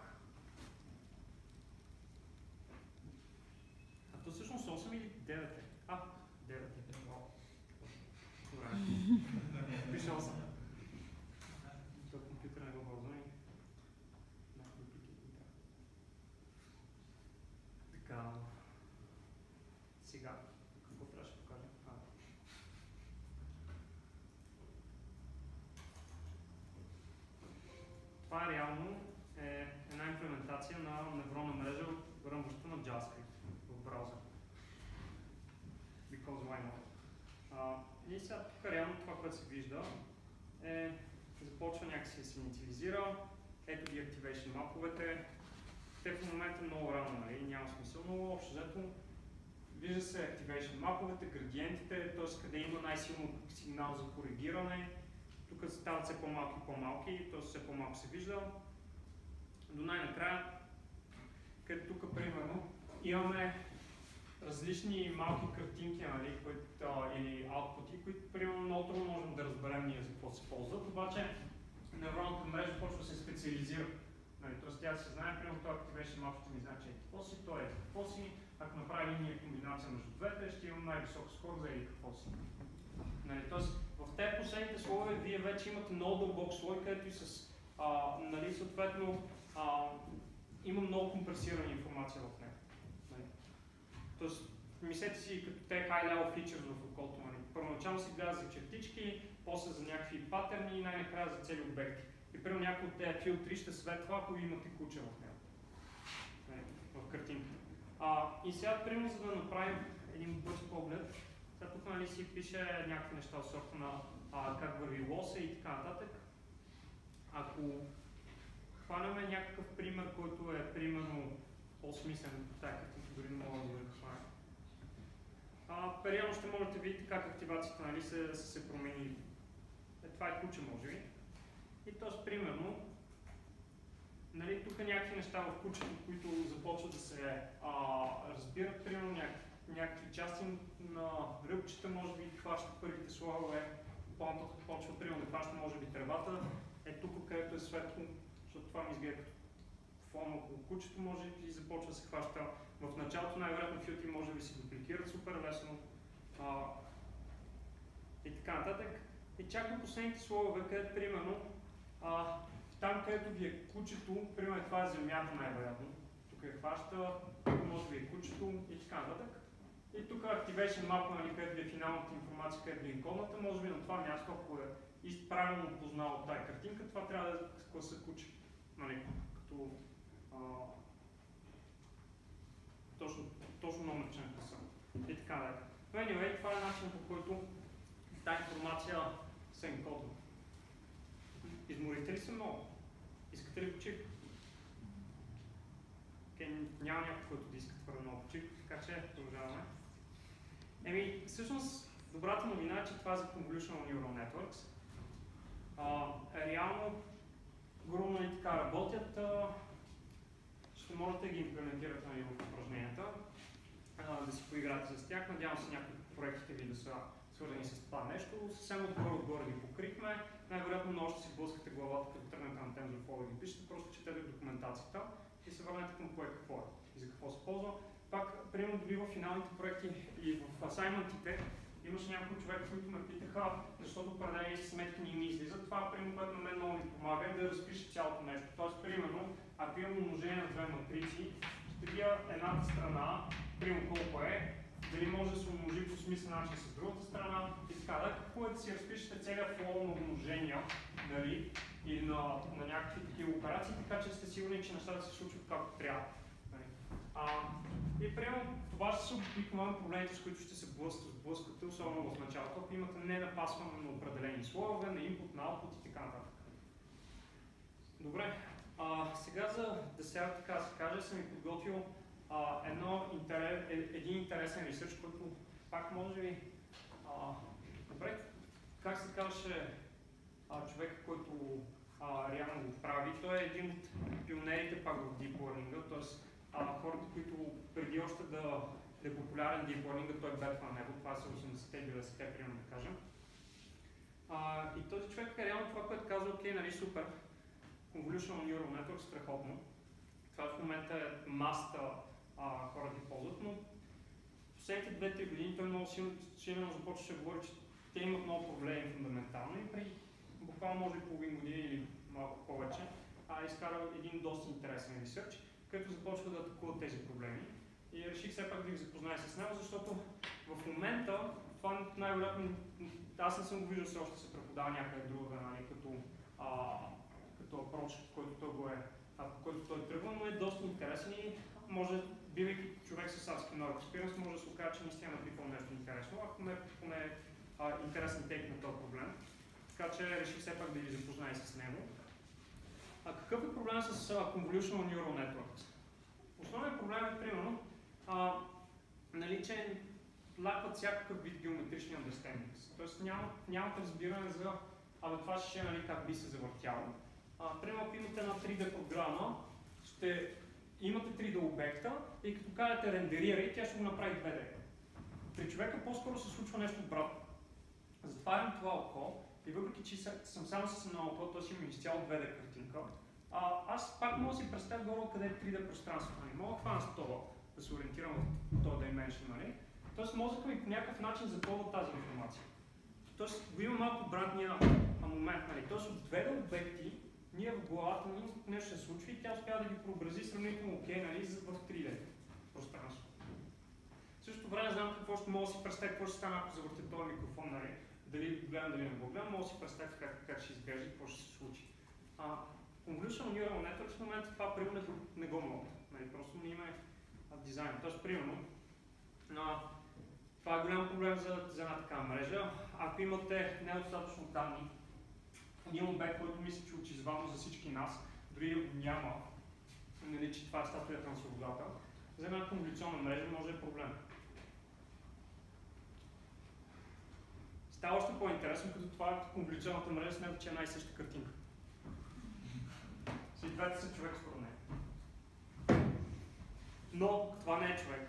А то всъщност осем или девет е? А, девет е. Добре. Пише осем. Това компютър не го ползва и така. Сега, какво трябва да покажа? А. Това реално е една имплементация на невронна мрежа, ръмваща на JavaScript в браузър. Because why not? Uh, и сега тук реално това, което се вижда, е започва някакси да се инициализира. Ето ги activation маповете. Те в момента много рано, нали, няма смисъл, но общо взето вижда се activation маповете, градиентите, т.е. къде има най-силно сигнал за коригиране. Тук стават все по-малки и по-малки, т.е. все по-малко се вижда. До най-накрая, където тук примерно имаме различни малки картинки, нали, които, а, или output, които примерно много трудно можем да разберем ние за какво се ползват, обаче невронната мрежа почва да се специализира. Нали, т.е. тя се знае, примерно това activation map ще ни знае, че е какво си, то е какво си, ако направи линия комбинация между двете, ще имам най-висок скор за или какво си. Нали, т.е. в тези последните слоеве вие вече имате много дълбок слой, където и с, а, нали, съответно, а, има много компресирана информация в него. Нали. Тоест, мислете си като те high-level features в околото. Нали. Първоначално се гледа за чертички, после за някакви паттерни и най-накрая за цели обекти. И примерно някои от тези филтри ще светва, ако имате куче в него. В картинката. А, и сега, примерно, за да направим един бърз поглед, сега тук нали си пише някакви неща от сорта на а, как върви лоса и така нататък. Ако хванеме някакъв пример, който е примерно по-смислен, тази картинка дори не мога да видя каква е. А, периодно ще можете да видите как активацията нали, се, се, се промени. Е, това е куче, може би. И т.е. примерно, нали, тук някакви неща в кучето, които започват да се а, разбират, примерно някакви, някакви части на ръбчета, може би хваща първите слоеве, по-нататък почва примерно да хваща може би тревата. Е тук, където е светло, защото това ми изгледа като фон около кучето, може и започва да се хваща. В началото най-вероятно филтри може би се дупликират супер лесно. А, и така нататък. И чак до последните слоеве, където примерно а, там, където ви е кучето, примерно това е земята най-вероятно. Тук е хваща, тук може би е кучето и така нататък. И тук Activation Map, нали, където ви е финалната информация, където ви е иконата, може би на това място, ако е и правилно познал тази картинка, това трябва да е класа куче. Нали, като а, точно, точно номер член класа. И така да. Но anyway, това е начинът, по който тази информация се енкодва. Изморите ли се много? Искате ли почивка? Okay, няма някой, който да иска твърде много почивка, така че продължаваме. Еми, всъщност, добрата новина е, че това е за Convolutional Neural Networks. А, реално, грубо и така работят, а, ще можете да ги имплементирате нали, в упражненията, а, да си поиграте с тях. Надявам се някои проектите ви да са свързани с това нещо. Съвсем отгоре-отгоре ги покрихме. Най-вероятно много ще си блъскате главата, като тръгнете на TensorFlow да ги пишете, просто четете документацията и се върнете към кое какво е и за какво се ползва. Пак, примерно дори в финалните проекти и в асайментите имаше няколко човека, които ме питаха, защото определени сметки не ми излизат. Това, примерно, което на мен много ми помага е да разпиша цялото нещо. Тоест, примерно, ако имам умножение на две матрици, ще видя едната страна, примерно колко е, дали може да се умножи по смислен начин с другата страна и така да. Какво е да си разпишете целият флоу на умножения, нали, и на, на някакви такива операции, така че сте сигурни, че нещата се случват както трябва. А, и примерно това ще са обикновено проблемите, с които ще се блъскате, особено в началото, ако имате ненапасване на определени слоеве, на input, на output и така нататък. Добре, а, сега за да сега така се каже, съм ви подготвил а, едно интерес, един интересен ресърч, който пак може би... А, добре, как се казваше човека, който а, реално го прави, той е един от пионерите пак в Deep Learning, т.е. А, хората, които преди още да, да е популярен Deep Learning, той бетва на него, това са осемдесетте и деветдесетте, примерно да кажем. А, и този човек е реално това, което казва, окей, нали, супер, Convolutional Neural Network, страхотно. Това в момента е маста а, хората ги ползват, но в последните две-три години той много силно, силно започваше да говори, че те имат много проблеми фундаментално и при буквално може половин година или малко повече а, изкара един доста интересен ресърч, където започва да атакува тези проблеми. И реших все пак да ги запозная с него, защото в момента това най-вероятно, аз не съм го виждал, все още се преподава някъде друга, нали, като, а, като approach, който той го е, а, който той тръгва, но е доста интересен и може, бивайки човек с адски много experience, може да се окаже, че наистина напипал нещо интересно, ако не поне а, интересен тейк на този проблем. Така че реших все пак да ги запозная с него. А какъв е проблем с uh, Convolutional Neural Networks? Основният проблем е, примерно, а, нали, че лакват всякакъв вид геометрични understandings. Тоест нямат, нямат разбиране за абе, това ще е нали, как би се завъртяло. А, примерно, ако имате една три Д програма, ще имате три Д обекта и като кажете рендерирай, тя ще го направи две Д. При човека по-скоро се случва нещо обратно. Затварям това око и въпреки, че съм само с едно око, т.е. имам изцяло две Д картинка, а, аз пак мога да си представя горе къде е три Д пространство. Нали? Мога да хвана стола, да се ориентирам в този dimension. Нали? Тоест мозъкът ми по някакъв начин запълва тази информация. Тоест го има малко обратния момент. Нали? Тоест от две Д обекти ние в главата ни нещо се случва и тя успява да ги преобрази сравнително окей, нали, в три Д пространство. В същото време знам какво ще мога да си представя, какво ще стане, ако завъртя този микрофон, нали? Дали гледам, дали не го гледам, мога да си представя как, как ще изглежда и какво ще се случи. А, Convolutional Neural Network в момента това примерно не го мога. Нали, просто не има дизайн. Тоест, примерно, а, това е голям проблем за, за една такава мрежа. Ако имате недостатъчно данни, един обект, който мисли, че е очизвано за всички нас, дори няма, нали, че това е статуята на свободата, за една конволюционна мрежа може да е проблем. Става още по-интересно, като това е конволюционната мрежа смята, че е една и съща картинка. И двете са човек според нея. Но това не е човек.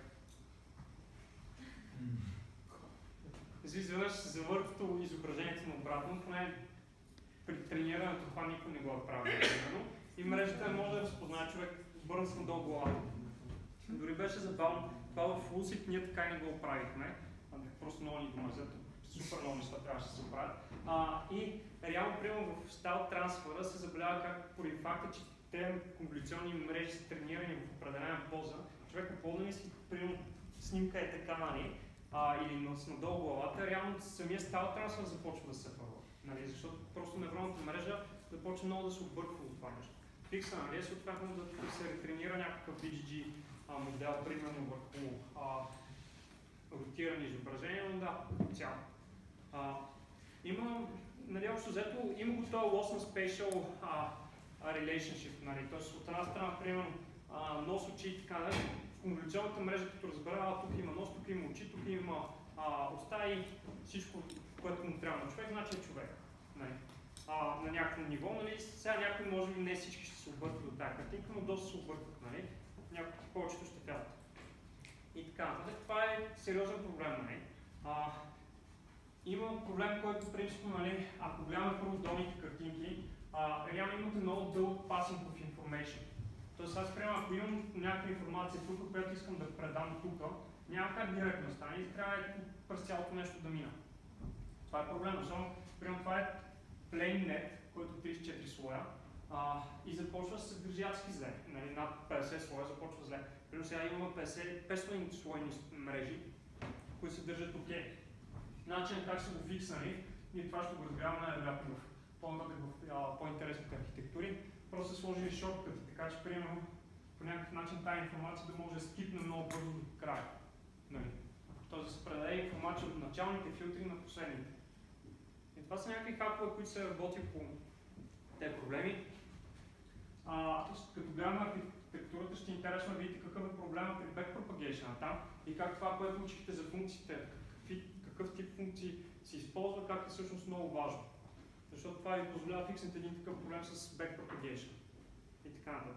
Изведнъж се завъртато изображението на обратно, поне при тренирането това никой не го е правил. И мрежата може да разпознае човек, бърна с надолу главата. Дори беше забавно. Това в Lucid ние така и не го правихме. Просто много ни го мързят. Супер много неща трябваше да се правят. А, и реално, примерно в стайл трансфера се забелява как поради факта, че те конволюционни мрежи са тренирани в определена поза, човека по-да мисли, примерно снимка е така, нали, а, или с надолу главата, реално самия стайл трансфер започва да се фърва. Нали, защото просто невронната мрежа започва много да се обърква от това нещо. Фикса, нали, съответно да се ретренира някакъв би джи джи а, модел, примерно върху а, ротирани изображения, но да, цяло. А, има, нали, общо взето, има го този Loss and Spatial а, relationship, нали, т.е. от една страна, примерно, а, нос, очи и така, нали, в конволюционната мрежа, като разбира, тук има нос, тук има очи, тук има а, уста и всичко, което му трябва на човек, значи е човек, нали, а, на някакво ниво, нали, сега някои може би не всички ще се объркат от тази картинка, но доста се объркат, нали, някои повечето ще вярват. И така нататък, това е сериозен проблем, нали. А, Има проблем, който принципно, нали, ако гледаме първо долните картинки, а, реално имате много дълъг passing of information. Тоест аз приемам, ако имам някаква информация тук, която искам да предам тук, няма как директно да стане и трябва през цялото нещо да мина. Това е проблем, защото приемам това е plain net, който е тридесет и четири слоя а, и започва с съдържатски зле. Нали, над петдесет слоя започва зле. Примерно сега имаме петстотин слойни мрежи, които се държат окей. Начинът как са го фиксани, ние това ще го разгледаме най-вероятно в по-нататък в по-интересните архитектури. Просто са сложили шорткъти, така че примерно по някакъв начин тази информация да може да скипне много бързо до края. Нали? Тоест да се предаде информация от началните филтри на последните. И това са някакви хакове, които се работят по тези проблеми. А, като гледаме архитектурата, ще е интересно да видите какъв е проблемът при backpropagation там и как това, което учихте за функциите, какви, какъв тип функции се използва, как е всъщност много важно. Защото това ви позволява фикснете един такъв проблем с backpropagation и така нататък.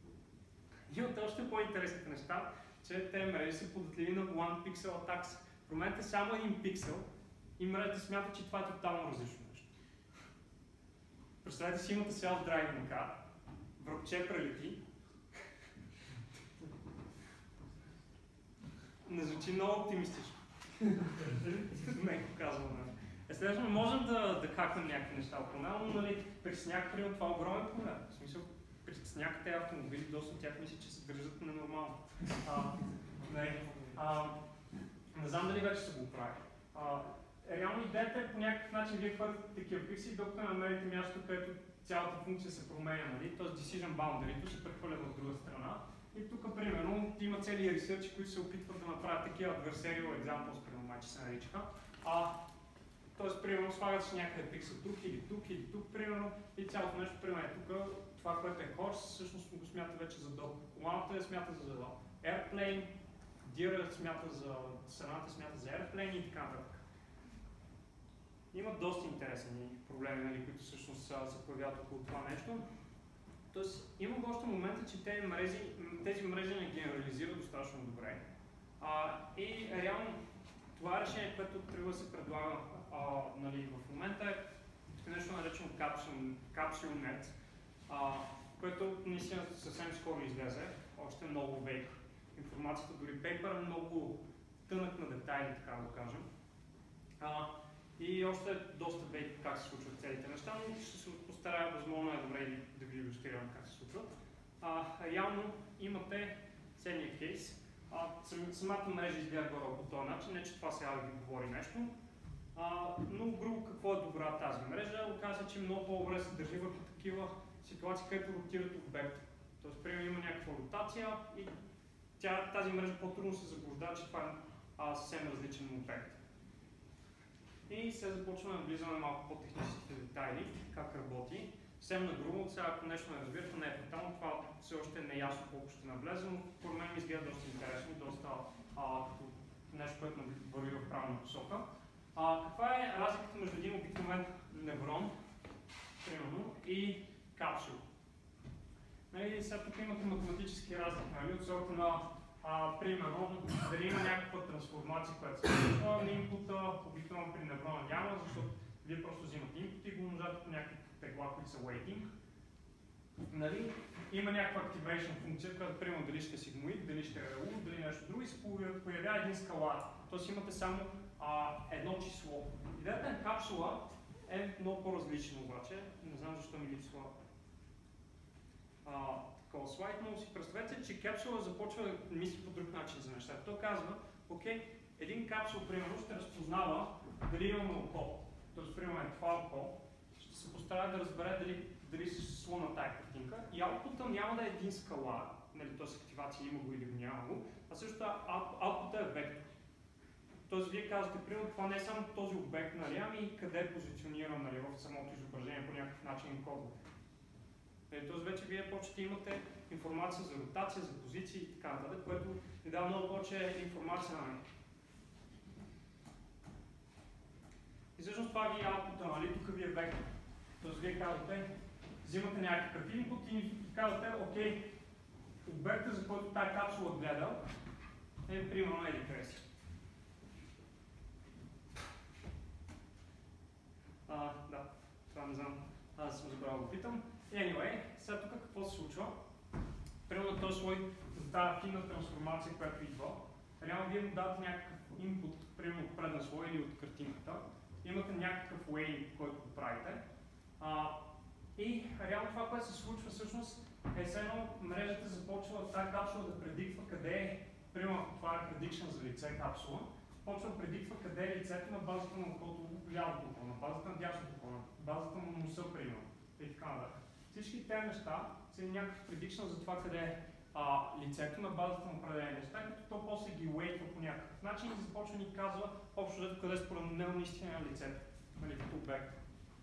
И от още по-интересните неща, че те мрежи са податливи на one pixel attacks. Променете само един пиксел и мрежата смята, че това е тотално различно нещо. Представете си, имате self-driving car, връбче прелети. Не звучи много оптимистично. Меко казвам. Естествено, можем да, да хакнем някакви неща около него, но нали, при сняг, примерно, това е огромен проблем. В смисъл, при сняг тези автомобили, доста от тях мисля, че се държат ненормално. А, не, а, не знам дали вече са го правили. А, реално идеята е по някакъв начин вие хвърляте такива пикси, докато намерите място, където цялата функция се променя, нали? Т.е. decision boundary-то се прехвърля в друга страна. И тук, примерно, има цели ресърчи, които се опитват да направят такива adversarial examples, примерно, майче се наричаха. А, Тоест, примерно, слагат се някъде пиксел тук или тук или тук, примерно, и цялото нещо, примерно, тук, това, което е horse, всъщност го смята вече за дog. Коланата смята за airplane, deer смята за страната, смята за airplane и така нататък. Има доста интересни проблеми, нали, които всъщност се появяват около това нещо. Тоест, има го още момента, че тези мрежи, тези мрежи не генерализират достатъчно добре. А, и реално това решение, което трябва да се предлага а, нали, в момента е нещо наречено CapsuleNet, което наистина съвсем скоро излезе, още много вейк. Информацията, дори пейпър е много тънък на детайли, така да кажем. А, и още е доста вейк как се случват целите неща, но ще се постарая възможно е добре да ви илюстрирам как се случват. А, реално имате следния кейс. А, самата мрежа изгледа горе по този начин, не че това сега да ви говори нещо, а, но грубо какво е добра тази мрежа, оказва се, че много по-добре се държи върху такива ситуации, където ротират обекта. Тоест, примерно има някаква ротация и тя, тази мрежа по-трудно се заблуждава, че това е а, съвсем различен обект. И сега започваме да влизаме малко по-техническите детайли, как работи. Съвсем на грубо, сега ако нещо не разбирате, не е фатално, това все още не е ясно колко ще навлезе, но според мен ми изгледа доста интересно и доста а, като нещо, което върви в правилна посока. А, каква е разликата между един обикновен неврон, примерно, и капсул? Нали, сега тук имате математически разлики, нали, от сорта на, а, примерно, дали има някаква трансформация, която се случва на инпута, обикновено при неврона няма, защото вие просто взимате инпут и го умножавате по някакви тегла, които са waiting. Нали? Има някаква activation функция, която примерно дали ще е сигмоид, дали ще е релу, дали нещо друго и се появява един скалар. Тоест имате само а, едно число. Идеята на капсула е много по-различна обаче. Не знам защо ми липсва а, такова слайд, но си представете, че капсула започва да мисли по друг начин за нещата. Той казва, окей, един капсул примерно ще разпознава дали имаме око. Тоест, примерно е това око, ще се постара да разбере дали, дали се сло на тая картинка и аутпута няма да е един скалар, нали, т.е. активация има го или го няма го, а също аутпута е вектор. Тоест, вие казвате, примерно, това не е само този обект, нали, ами къде е позициониран, нали, в самото изображение по някакъв начин кодове. Нали, тоест, вече вие почвате имате информация за ротация, за позиции и така нататък, което ви дава много повече информация на мен. И всъщност това ви е аутпута, нали, тук ви е вектор. Тоест, вие казвате, взимате някакъв инпут и казвате, окей, обекта, за който тази капсула гледа, е примерно еди къде си. А, да, това не знам, аз съм забрал да питам. Anyway, сега тук какво се случва? Примерно на този слой, за тази финна трансформация, която идва, реално вие му давате някакъв инпут, примерно от предна слой или от картинката, имате някакъв way, който го правите. А, и реално това, което се случва всъщност е все едно мрежата започва тази капсула да предиква къде е, примерно това е prediction за лице капсула, почва да предиква къде е лицето на базата на окото, лявото око, на базата на дясното око, на базата на носа, примерно, и така нататък. Всички тези неща са някакъв prediction за това къде е а, лицето на базата на определени неща, като то после ги уейтва по някакъв начин и започва ни казва общо взето къде според него наистина е лицето, нали, като обект.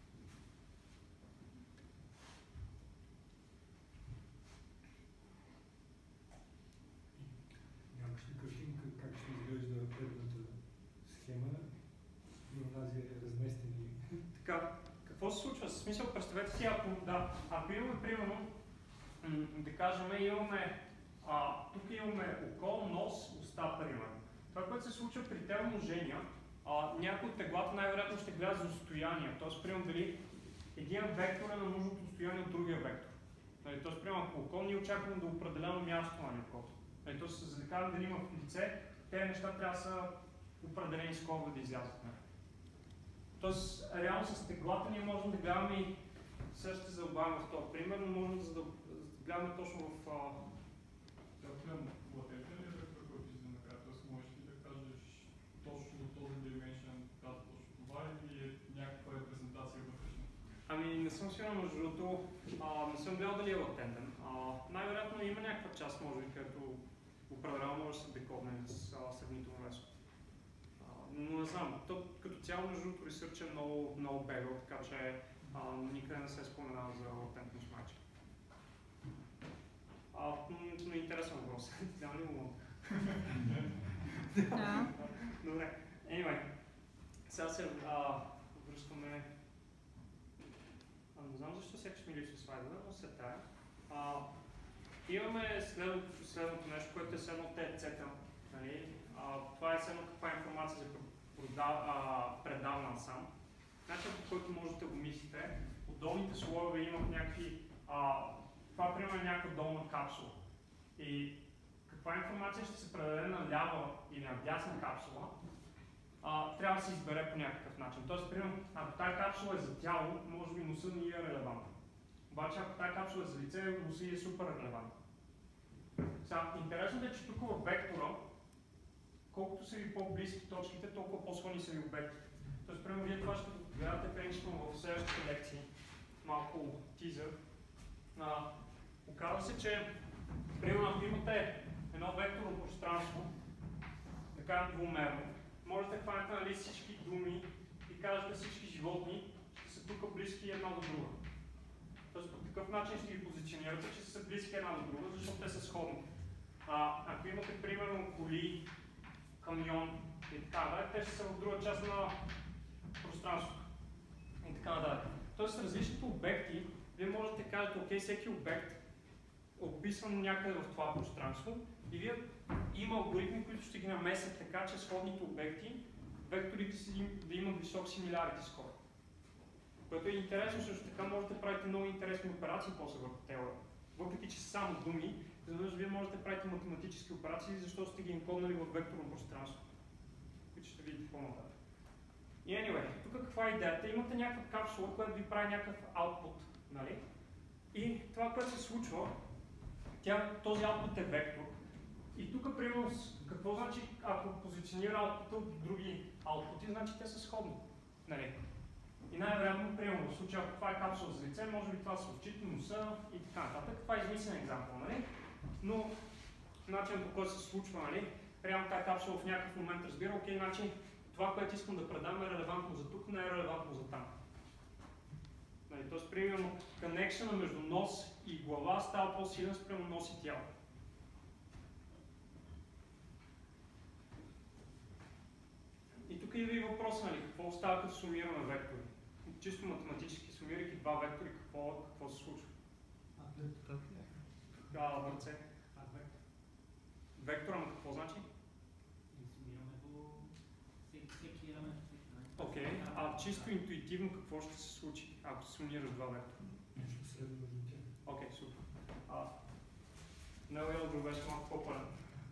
Нямаш ли картинка как ще изглежда предната схема и онази разместени? Така, какво се случва? В смисъл, представете си, ако, да, ако имаме, примерно, да кажем, имаме, а, тук имаме око, нос, уста, примерно. Това, което се случва при тези умножения, а, някои от теглата най-вероятно ще гледат за отстояние. Тоест, примерно, дали един вектор е на нужното отстояние от другия вектор. Нали, тоест, примерно, ако око ние очакваме да определено място на окото. Нали, тоест, за да кажем дали има в лице, тези неща трябва да са определени скоро да излязат. Тоест, реално с теглата ние можем да гледаме и сега ще задълбаваме в този пример, но можем да, да гледаме точно в... Латентен ли е вектор, който излиза накрая? Тоест, можеш ли да кажеш точно този dimension казва точно това или е някаква репрезентация вътрешна? Ами не съм сигурен, между другото, не съм гледал дали е латентен. Най-вероятно има някаква част, може би, където определено може да се декодне с сравнително лесно. Но не знам, то като цяло между другото ресърч е много, много бегал, така че а, никъде не се споменава за латентност майче. А, но интересен въпрос. Няма ли му? Да. Добре. Anyway, сега се а, връщаме... А, не знам защо сякаш ми липсва слайда, но се тая. А, имаме следното, следното нещо, което е следно Т Ц. Нали? А, това е следно каква информация за предавна сам. Начинът, по който можете да го мислите, от долните слоеве имат някакви... А, това примерно е някаква долна капсула. И каква информация ще се предаде на лява или на дясна капсула, а, трябва да се избере по някакъв начин. Тоест, примерно, ако тази капсула е за тяло, може би носа ни е релевантен. Обаче, ако тази капсула е за лице, носа е супер релевантен. Сега, интересното е, че тук във вектора, колкото са ви по-близки точките, толкова по-сложни са ви обектите. Тоест, примерно, вие това ще гледате принципно в следващите лекции, малко тизър. А, оказва се, че примерно ако имате едно векторно пространство, така двумерно, можете да хванете нали, всички думи и кажете всички животни ще са тук близки една до друга. Тоест по такъв начин ще ги позиционирате, че са близки една до друга, защото те са сходни. А, ако имате примерно коли, камион и така нататък, те ще са в друга част на пространството. И така нататък. Тоест с различните обекти, вие можете да кажете, окей, всеки обект е описан някъде в това пространство и вие има алгоритми, които ще ги намесят така, че сходните обекти, векторите си да имат висок similarity score. Което е интересно, също така можете да правите много интересни операции после върху теория. Въпреки че са само думи, защото вие можете да правите математически операции, защото сте ги инкоднали в векторно пространство, които ще видите по-нататък. И anyway, тук каква е идеята? Имате някаква капсула, която ви прави някакъв output, нали? И това, което се случва, тя, този output е вектор. И тук, примерно, какво значи, ако позиционира output от други output, значи те са сходни, нали? И най-вероятно, примерно, в случая, ако това е капсула за лице, може би това са очите, носа и така нататък. Това е измислен екзампъл, нали? Но начинът по който се случва, нали? Реално тази капсула в някакъв момент разбира, окей, значи това, което искам да предам е релевантно за тук, не е релевантно за там. Нали? Тоест, примерно, коннекшъна между нос и глава става по-силен спрямо нос и тяло. И тук идва и въпрос, нали, какво става като сумираме вектори? Чисто математически, сумирайки два вектори, какво, какво се случва? Да, в ръце. Вектора на какво значи? Сумираме го всеки елемент. Окей, а чисто интуитивно какво ще се случи, ако сумираш два вектора? Нещо средно между тях. Окей, супер. Неговият отговор беше малко по-пълен.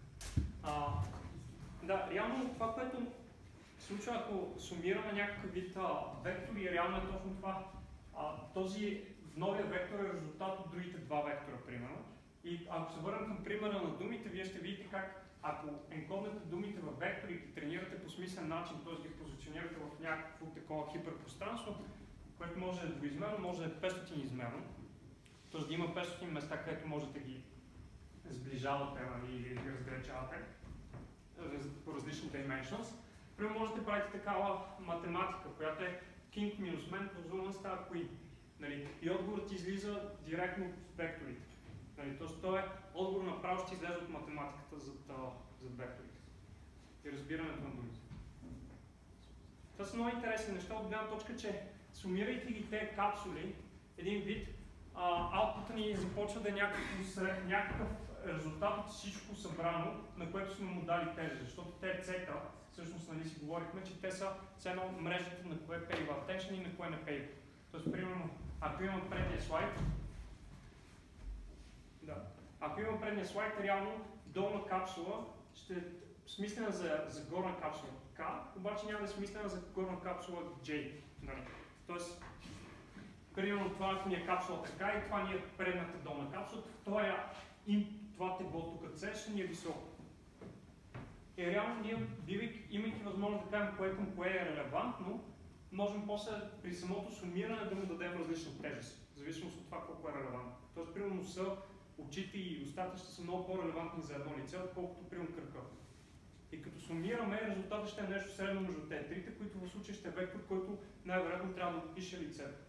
Да, реално това, което случва, ако сумираме някакъв вид а, вектори, реално е точно това. А, този новия вектор е резултат от другите два вектора, примерно. И ако се върнем към примера на думите, вие ще видите как, ако енкоднете думите във вектори и ги тренирате по смислен начин, т.е. ги позиционирате в някакво такова хиперпространство, което може да е двоизмерно, може да е петстотин измерно, т.е. да има петстотин места, където можете да ги сближавате или ги разграничавате по различни dimensions. Примерно можете да правите такава математика, която е king минус мен, по-зумно става queen. Нали? И отговорът излиза директно от векторите. Нали? Тоест, той е отговор направо ще излезе от математиката за, за векторите и разбирането на думите. Това са много интересни неща от гледна точка, че сумирайки ги тези капсули, един вид, аутпута ни започва да е някакъв, някакъв резултат от всичко събрано, на което сме му дали тези, защото те цета, всъщност нали си говорихме, че те са все едно мрежата на кое пейва attention и на кое не пейва. Тоест, примерно, ако имам предния слайд, да, ако имам предния слайд, реално долна капсула ще е смислена за, за горна капсула K, обаче няма да е смислена за горна капсула J. Нали? Тоест, примерно това ни е капсулата K и това ни е предната долна капсула, това, е, това тегло тук C ще ни е високо. И реално ние, имайки възможност да кажем кое към кое е релевантно, можем после при самото сумиране да му дадем различна тежест, в зависимост от това колко е релевантно. Тоест, примерно носа, очите и устата ще са много по-релевантни за едно лице, отколкото примерно кръка. И като сумираме, резултатът ще е нещо средно между тези трите, които в случая ще е вектор, който най-вероятно трябва да опише лицето.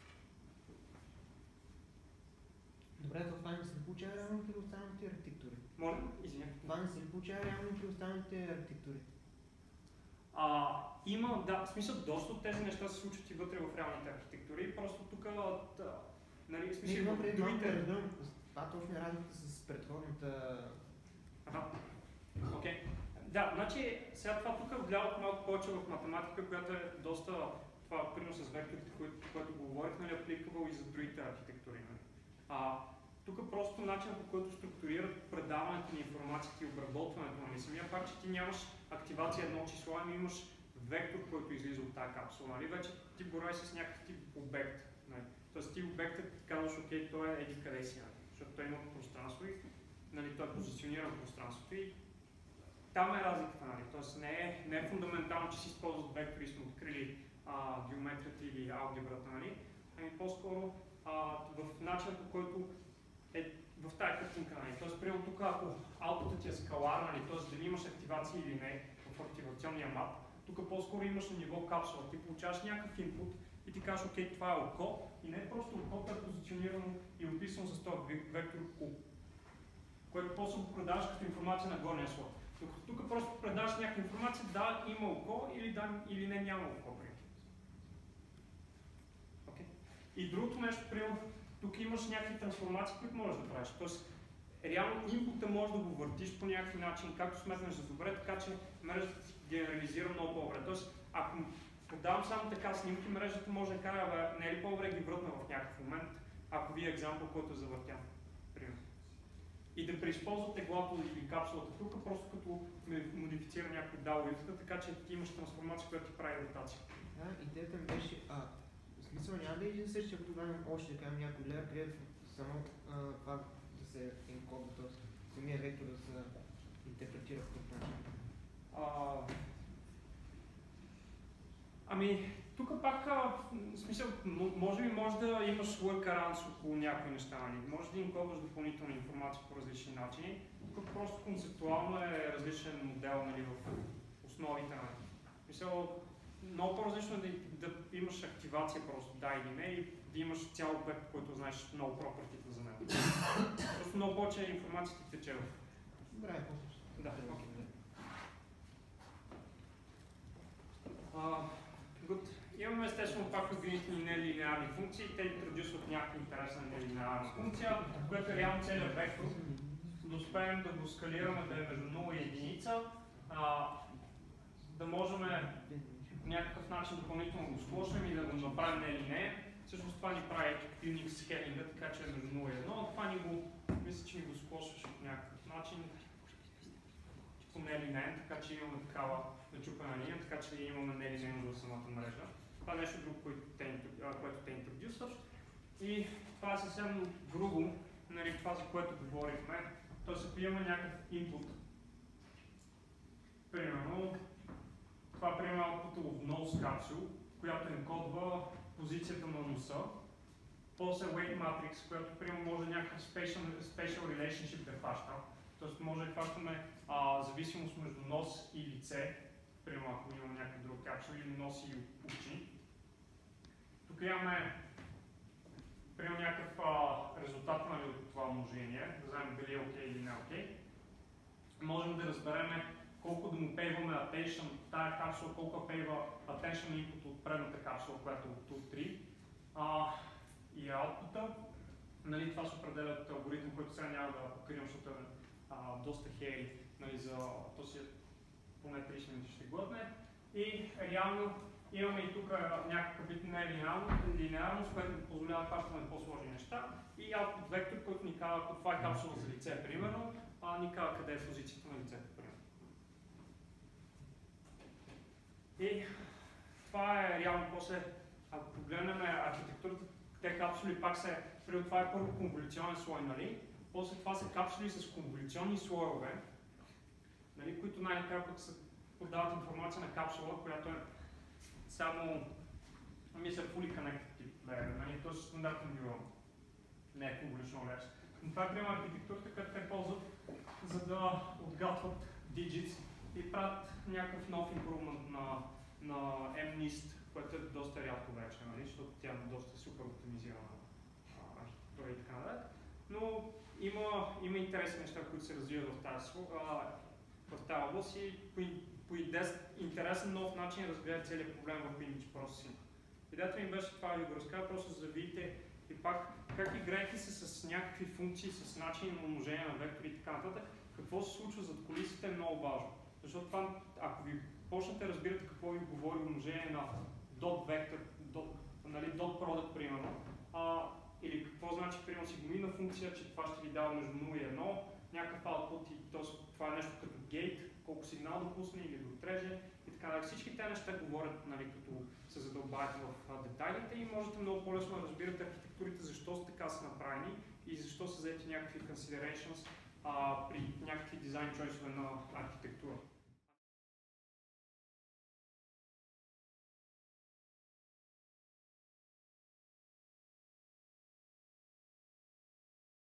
Добре, това не се получава реално при останалите архитектури. Моля, извиня. Това не се получава реално при останалите архитектури. А, има, да, в смисъл, доста от тези неща се случват и вътре в реалните архитектури. Просто тук, да, нали, в смисъл, имам преди малко другите... разум, това точно е разликата с предходната... Ага, окей. Okay. Да, значи, сега това тук влязох малко повече в математика, която е доста, това принос с векторите, което, което го говорих, нали, апликабъл и за другите архитектури. Нали. А, тук просто начинът, по който структурират предаването на информацията и обработването, нали, самия факт, че ти нямаш активация едно число, ами имаш вектор, който излиза от тази капсула, нали, вече ти борави с някакъв тип обект. Нали. Тоест ти обектът казваш, окей, той е еди къде си, нали, защото той има пространство и нали, той е позициониран в пространството и там е разликата, нали. Тоест не е, не е фундаментално, че си използват вектори и сме открили а, геометрията или алгебрата, нали, ами по-скоро а, в начина, по който е в тази картинка. Тоест, примерно тук, ако output ти е скалар, т.е. дали имаш активация или не в активационния мап, тук по-скоро имаш на ниво капсула. Ти получаваш някакъв инпут и ти кажеш, окей, това е око, и не просто окото е позиционирано и описано с този вектор U, което после го предаваш като информация на горния слой. Тук, тук просто предаваш някаква информация, да, има око или, да, или не, няма око. Okay. И другото нещо, примерно, тук имаш някакви трансформации, които можеш да правиш. Тоест, реално инпута можеш да го въртиш по някакъв начин, както сметнеш за добре, така че мрежата ти генерализира много по-добре. Тоест, ако подавам само така снимки, мрежата може да кара, не е ли по-добре ги вратна в някакъв момент, ако ви е екзампъл, който е завъртян. Примерно. И да преизползват теглото или капсулата тук, просто като модифицира някакви дал-лифта, така че ти имаш трансформация, която ти прави ротация. Да, идеята ми беше, а, в смисъл няма да е един същия, ако тогава още да кажем някой лер, където само а, това да се енкодва, т.е. самия вектор да се интерпретира по този начин. Ами, тук пак, в смисъл, може би може да имаш workarounds около някои неща, нали? Може да инкодваш допълнителна информация по различни начини. Тук просто концептуално е различен модел, нали, в основите на. Мисъл, много по-различно е да, да имаш активация просто да или не и да имаш цял обект, който знаеш много пропъртите за него. Просто много повече информацията тече в. Добре, да, окей. Good. Имаме естествено пак когнитивни нелинеарни функции. Те интродюсват някаква интересна нелинеарна функция, която е реално целият вектор. Да успеем да го скалираме да е между нула и единица, а, да можем по някакъв начин допълнително го склошнем и да го направим нелинеен. Всъщност това ни прави Unix скелинга, така че е между нула и едно. Това ни го, мисля, че ни го склошваш по някакъв начин. По нелинеен, така че имаме такава начупена линия, така че имаме нелинейно в самата мрежа. Това е нещо друго, което те, което те интродюсват. И това е съвсем друго, нали, това, за което говорихме. Тоест, ако има някакъв input, примерно, това приема output в nose capsule, която енкодва позицията на носа, после weight matrix, която примерно може някакъв spatial, spatial relationship да хваща. Тоест може да хващаме а, зависимост между нос и лице, примерно ако имаме някакъв друг капсул, или нос и очи. Тук имаме примерно някакъв а, резултат, нали, от това умножение, да знаем дали е окей или не е окей. Можем да разберем колко да му пейваме attention тая капсула, колко пейва attention input от предната капсула, която е от ту три. А, и output-а. Нали, това се определя от алгоритъм, който сега няма да покривам, защото е а, доста хей, нали, за този поне трийсет минути ще глътне. И реално имаме и тук някакъв вид нелинеарност, което позволява да хващаме по-сложни неща. И output вектор, който ни казва, ако това е капсула за лице, примерно, а ни казва къде е позицията на лицето, примерно. И това е реално после, ако погледнем архитектурата, те капсули пак се, преди това е първо конволюционен слой, нали? После това са капсули с конволюционни слоеве, нали, които най-накрая се подават информация на капсула, която е само, мисля, fully connected тип layer, нали, т.е. стандартен нивел, не е конволюционен layer. Но това е приема архитектурата, която те ползват, за да отгатват digits и правят някакъв нов импрувмент на, на MNIST, което е доста рядко вече, нали, защото тя е доста супер оптимизирана архитектура и така нататък. Но има, има интересни неща, които се развиват в тази, в тази област и по, по интересен нов начин разгледат целият проблем в image processing. Идеята ми беше това да ви го разкажа, просто за да видите и пак как играйки се с някакви функции, с начин на умножение на вектори и така нататък, какво се случва зад колисите е много важно. Защото това, ако ви почнете да разбирате какво ви говори умножение на dot vector, dot, нали, dot product, примерно, а, или какво значи, примерно, сигмоидна функция, че това ще ви дава между нула и едно, някакъв output, и т.е. това е нещо като gate, колко сигнал да пусне или да отреже и така нататък. Всички тези неща говорят, нали, като се задълбаете в детайлите и можете много по-лесно да разбирате архитектурите, защо са така са направени и защо са взети някакви considerations а, при някакви дизайн чойсове на архитектура.